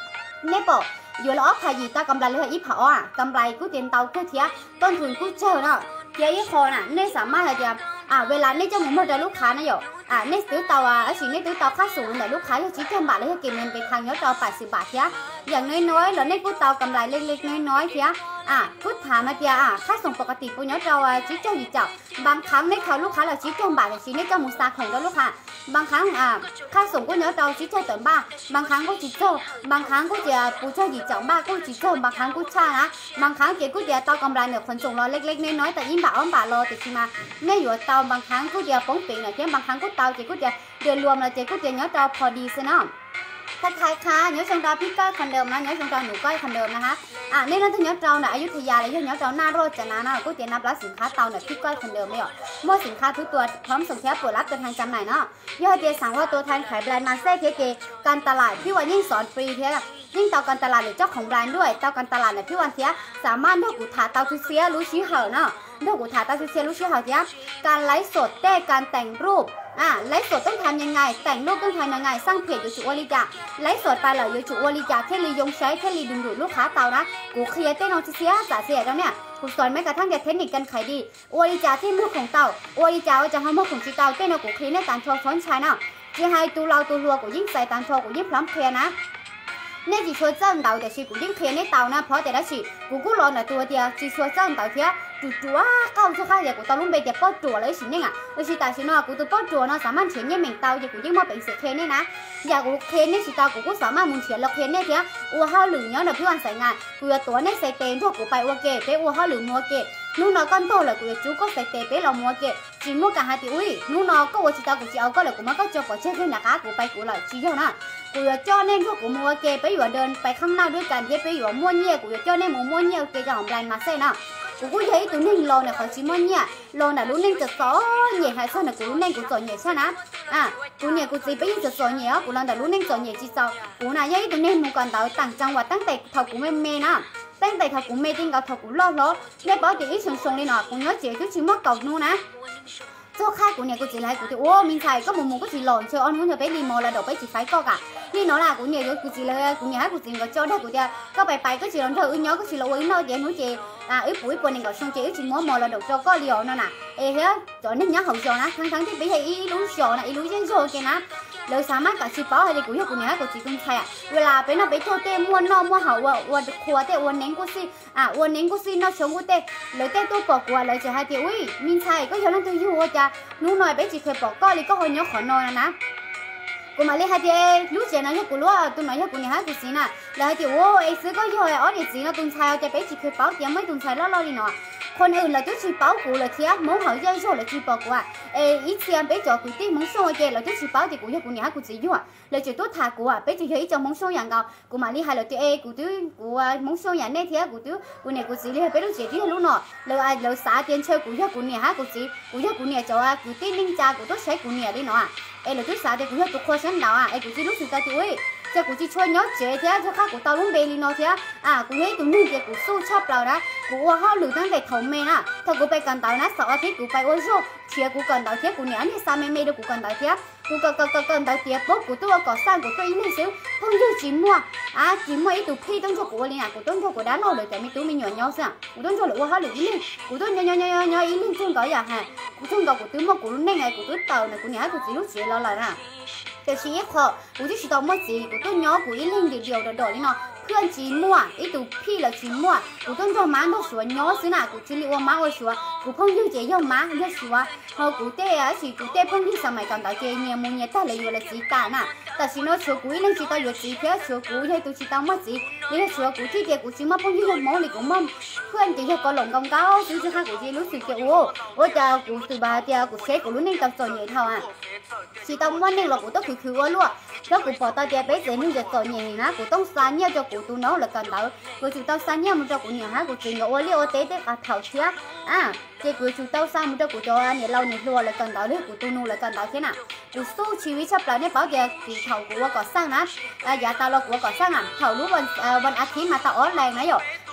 nè bộ vừa là ở phà gì tao cầm lại là ý phà o cầm lại cứ tiền tàu cứ thiệtต้นทุนcứ chơi nè thiệt ý kho nè nênสามารถจะเวลาเนี่ยจะmuốn mua cho ลูกค้านะอยู่เนี่ยซื้อเตาสิ่งนี้ซื้อเตาค่าสูงแต่ลูกค้าจะชี้1,000 บาทแล้วจะเก็บเงินไปทางยอดจอ80 บาทเทียอย่างน้อยๆแล้วเนี่ยกูเตากำไรเล็กๆน้อยๆเทียกูถามมาเทียค่าส่งปกติกูยอดจอชี้เจ้าอยู่เจ้าบางครั้งเนี่ยเขาลูกค้าเราชี้1,000 บาทแต่ชี้เนี่ยเจ้ามูซาของลูกค้าบางครั้งค่าส่งกูยอดจอชี้เจ้าต่ำบ้าบางครั้งกูชี้เจ้าบางครั้งกูจะปูเจ้าอยู่เจ้าบ้ากูชี้เจ้าบางครั้งกูช่านะบางครั้งเจ้ากูจะเตากำไรเนี่ยคนส่งเราเล็กๆน้อยๆแต่ยิ่งบาทบาทรอแต่ที่มาเนี่ยอยู่เตาบางครั้งกูจะป้องเป่งเนี่ยเทียบางครั้งกูเตาเจ้ากูจะเดือนรวมเราเจ้ากูจะยอดจอพอดีซะเนาะถ้าใครค่ะnhớ trong đóพี่ก้อยคนเดิมนะnhớ trong đóหนูก้อยคนเดิมนะคะนี่นั่นถึงnhớ trongน่ะอยุธยาเลยnhớ trongหน้าโรจนะนะกูจะนับรับสินค้าเตาเนี่ยพี่ก้อยคนเดิมไม่หรอเมื่อสินค้าทุกตัวพร้อมส่งแค่เปิดรับตัวแทนจำหน่ายเนาะยอดเจสั่งว่าตัวแทนขายแบรนด์มาเซ่เก๋ๆการตลาดพี่ว่ายิ่งสอนฟรีเท่ายิ่งเตาการตลาดหรือเจ้าของแบรนด์ด้วยเตาการตลาดเนี่ยพี่วันเทียสามารถเลือกกูถาเตาทุเสียรู้ชี้เหรอเนาะเลือกกูถาเตาทุเสียรู้ชี้เหรอเทียการไลฟ์สดเต้การแต่งรูปไลฟ์สดต้องทำยังไงแต่งรูปต้องทำยังไงสร้างเพจอยู่จุวลิจ่าไลฟ์สดไปเลยอยู่จุวลิจ่าเทลียงใช้เทลีดึงดูดลูกค้าเตานะกูเคลียร์เต้นเอาเสียจ่าเสียแล้วเนี่ยกูสอนแม้กระทั่งเทคนิคการขายดีวลิจ่าที่มือของเตาวลิจ่าจะให้มือของจีเตาเต้นเอากูเคลียร์ในการโชว์ช้อนชายเนาะจะให้ตัวเราตัวรัวกูยิ่งใส่การโชว์กูยิ่งพร้อมเคลียร์นะเนี่ยจีช่วยเจ้าเตาแต่ชีกูยิ่งเคลียร์ในเตานะเพราะแต่ละชีกูรอหน่อยตัวเดียวจีช่วยเจ้าเตาเทียจู่ๆก้าวช่วยข้าอย่างกูตอนลุ้มไปเดี๋ยวป้อจั่วเลยสิเนี่ยแล้วชีตาชีน่ะกูตัวป้อจั่วน่ะสามารถเขียนเนี่ยเหม่งเตาอย่างกูยิ่งมาเป็นเสียเคเนี่ยนะอยากกูเคเนี่ยชีตากูสามารถมุนเขียนแล้วเคเนี่ยเทียอัวห้าหลือเนี่ยพี่วันใส่งานกูจะตัวเนี่ยใส่เต็มทั่วกูไปอัวเกะไปอัวห้าหลือมัวเกะนู่นน่ะก้อนโตเลยกูจะจู่ก็ใส่เต็มไปเรามัวเกะจีมัวกันหาติอุ้ยนู่นน่ะก็ว่าชีตากูจะเอาก็เลยกูมาก็จะปล่อยเชือกขึ้นนะคะกูไปกูเลยชี้เจ้าน่ะกูจะเจ้าเนี่ยพวกกูมัวเกะไปอยู่เดินไปข้างหน้าด้วยกันเทียไปอยู่มัวเนี่ยกูจะเจ้าเนี่ยมัวเนี่ยเกะจะของแบรนด์มาเซ่น่ะกูthấy tụi nên lo này khỏi chỉ mua nhẹ lo là lúc nên chật gió nhẹ hay sao làกูlúc nênกูgiỏi nhẹ sao nèกูnhẹกูchỉ bây giờ giỏi nhẹกูlần đầu lúc nên giỏi nhẹ chỉ saoกูnày thấy tụi nên muốn còn đào tăng trang và tăng tệ thầuกูmê nè tăng tệ thầuกูmê tin thầuกูlo để bảo thì ít sùng đi nọกูnhớ chị cứ chỉ mất cầu nu nè cho khai của nhà cô chỉ lại của thì ô mình xài có một cái gì lòn chơi ăn muốn cho bé đi mò là đầu bé chỉ phải co cả đi nó là của nhà cô chỉ là của nhà của chị có cho đó của nhà có bài cái gì lòn thôi nhớ cái gì là uống nó vậy nói chị ít buổi quần này có xong chị chỉ muốn mò là đầu cho có liều nó nè thế cho nên nhớ hậu cho nó thằng thì bé hay ý đúng sò này ý đúng chân rồi kìa nè lời sáng mắt cả chị bảo hay của nhà của chị cũng thayเวลาไปnóไปโทษเต้ม้วนนอม้วนเห่าว่าครัวเต้วันเน้นกูสิวันเน้นกูสินอชงกูเต้เลยเต้ตู้ปอกว่าเลยจะให้เต้อุ้ยมินชัยก็ย้อนนั่งตัวอยู่ว่าจะนู้นหน่อยไปจีเคยปอกก็เลยก็หอยเนื้อขอนอนนะกูมาเลยให้เต้รู้เจนะที่กูรู้ว่าตัวไหนที่กูเนี่ยให้กูสินะแล้วให้เต้โอ้ไอ้ซื้อก็ย่อยอ๋อเดี๋ยวสินะตุนชัยเอาเต้ไปจีเคยปอกเดี๋ยวไม่ตุนชัยล่อๆดีหน่อยคนอื่นlà chú chỉ bảo cụ là kia muốn hỏi dây rồi là chỉ bảo cụ ít tiền bây giờ cụ tí muốn số cái là chú chỉ bảo thì cụ cho cụ nhà cụ chỉ vô là chỉ tốt thà cụ bây giờ thấy cho muốn sốอย่างnào cụ mà đi hay là tí cụ tí cụ muốn sốอย่างnày thì cụ này cụ chỉ đi bây giờ chỉ đi lúc nọ là xả tiền chơi cụ cho cụ nhà cụ cho cụ nhà cho cụ tí linh cha cụ tốtใช้cụ nhà đi nọ là chú xả thì cụ cho cụ khoa sáng nào cụ chỉ lúc sự ta tuổi cho cụ chỉ chơi nhớ chế thế cho khác cụ tao luôn bê đi nó thế cụ thấy tụi mình cụสู้chấp rồi đó cụ hoa lửตั้งแต่thầu mê nèถ้ากูไปกันตายนะสาวอาทิตย์กูไปโอ้ยโซ่เชียกูกันตายเทียกูเนี่ยนี่ซาเมเมเดี๋ยวกูกันตายเทียกูกันตายเทียปุ๊บกูตัวก่อสร้างกูตัวอีนี่ซิเพิ่งยืดจีมัวจีมัวอีตัวพี่ต้องchoกูเลยนะกูต้องchoกูđá nóเลยแต่ไม่ตัวไม่หย่อนnhau saoกูต้องcho là hoa lử ýนี่กูต้องnhỏ ýนี่chung cái à haกูchung cáiกูตัวmàกูlúc nàyกูตัวtàu nàyกูเนี่ยกูchỉ lúc chỉ lo lại nèแต่ชีพอกูจะชิดเอามาจีกูตัวnhỏกูอีนี่เดียวๆดอๆนี่เนาะเพื่อนจีมัวไอตัวพี่ละจีมัวกูต้อง做马都说鸟是哪กู这里我妈我说กู碰有这要马要说好กูเตะ是กูเตะ碰ที่สมัยกันตาเจเนี่ยมึงเนี่ยตาเลยอยู่ละจีกันน่ะแต่สิเนาะชัวกูอีนี่ชิดเอาอยู่จีเพื่อชัวกูให้ตัวชิดเอามาจีนี่ชัวกูที่เดียวกูชิมา碰ที่หมอเลยกูมั่งเพื่อนจีเขาก็หลงกำเก้าซื้อจะให้กูจีรู้สึกเจ้าโอ้จะกูตื่นมาเดียวกูเช็คกูรู้นี่กับตัวเนี่ยเท่าชิดเอาวันนี้เรากูต้องคือว่าล้วแล้วกูพอตาเดียวไปเจนี่จะตัวเนี่ยนะกูต้องสานเนี่ยจะกูตัวน้องเลยกันtaoกูchủ tao sáng nhá một choกูnhà hátกูchuyện gọi liêu tế tế cả thầu xía chịกูchủ tao sang một choกูcho anh lâu này luôn là cần tao đấyกูtu nu là cần tao thế nàoกูสู้ชีวิตชับแล้วเนี่ยเป้าเดียวกี่เท่ากูว่าก่อสร้างนะอย่าตาเรากูว่าก่อสร้างthầu lúcวันอาทิตย์มาตาอ้อนแรงนะหยก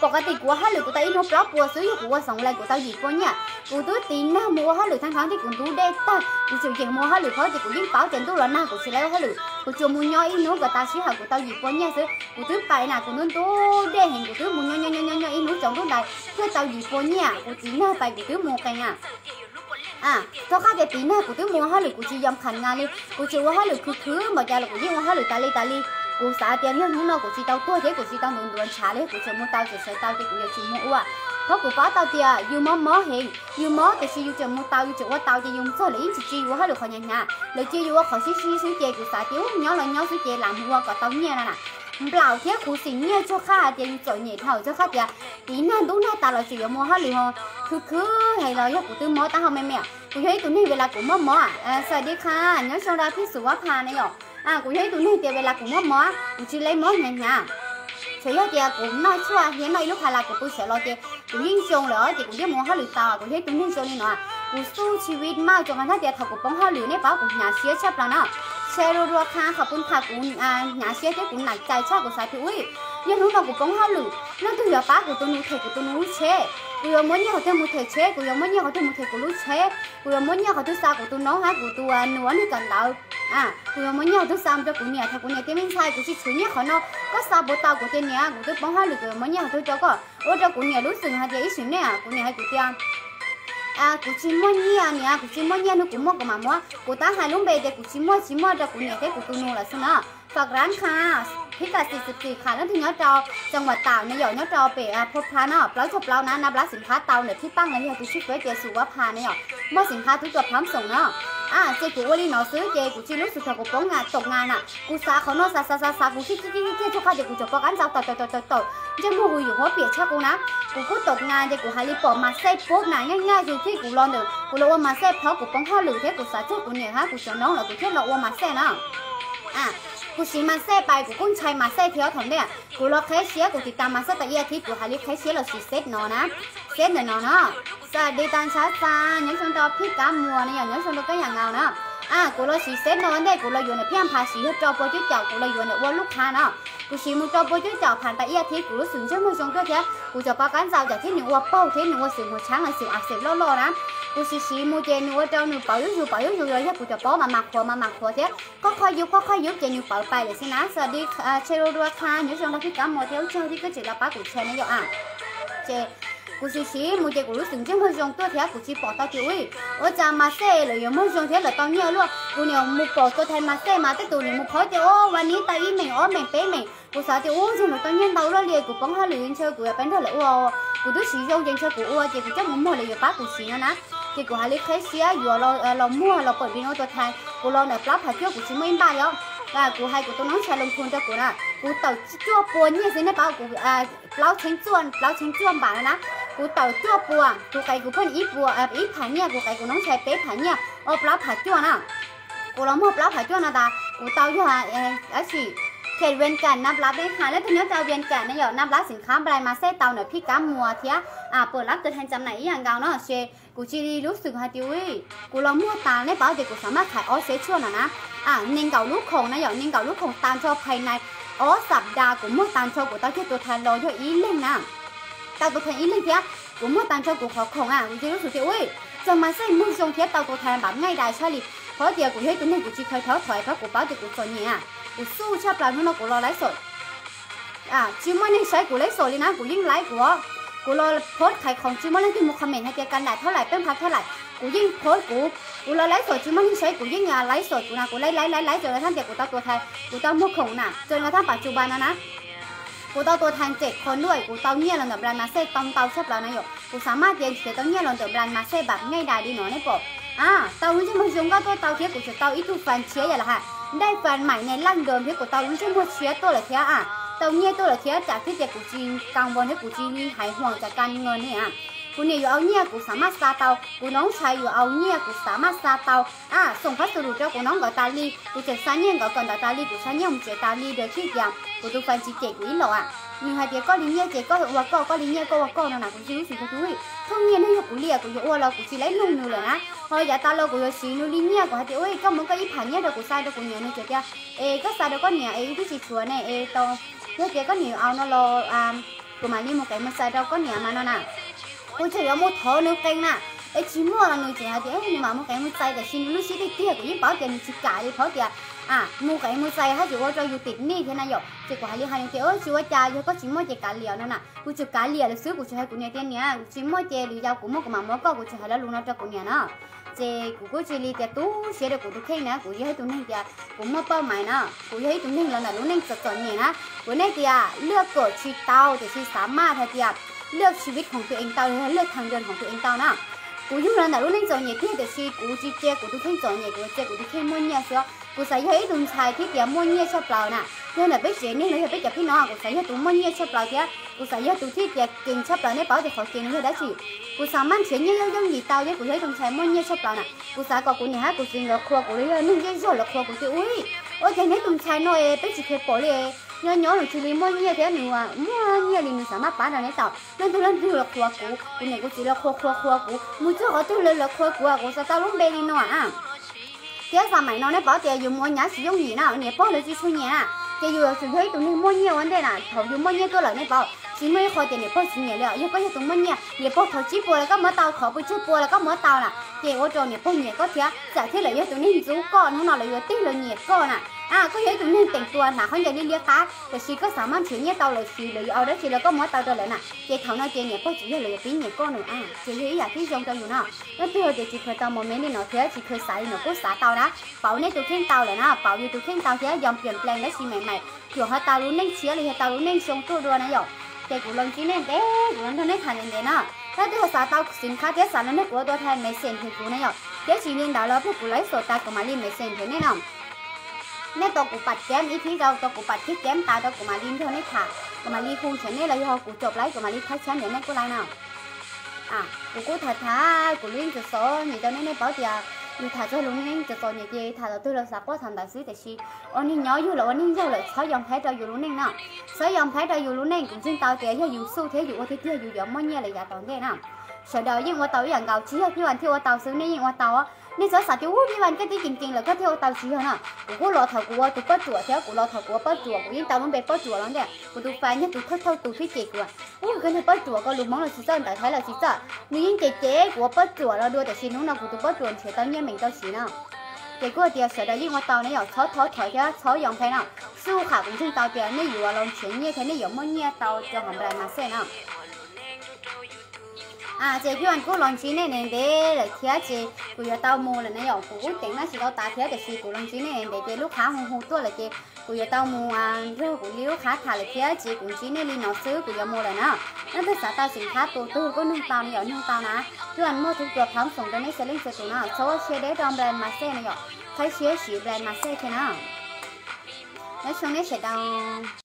ปกติกูฮัลโหลกูตาอินโนปลอกปัวซื้อกูว่า2เลยกูตาหยิบปัวเนี่ยกูตู้ตีนนะมัวฮัลโหลทั้งที่กูตู้ได้ตากูจะยังมัวฮัลโหลเขาจะกูยิ่งเป้าเต็มตู้แล้วนะกูจะแล้วฮัลโหลกูจะมุนย่อยอินโนกูตาชี้หากูตาหยิบปัวเนี่ยซื้อกูตู้ไปนะกูนู้นตู้ได้เห็นกูตู้มุนย่อยอินโนจงตู้ใดเพื่อตาหยิบปัวเนี่ยกูตีหน้าไปกูตู้มัวกันถ้าข้าจะตีหน้ากูตู้มัวฮัลโหลกูจะยอมขันงานเลยกูจะว่าฮัลโหลคือบอกใจเรากูยิ่งว่าฮัลโหลตาลีกูสาเตียนเรื่องนู้นกูจีเตาตัวเจ๊กูจีเตาหนุนชาเลยกูจะมุดเตาจะใส่เตาเจ๊กูจะชิมมัวเพราะกูป้าเตาเตียยูมอเห็นยูมอแต่ชียูจะมุดเตายูจะว่าเตาจะยุ่งเจอเลยจีว่าฮัลโหลเขาเนี่ยเลยจียูว่าเขาซื้อเจ๊กูสาเตียวย้อนเลยย้อนซื้อเจ๊หลังหัวกับเตาเนี่ยน่ะเปล่าเที่ยกูสิ่งเนี่ยชั่วข้าเตียยูจ่อยเหนียเท่าชั่วข้าเตียตีหน้าดูหน้าตาเราจียูมัวฮัลโหลคือให้เราอยากกูตื้อมอตาเขาแม่กูเห็นตัวนี้เวลากูมอสวัสดีค่ะย้อนชมดาพี่สุวภาเนี่ยหรอกูthấy tụi nó tiền về là cũng móกูchỉ lấy mó nhà chỉ có tiền cũng nói xua hiện nay lúc hay là cũng sẽ lo tiền cũng yên xong rồi thì cũng biết mó hết lười tao cũng thấy tụi nó xong đi nọ cũngสู้ชีวิตมากจนกระทั่งเดี๋ยวเขาก็ป้องห้าหรือเนี่ยป้ากูหนาเสียชับแล้วเนาะเชรูรัวค่ะขอบคุณค่ะกูหนาเสียเจ๊กูหนักใจชอบกูสายพี่อุ้ยยังรู้เรากูป้องห้าหรือนั่นตัวเดียวป้ากูตัวนู้เทกูตัวนู้เชกูยังmuốn nhau thêm một thể chếกูยังmuốn nhau thêm một thểกูlúc chếกูยังmuốn nhau thứ sao của tôi nói hay của tôi nuốt đi cần đạoกูยังmuốn nhau thứ sao choกูnhà thằngกูnhà tiếng bên saiกูchỉ chủ nhất họ nó có sao bộ tao của tên nhàกูtôi bóng hai lựcกูmuốn nhau thứ cho có ôi choกูnhà lúc sừng hay gì xíu nèกูnhà hayกูtiềnกูchỉ muốn nhau nèกูchỉ muốn nhau nó cũng mua của mà muaกูta hai lúc về đểกูchỉ mua choกูnhà thế của tôi nuôi là sao nóฝากร้านค่ะพิกัด44ค่ะแล้วที่เนื้อจอจังหวัดตากในหยอดเนื้อจอเป๋พบพาเนาะเปล่าจบเปล่านะนับร้านสินค้าเตาเนี่ยที่ตั้งเลยที่ตัวชื่อเจ๊สุวภาเนี่ยเมื่อสินค้าทุกตัวพร้อมส่งเนาะเจ๊กูวันนี้เนาะซื้อเจ๊กูจีรู้สึกกูป้องงานตกงานกูซาเขาเนาะซากูคิดทุกข้าวเจ๊กูจะป้องกันเจ้าต่อเจ๊มูกูอยู่หัวเปียกชักกูนะกูตกงานเจ๊กูหาลิปอมาเซ็ตปุ๊บง่ายๆที่กูรอเนอะกูรอว่ามาเซ็ตเพราะกูป้องข้าวหรือเท่กูซาเจ๊กูเนี่ยฮะกูจะน้องแล้วกูเท่เราว่ามาเซ็ตเนาะกูซื้อมาเซ่ไปกูกุ้งใช้มาเซ่เที่ยวถมเนี่ยกูรอแค่เสียกูติดตามมาเซ่แต่อีอาทิตย์กูหาลิแค่เสียเราสิเซ็ตเนาะนะเซ็ตเนาะสวัสดีตอนเช้าจ้ายังชมตัวพี่กำมัวเนี่ยยังชมตัวก็อย่างเงาเนาะกูรอสิเซ็ตเนาะได้กูรออยู่ในเพียงภาษีให้จอโปรจุดเจ้ากูรออยู่ในว่าลูกค้าเนาะกูซื้อมือจอโปรจุดเจ้าผ่านไปอีอาทิตย์กูรู้สึกเชื่อมือชงก็แค่กูจะประกันเจ้าจากที่หนึ่งว่าเป้าที่หนึ่งว่าสิวหัวช้างหรือสิวอักเสบล่อๆนะกูซื้อมือเจนูว่าเจ้าหนูเป่าอยู่เลยที่กูจะป้อมาหมักหัวเท่ก็ค่อยยุบเจนูเป่าไปเลยสินะสวัสดีเชโรดัวค่ะอยู่ช่วงที่กัมโมเทลเจ้าที่ก็จะรับป้ากูแชร์นี่อยู่เจกูซื้อมือเจกูรู้สึกเชื่อมือชงตัวเท่กูซื้อปอตาจิ๋วจะมาเซ่เลยยังมือชงเท่เลยตอนนี้ลูกกูเนี่ยมือปอตัวแทนมาเซ่มาแต่ตัวเนี่ยมือเขาเจ้าวันนี้ตาอีเหม่งเหม่งเป๊ะเหม่งกูสาวเจ้าฉันตอนนี้เตาแล้วเลยกูป้องหาหรือเชื่อกูเป็นเท่าไหร่กูต้องซื้อชงเชื่อกูเจกูจะมุ่งเลยอยู่ป้ากูซื้อนะที่กูหาลิแค่เสียอยู่เรามั่วเราเปิดวินโอตัวไทยกูลองเนี่ยปลั๊บหาเที่ยวกูชิมไม่บ้าแล้วกูให้กูต้องน้องชายลงทุนจะกูนะกูเต่าจั่วปวนเนี่ยสิเนี่ยป้ากูเล้าเชิงจ้วนบ้าแล้วนะกูเต่าจั่วปวนกูไก่กูเพิ่นอีปัวอีผาเนี่ยกูไก่กูน้องชายเป๊ะผาเนี่ยปลั๊บหาจั่วนะกูลองมั่วปลั๊บหาจั่วนะตากูเต่าอยู่สิเขตเวียนกันนับรับได้ค่ะแล้วทีนี้จะเวียนกันเนี่ยหยอดนับรับสินค้าแบรนด์มาเซ่เตาเนี่ยพี่ก้ามัวเทียเปิดรับตัวแทนจำหน่ายอย่างเก่าเนาะเชกูจีรู้สึกฮะติวกูลองมั่วตาในเป๋าเด็กกูสามารถขายเซชั่วนะเน่งเก่าลูกของนะหยอดเน่งเก่าลูกของตามชอบภายในสัปดาห์กูมั่วตามชอบกูตั้งที่ตัวแทนรอเยอะอีเล่งนะตาตัวแทนอีเล่งเทียกูมั่วตามชอบกูขอของกูจีรู้สึกติวจะมาเซ่มือทรงเทียตาตัวแทนแบบง่ายได้ใช่หรือเพราะเดี๋ยวกูให้ตัวนี้กูจีเคยเท้าถอยเพราะกูเป๋าเด็กกูส่วนเนี่ยกูสู้ชอบปลาเนาะกูรอไลฟ์สดจิมมันยังใช้กูไลฟ์สดเลยนะกูยิ่งไลฟ์กูรอโพสขายของจิมมันที่มุกคอมเมนต์ให้เจอกันได้เท่าไหร่เป็นพักเท่าไหร่กูยิ่งโพสกูรอไลฟ์สดจิมมันยังใช้กูยิ่งไลฟ์สดกูนะกูไลฟ์จนกระทั่งเด็กกูตั้งตัวแทนกูตั้งมุกของน่ะจนกระทั่งปัจจุบันนะกูตั้งตัวแทน7 คนด้วยกูตั้งเนี่ยหลังจากแบรนด์มาเซ่ตั้งเตาชอบปลานะโยกูสามารถเรียนเสียตั้งเนี่ยหลังจากแบรนด์มาเซ่แบบง่ายได้ดีหน่อยนี่ปอบเตาลุ้นจะมาชงก็ตัวเตาเทียกูจะเตาอีทูฟันเชียอย่างละฮะได้แฟนใหม่ในร่างเดิมที่กูเตาลุ้นจะมาเชียตัวเลยเทียเตาเนี่ยตัวเลยเทียจากที่เด็กกูจีนกังวลที่กูจีนหายห่วงจากการเงินเนี่ยกูเนี่ยอยู่เอาเนี่ยกูสามารถซาเตากูน้องชายอยู่เอาเนี่ยกูสามารถซาเตาส่งพัสดุเจ้ากูน้องกับตาลีกูเจ็ด3 年กับกันตาลีกู3 年เจ็ดตาลีเดี๋ยวที่ยังกูดูฟันจีเจ็ดนี่หรอnhưng hai đứa có lý nhẹ chỉ có lý nhẹ có nào cũng chỉ cái túi không nghe nó cũng liệt cũng vô là cũng chỉ lấy luôn nữa là thôi giờ tao lo cũng chỉ nó lý nhẹ của hai đứa ơi có muốn cái ít phản nhẹ được cũng sai được cũng nhiều nữa chứ kia có sai được có nhiều cái gì chùa này tao cái kia có nhiều ao nó lo của mà đi một cái mà sai đâu có nhà mà nó nè cô chỉ có một thố nước canh nè ấy chỉ mua là người chỉ là thế nhưng mà một cái mà sai để xin lúc xí đi kia của những bảo tiền chỉ cả đi thố tiền mua cái mà sai hết rồi cho dù tịt ní thế này rồi chỉ có hai hai tiền ơi chú cha cho có chỉ mua chỉ cả liều nữa nè cô chỉ cả liều là xứ của chú hai của nhà tiền nhá chỉ mua chỉ liều giao của mua mà mua có của chú hai là luôn nó cho của nhà nó chỉ của chỉ liều tiền tú sẽ được của tôi khen nè của hai tụi nên tiền của mua bao mày nè của hai tụi nên là luôn nên sợ nhẹ nè của này tiềnเลือก của chỉ tao thì chỉ สามารถ hay tiền เลือก ชีวิต ของตัวเอง tao เลือก ทางเดิน ของตัวเอง tao นะกูยุ่งแล้วนะรู้เรื่องจอยเนี่ยที่แต่ชีกูจีเจกูดูแค่จอยเนี่ยกูเจกูดูแค่ม้วนเนี่ยเสียกูใส่ให้ดุนชายที่เดียวม้วนเนี่ยชอบเปล่าน่ะเนี่ยน่ะไปเสียนี่เลยไปจับพี่น้องกูใส่ให้ตัวม้วนเนี่ยชอบเปล่าเดียวกูใส่ให้ตัวที่เดียวกินชอบเปล่าเนี่ยเปล่าแต่ขอกินเลยได้สิกูสามารถเขียนเนี่ยย่องยี่เตาเนี่ยกูให้ดุนชายม้วนเนี่ยชอบเปล่าน่ะกูใส่กับกูเนี่ยฮะกูกินแล้วครัวกูเลยนึ่งยี่สิบแล้วครัวกูจะอุ้ยโอ้ยแค่นี้ดุนชายน้อยไปจีเคปอเลยnhỏ rồi chỉ mua như thế nữa mua như thì mình sẽ mắc bán ra đấy tao nên tôi lên là khoa cũ cái này cũng chỉ là khoa cũ mua trước ở tôi lên là khoa cũ của sao tao lúc bên đi nữa thế sao mày nó bảo tiền dùng mua nhá sử dụng gì nào nhỉ bao giờ chỉ số nhá thì giờ sử thấy tụi mình mua nhiều vấn đề là thầu dùng mua nhiều tôi lại này bảo chỉ mấy khoa tiền này bao nhiêu nhỉ liệu có tụi mua nhiều nhỉ bao thầu chỉ mua là có mở tàu khẩu bự chỉ mua là có mở tàu là thì ở chỗ nhỉ bao nhiêu có thế giả thiết là tụi mình chú con nó nào là tích là nhỉ con có thể tụi mình tiền tuần là không giờ đi liếc cá thì chỉ có sản phẩm chuyển nhé tàu là chỉ là ở đó chỉ là có mỗi tàu rồi lại nè chị thầu nó chị nhẹ có chỉ là tí nhẹ con nữa chị thấy là cái dòng tàuอยู่nào nó thừa thì chị khởi tàu một miếng đi nó thế chị khởi xài nó cố xả tàu đó bảo nên tụi khen tàu lại nè bảo như tụi khen tàu thế dòng chuyển plan đấy chị mày kiểu họ tàu luôn nên chia thì tàu luôn nên sống tôi rồi này rồi chị cũng lần chỉ nên đấy cũng lần nên thành nên nèถ้าที่ภาษาเตาสินค้าเจ๊สารแล้วเนี่ยกูตัวแทนไม่เซ็นคือกูเนี่ยเจ๊ชีเรียนดาวแล้วพวกกูไลฟ์สดตากับมาลีไม่เซ็นคือแน่นอนเนี่ยตัวกูปัดแก้มอีที่เราตัวกูปัดที่แก้มตาตัวกูมาลีนเท่านี้ค่ะกูมาลีคูเฉยเนี่ยเลยพอกูจบไลฟ์กูมาลีทักแชมป์เดี๋ยวแม่กูไลน์nàoกูthật thàกูliênจะsố như tao nên bảo thì như thà cho luôn nênจะsố như gì thà tôi là sắp có thành đại sứแต่ชีanhนี่nhỏอยู่แล้วanhนี่เยอะเลยใช้ยอมแพ้เราอยู่luôn nên nàoใช้ยอมแพ้เราอยู่luôn nên cũng xin tao thìอยู่สู้thếอยู่thế kiaอยู่giống mấy nhà lại giả toàn thế nào sợ đời nhưng mà taoอย่างเก่าชี้พี่วันที่ว่าเตาซื้อนี่ยังว่าเตานี่จะสัตว์ที่ว่าพี่วันก็ที่จริงๆเลยก็ที่ว่าเตาชี้เหรอกูรอเถากูว่าตัวป้าจั่วเท่ากูรอเถากูว่าป้าจั่วกูยิ่งเตามันเป็นป้าจั่วแล้วเนี่ยกูตัวแฟนเนี่ยตัวเท่าตัวที่เจ๊กูก็เนี่ยป้าจั่วก็รู้มั้งเราชี้จ้าแต่ท้ายเราชี้จ้านี่ยิ่งเจ๊กูว่าป้าจั่วเราดูแต่ชี้นู้นเรากูตัวป้าจั่วเฉยเตาเนี่ยเหม็นเตาชี้เนาะเจ๊กูเดียวเสียดายยิ่งว่าเตาเนี่ยเขาถอยแค่เขายอมแพ้เนาะสู้ขากูถึงเตาเดียวนี่อยู่ว่าลองเฉียงเนี่ยแค่นี่อยู่มั่งเนี่ยเตาจะหอมแรงมาเส้นเนาะchịพี่วันกูลองชี้เนี่ยเด็กเลยเทียจีกูจะเตาโมเลยนะอย่างกูติ่งน่าสิเราตาเทียแต่ชีกูลองชี้เนี่ยเด็กลูกค้าหูตัวเลยจีกูจะเตาโมเรื่องกูลูกค้าถ่ายเลยเทียจีกูชี้เนี่ยลีนอซื้อกูจะโมเลยนะนั่นเป็นสาตาสินค้าตัวก็นึ่งเตาเนี่ยนึ่งเตานะพี่วันโมทุกตัวพร้อมส่งตัวนี้เซลลิ่งเสร็จนะโซ่เชียร์ได้ดอมแบรนด์มาเซ่เนี่ยใช้เชียร์สีแบรนด์มาเซ่แค่นั้นแล้วช่วงนี้เสร็จแล้ว